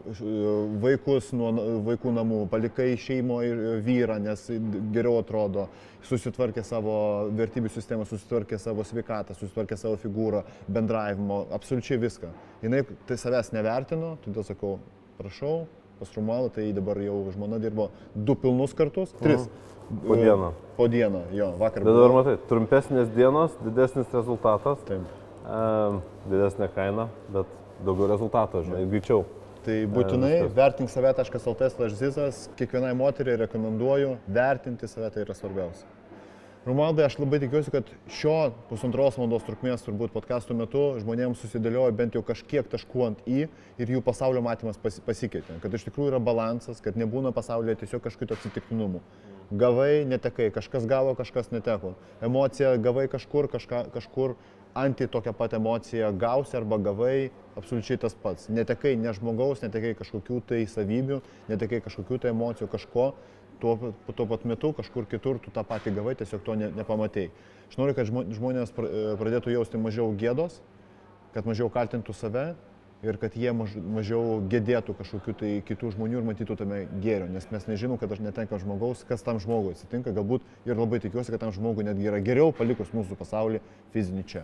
S2: vaikus nuo vaikų namų, palikai šeimo ir vyrą, nes geriau atrodo, susitvarkė savo vertybių sistemą, susitvarkė savo sveikatą, susitvarkė savo figūrą, bendravimo, absoliučiai viską. Jinai tai savęs nevertino, todėl sakau, prašau, pas Romualdą, tai dabar jau žmona dirbo du pilnus kartus, tris.
S3: Mhm. Po dieną.
S2: Po dieną, jo, vakar.
S3: Bet dabar matai, trumpesnės dienos, didesnis rezultatas,
S2: Taip.
S3: E, didesnė kaina, bet daugiau rezultato, žinai, greičiau.
S2: Tai būtinai e, vertink save taškas lt slash zizas, kiekvienai moteriai rekomenduoju, vertinti save tai yra svarbiausia. Romualdai, aš labai tikiuosi, kad šio pusantros valandos trukmės turbūt podcastų metu žmonėms susidėliojo bent jau kažkiek taškų ant į ir jų pasaulio matymas pasikeitė. Kad iš tikrųjų yra balansas, kad nebūna pasaulyje tiesiog kažkokių atsitiktinumų. Gavai, netekai, kažkas gavo, kažkas neteko. Emocija gavai kažkur, kažka, kažkur anti tokią pat emociją gausi arba gavai, absoliučiai tas pats. Netekai ne žmogaus, netekai kažkokių tai savybių, netekai kažkokių tai emocijų, kažko. Tuo, tuo pat metu kažkur kitur tu tą patį gavai, tiesiog to ne, nepamatei. Aš noriu, kad žmonės pradėtų jausti mažiau gėdos, kad mažiau kaltintų save ir kad jie maž, mažiau gėdėtų kažkokių tai kitų žmonių ir matytų tame gėrio, nes mes nežinom, kad aš netenkam žmogaus, kas tam žmogui atsitinka, galbūt ir labai tikiuosi, kad tam žmogui netgi yra geriau palikus mūsų pasaulį fizinį čia.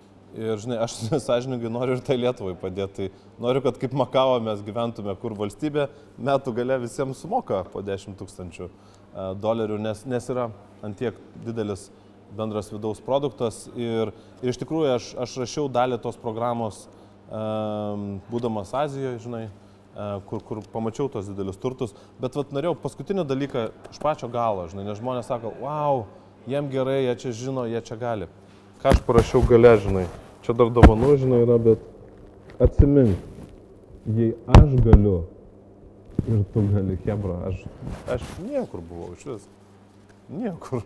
S1: Ir žinai, aš sąžininkai noriu ir tai Lietuvai padėti. Noriu, kad kaip Makao mes gyventume, kur valstybė metų gale visiems sumoka po dešimt tūkstančių dolerių, nes, nes yra antiek didelis bendras vidaus produktas. Ir, ir iš tikrųjų aš, aš rašiau dalį tos programos, um, būdamas Azijoje, žinai, uh, kur, kur pamačiau tos didelius turtus. Bet vat, norėjau paskutinį dalyką iš pačio galo, žinai, nes žmonės sako, wow, jiem gerai, jie čia žino, jie čia gali. Ką aš parašiau gale, žinai. Čia dar dovanų, žinai, yra, bet atsimink, jei aš galiu ir tu gali, chebra, aš, aš niekur buvau iš vis, niekur.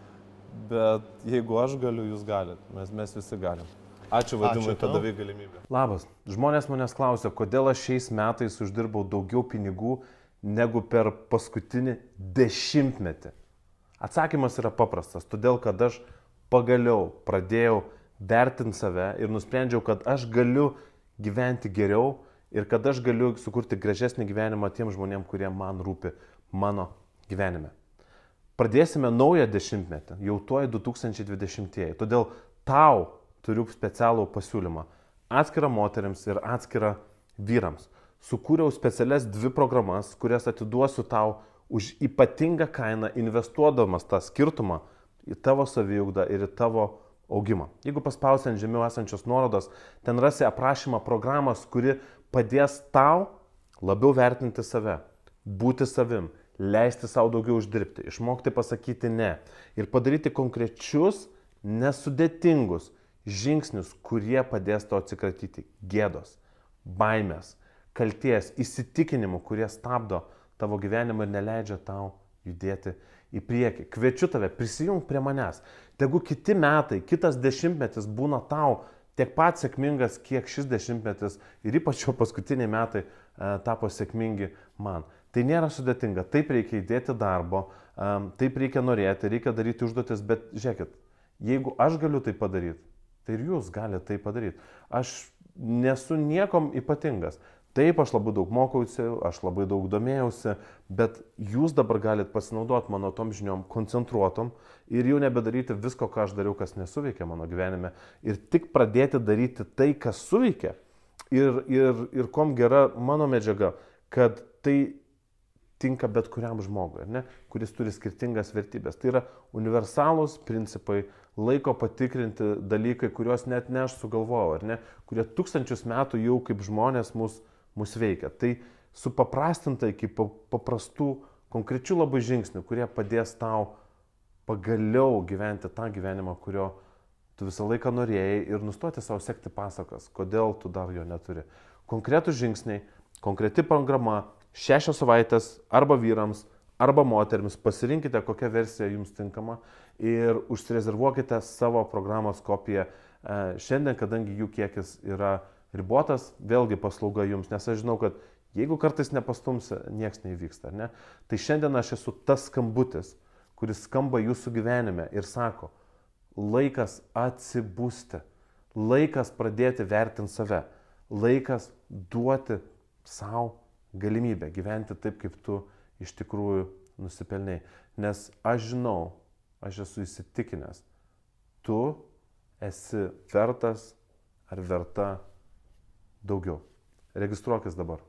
S1: Bet jeigu aš galiu, jūs galit, mes, mes visi galim. Ačiū Vadimai, kad davai galimybę. Labas, žmonės manęs klausia, kodėl aš šiais metais uždirbau daugiau pinigų negu per paskutinį dešimtmetį. Atsakymas yra paprastas, todėl kad aš pagaliau pradėjau vertinti save ir nusprendžiau, kad aš galiu gyventi geriau ir kad aš galiu sukurti gražesnį gyvenimą tiem žmonėm, kurie man rūpi mano gyvenime. Pradėsime naują dešimtmetį, jau tuoj du tūkstančiai dvidešimtieji. Todėl tau turiu specialų pasiūlymą. Atskirą moteriams ir atskirą vyrams. Sukūriau specialias dvi programas, kurias atiduosiu tau už ypatingą kainą, investuodamas tą skirtumą į tavo saviugdą ir į tavo augimą. Jeigu paspausi ant žemiau esančios nuorodos, ten rasi aprašymą programos, kuri padės tau labiau vertinti save, būti savim, leisti savo daugiau uždirbti, išmokti pasakyti ne ir padaryti konkrečius, nesudėtingus žingsnius, kurie padės tau atsikratyti gėdos, baimės, kalties, įsitikinimų, kurie stabdo tavo gyvenimą ir neleidžia tau judėti į priekį. Kviečiu tave, prisijung prie manęs. Tegu kiti metai, kitas dešimtmetis būna tau tiek pat sėkmingas, kiek šis dešimtmetis ir ypač jo paskutiniai metai e, tapo sėkmingi man. Tai nėra sudėtinga, taip reikia įdėti darbo, e, taip reikia norėti, reikia daryti užduotis, bet žiūrėkit, jeigu aš galiu tai padaryti, tai ir jūs galite tai padaryti. Aš nesu niekom ypatingas. Taip, aš labai daug mokausi, aš labai daug domėjausi, bet jūs dabar galite pasinaudoti mano tom žiniom koncentruotom ir jau nebedaryti visko, ką aš dariau, kas nesuveikė mano gyvenime ir tik pradėti daryti tai, kas suveikė ir, ir, ir kom gera mano medžiaga, kad tai tinka bet kuriam žmogui, ne? Kuris turi skirtingas vertybės. Tai yra universalūs principai, laiko patikrinti dalykai, kuriuos net ne aš sugalvojau, ar ne? Kurie tūkstančius metų jau kaip žmonės mus mus veikia. Tai supaprastinta iki paprastų, konkrečių labai žingsnių, kurie padės tau pagaliau gyventi tą gyvenimą, kurio tu visą laiką norėjai ir nustoti savo sekti pasakas, kodėl tu dar jo neturi. Konkretus žingsniai, konkreti programa, šešios savaitės arba vyrams, arba moterims, pasirinkite, kokią versiją jums tinkama ir užsirezervuokite savo programos kopiją. Šiandien, kadangi jų kiekis yra ribotas, vėlgi paslauga jums, nes aš žinau, kad jeigu kartais nepastumsi, nieks neįvyksta, ar ne? Tai šiandien aš esu tas skambutis, kuris skamba jūsų gyvenime ir sako, laikas atsibusti, laikas pradėti vertinti save, laikas duoti savo galimybę gyventi taip, kaip tu iš tikrųjų nusipelniai. Nes aš žinau, aš esu įsitikinęs, tu esi vertas ar verta daugiau. Registruokis dabar.